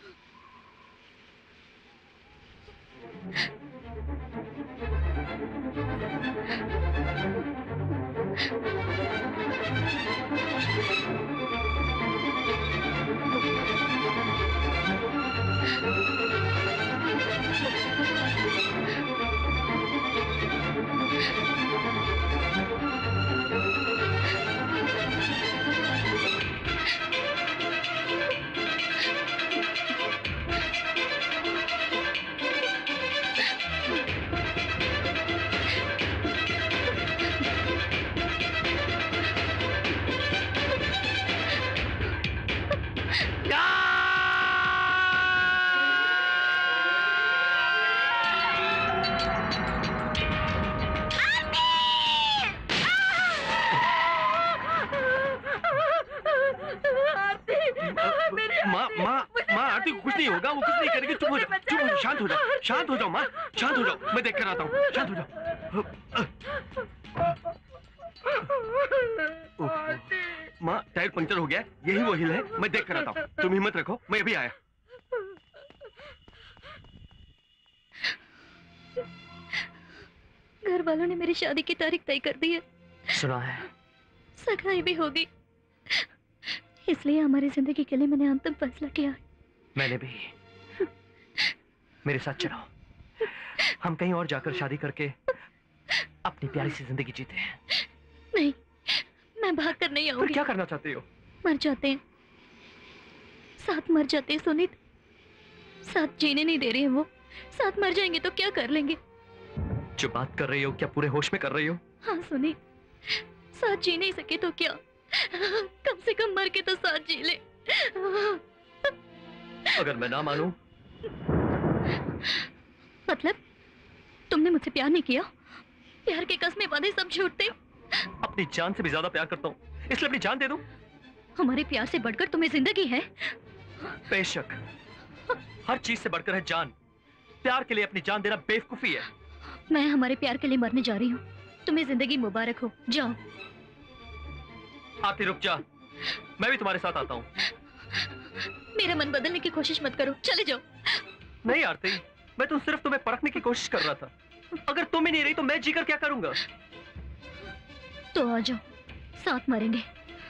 होगा, वो कुछ नहीं करेगी। चुप हो जाओ, चुप हो जाओ, शांत हो जाओ, शांत हो जाओ माँ, शांत हो जाओ। मैं देख कर आता हूँ, शांत हो जाओ। माँ टायर पंक्चर हो गया, यही वो हिल है, मैं देख कर आता हूँ। तुम हिम्मत रखो, मैं अभी आया। घर वालों ने मेरी शादी की तारीख तय कर दी है। सुना है। सगाई भी होगी, इसलिए हमारी जिंदगी के लिए मैंने अंतिम फैसला किया है। मैंने भी। मेरे साथ चलो, हम कहीं और जाकर शादी करके अपनी प्यारी सी जिंदगी जीते हैं। नहीं, मैं भाग कर नहीं आऊंगी। फिर क्या करना चाहती हो? मर जाते हैं, साथ मर जाते हैं सुनीत। साथ जीने नहीं दे रहे हैं वो, साथ मर जाएंगे तो क्या कर लेंगे? जो बात कर रही हो, क्या पूरे होश में कर रही हो? हाँ सुनीत, साथ जी नहीं सके तो क्या, कम से कम मर के तो साथ जी ले। अगर मैं ना मानूं? मतलब तुमने मुझसे प्यार नहीं किया? प्यार के कसमें वादे सब झूठ थे। अपनी जान से भी ज्यादा प्यार करता हूँ, इसलिए अपनी जान दे दूं। हमारे प्यार से बढ़कर तुम्हें जिंदगी है। बेशक, हर चीज से बढ़कर है जान। प्यार के लिए अपनी जान देना बेवकूफी है। मैं हमारे प्यार के लिए मरने जा रही हूँ। तुम्हें जिंदगी मुबारक हो, जाओ। आरती रुक जा, मैं भी तुम्हारे साथ आता हूँ। मेरा मन बदलने की कोशिश मत करो, चले जाओ। नहीं आरती, मैं तो सिर्फ तुम्हें परखने की कोशिश कर रहा था। अगर तुम ही नहीं रही तो मैं जीकर क्या करूंगा? तो आ जाओ, साथ मरेंगे।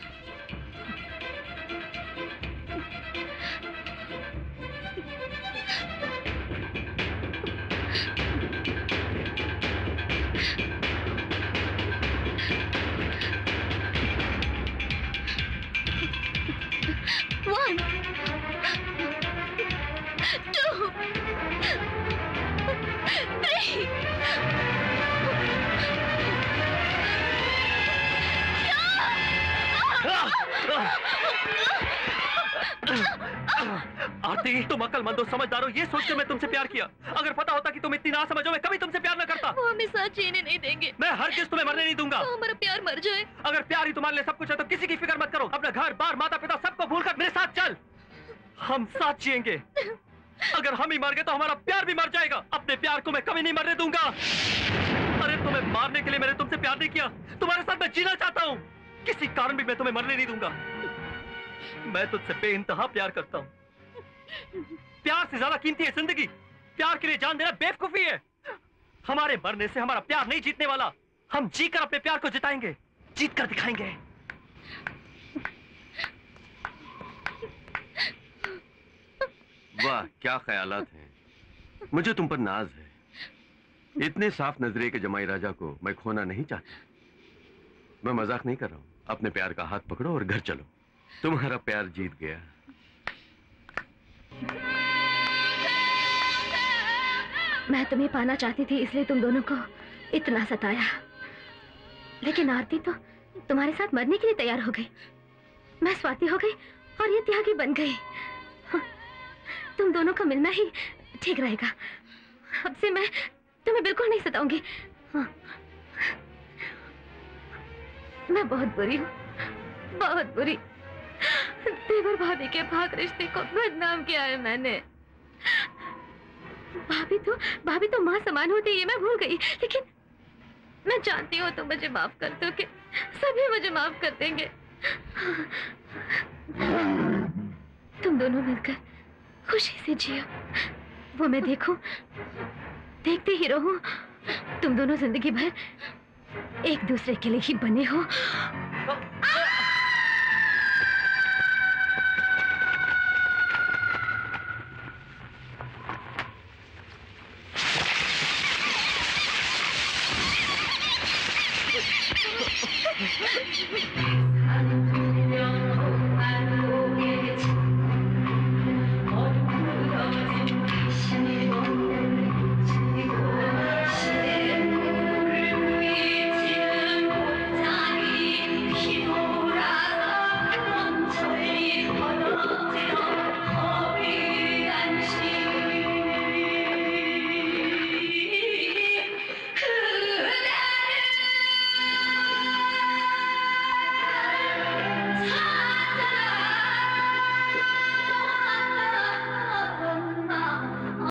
One, two, three. आरती, तुम अक्लमंद हो, समझदार हो, ये सोचकर मैं तुमसे प्यार किया। अगर पता होता कि तुम इतनी ना समझो, मैं कभी तुमसे प्यार न करता। वो हमें साथ जीने नहीं देंगे। मैं हर किस तुम्हें मरने नहीं दूंगा। तो हमारा प्यार मर जाए। अगर प्यार ही तुम्हारे लिए सब कुछ है तो किसी की फिक्र मत करो। अपना घर बार, माता पिता सबको भूलकर मेरे साथ चल। हम साथ जिएंगे। अगर हम ही मर गए तो हमारा प्यार भी मर जाएगा। अपने प्यार को मैं कभी नहीं मरने दूंगा। अरे तुम्हें मारने के लिए मैंने तुमसे प्यार नहीं किया, तुम्हारे साथ मैं जीना चाहता हूँ। किसी कारण भी मैं तुम्हें मरने नहीं दूंगा। मैं तुझसे बेइंतहा प्यार करता हूँ। प्यार से ज्यादा कीमती है जिंदगी। प्यार के लिए जान देना बेवकूफी है। हमारे मरने से हमारा प्यार नहीं जीतने वाला। हम जीकर अपने प्यार को जिताएंगे, जीत कर दिखाएंगे। वाह, क्या ख्यालात हैं। मुझे तुम पर नाज है। इतने साफ नजरे के जमाई राजा को मैं खोना नहीं चाहता। मैं मजाक नहीं कर रहा हूँ। अपने प्यार का हाथ पकड़ो और घर चलो। तुम्हारा प्यार जीत गया। मैं तुम्हें पाना चाहती थी, इसलिए तुम दोनों को इतना सताया। लेकिन आरती तो तुम्हारे साथ मरने के लिए तैयार हो गई। मैं स्वाति हो गई और ये त्यागी बन गई। तुम दोनों का मिलना ही ठीक रहेगा। अब से मैं तुम्हें बिल्कुल नहीं सताऊंगी। हाँ। मैं बहुत बुरी हूँ, बहुत बुरी। देवर भाभी के भाग रिश्ते को बदनाम किया है मैंने। भाभी तो माँ समान होती है, ये मैं भूल गई, लेकिन मैं जानती हूँ तुम मुझे माफ कर दोगे, सभी मुझे माफ कर देंगे। तुम दोनों मिलकर खुशी से जियो, वो मैं देखूं, देखते ही रहूं। तुम दोनों जिंदगी भर एक दूसरे के लिए ही बने हो।